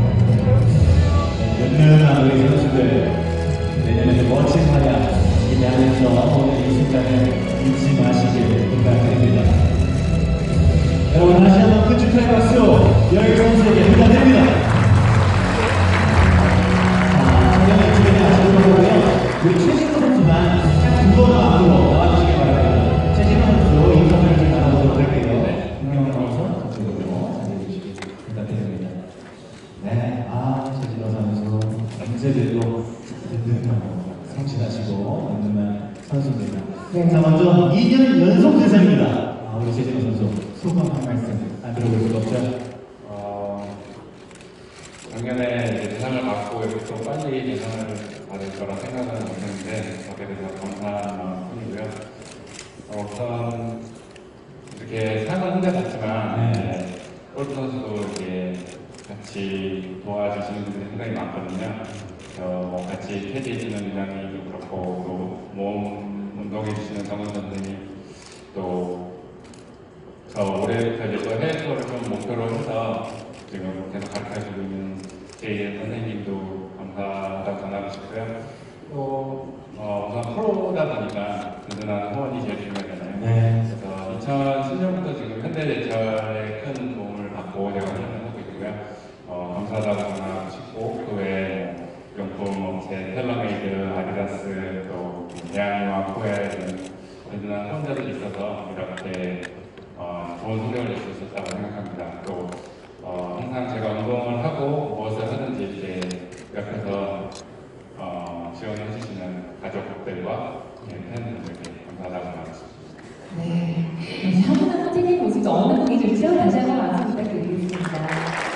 S4: 든든한 우리 선수들 내년에도 멋진 활약 기대하면서 오늘 이 순간을 잊지 마시길 부탁드립니다. 여러분 다시 한번 큰 축하의 박수 여기 선수에게 부탁드립니다. 자, 촬영을 진행하시도록 하고요. 우리 최진호 선수만 두 번 앞으로 나와주시기 바랍니다. 최진호 선수 인터뷰를 좀 나눠보도록 할게요. 김경환 선수 저쪽으로 자리해주시기 부탁드립니다. 네, 아 최진호 선수 언제들도 든든하고 성실하시고 든든한 선수입니다.
S10: 네.
S4: 자, 먼저 이 년 연속 대상입니다. 아, 우리 최진호 선수 소감 한 말씀 안 들어볼 수가 없죠?
S8: 어, 작년에 이제 대상을 받고 이렇게 또 빨리 대상을 받을 거라 생각은 못했는데 거기에 대해서 감사한 마음뿐이고요. 어, 우선 이렇게 상은 혼자 받지만 네. 골프 선수도 이렇게 같이 도와주시는 분들이 상당히 많거든요. 어, 같이 캐디해주는 위원님도 그렇고 또 몸 운동해주시는 정은 선생님 또 저 올해부터 이제 또 해외 투어를 좀 목표로 해서 지금 계속 가르쳐주고 있는 제이엘 선생님도 감사하다고 전하고 싶고요. 또 어, 우선 프로다 보니까 든든한 후원이 제일 중요하잖아요.
S4: 네.
S8: 그래서 이천십 년부터 지금 현대제철에 큰 도움을 받고 제가 활동을 하고 있고요. 어, 감사하다고 전하고 싶고 그 외에 용품 업체 텔러메이드, 아디다스, 또 대한유와 코에 든든한 후원자들이 있어서 이렇게
S19: 좋은 성적을 낼 수 있었다고 생각합니다. 또 어, 항상 제가 운동을 하고 무엇을 하는지 이렇게 옆에서 어, 지원해 주시는 가족들과 팬분들께 감사하다고 말씀드립니다.
S3: 네, 네, 한 분 한 분 챙긴 모습이 어느 분이 좋죠? 다시 한번 말씀 부탁드리겠습니다.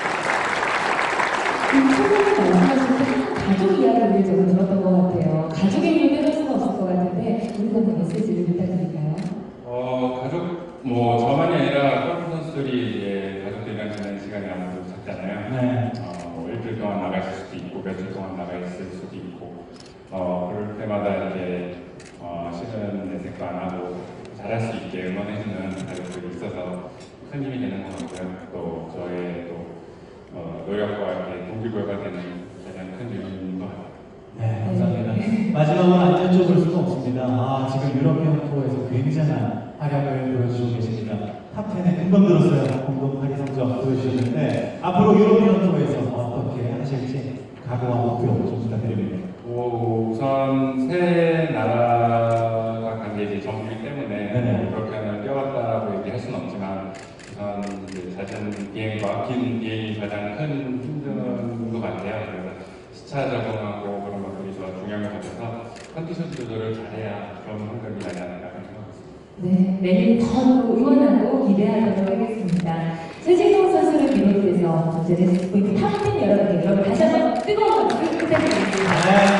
S3: 선생님 말씀하실 때 가족 이야기를 조금 들었던 것 같아요. 가족의 이름을 빼놓을 수는 없을 것 같은데 우리 선생님 메시지를 부탁드릴까요?
S19: 어, 가족, 뭐 저만이 아니라 골프 선수들이 이제 가족들이랑 지내는 시간이 아무래도 작잖아요.
S4: 네.
S19: 어, 뭐 일주일 동안 나가 있을 수도 있고 며칠 동안 나가 있을 수도 있고 어, 그럴 때마다 이렇게 어, 싫은 내색도 안 하고 잘할 수 있게 응원해주는 가족들이 있어서 큰 힘이 되는 것 같고요. 또 저의 또 어, 노력과 이렇게 동기부여가 되는 가장 큰 이유인 것 같아요.
S4: 네, 감사합니다. 마지막으로 안 여쭤볼 수는 없습니다. 아, 지금 유럽연 투어에서 굉장한 활약을 보여주고 계십니다. 탑텐에 금방 들었어요. 공동 팔 위 성적 보여주셨는데 앞으로 유럽연 투어에서 어떻게 하실지 각오와 목표 좀 부탁드립니다.
S19: 뭐 우선 새 나라가 간 게 이제 전부이기 때문에
S4: 네네.
S19: 뭐 그렇게 하면 뛰어갔다라고 얘기할 수는 없지만 우선 이제 잦은 비행과 긴 비행이 가장 큰 힘든 것 같아요. 그래서 시차 적응하고 그런 것들이 저 중요한 것 같아서 컨디션 조절을 잘해야 그런 환경이 나지 않을까 생각합니다.
S3: 네, 내일 더 응원하고 기대하도록 하겠습니다. 최진성 선수를 비롯해서 문제를 스포이트 탑텐 여러분들 여러분 다시 한번 뜨거운 박수 부탁드리겠습니다.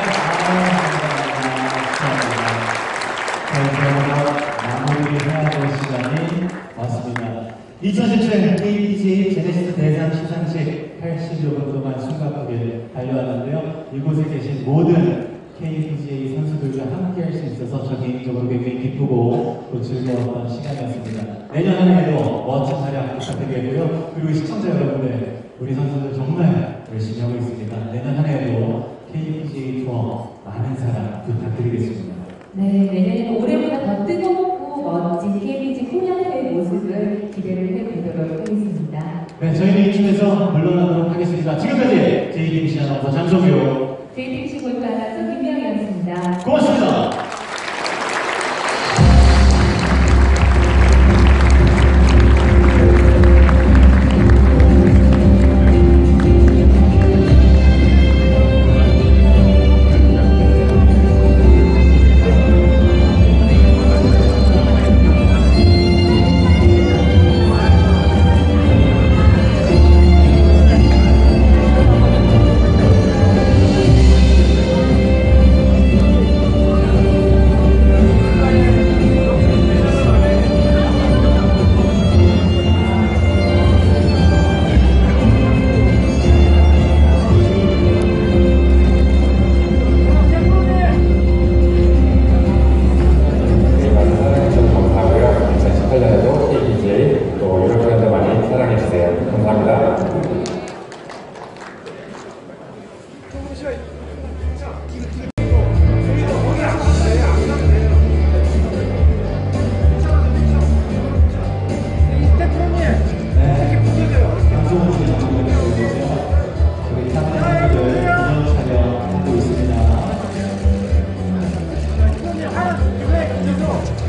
S4: 마무리해야 될 시간이 왔습니다. 이천십칠 케이피지에이 제네시스 대상 시상식 팔십여 분 동안 숨가쁘게 달려왔는데요. 이곳에 계신 모든 케이피지에이 선수들과 함께 할 수 있어서 저 개인적으로 굉장히 기쁘고 또 즐거웠던 시간이었습니다. 내년 한 해도 멋진 활약 부탁드리고요. 그리고 시청자 여러분들, 우리 선수들 정말 열심히 하고 있습니다. 내년 한 해도 케이피지에이 투어 많은 사랑 부탁드리겠습니다.
S3: 네, 내년에는 올해보다 더 뜨겁고 멋진 케이피지 코리아의 모습을 기대를 해보도록 하겠습니다.
S4: 네, 저희는 이쯤에서 물러나도록 하겠습니다. 지금까지 제이티비씨 아나운서 장성규,
S3: 제이티비씨 골프 아나운서 김명희였습니다.
S4: 고맙습니다.
S1: 하나, 둘, 셋,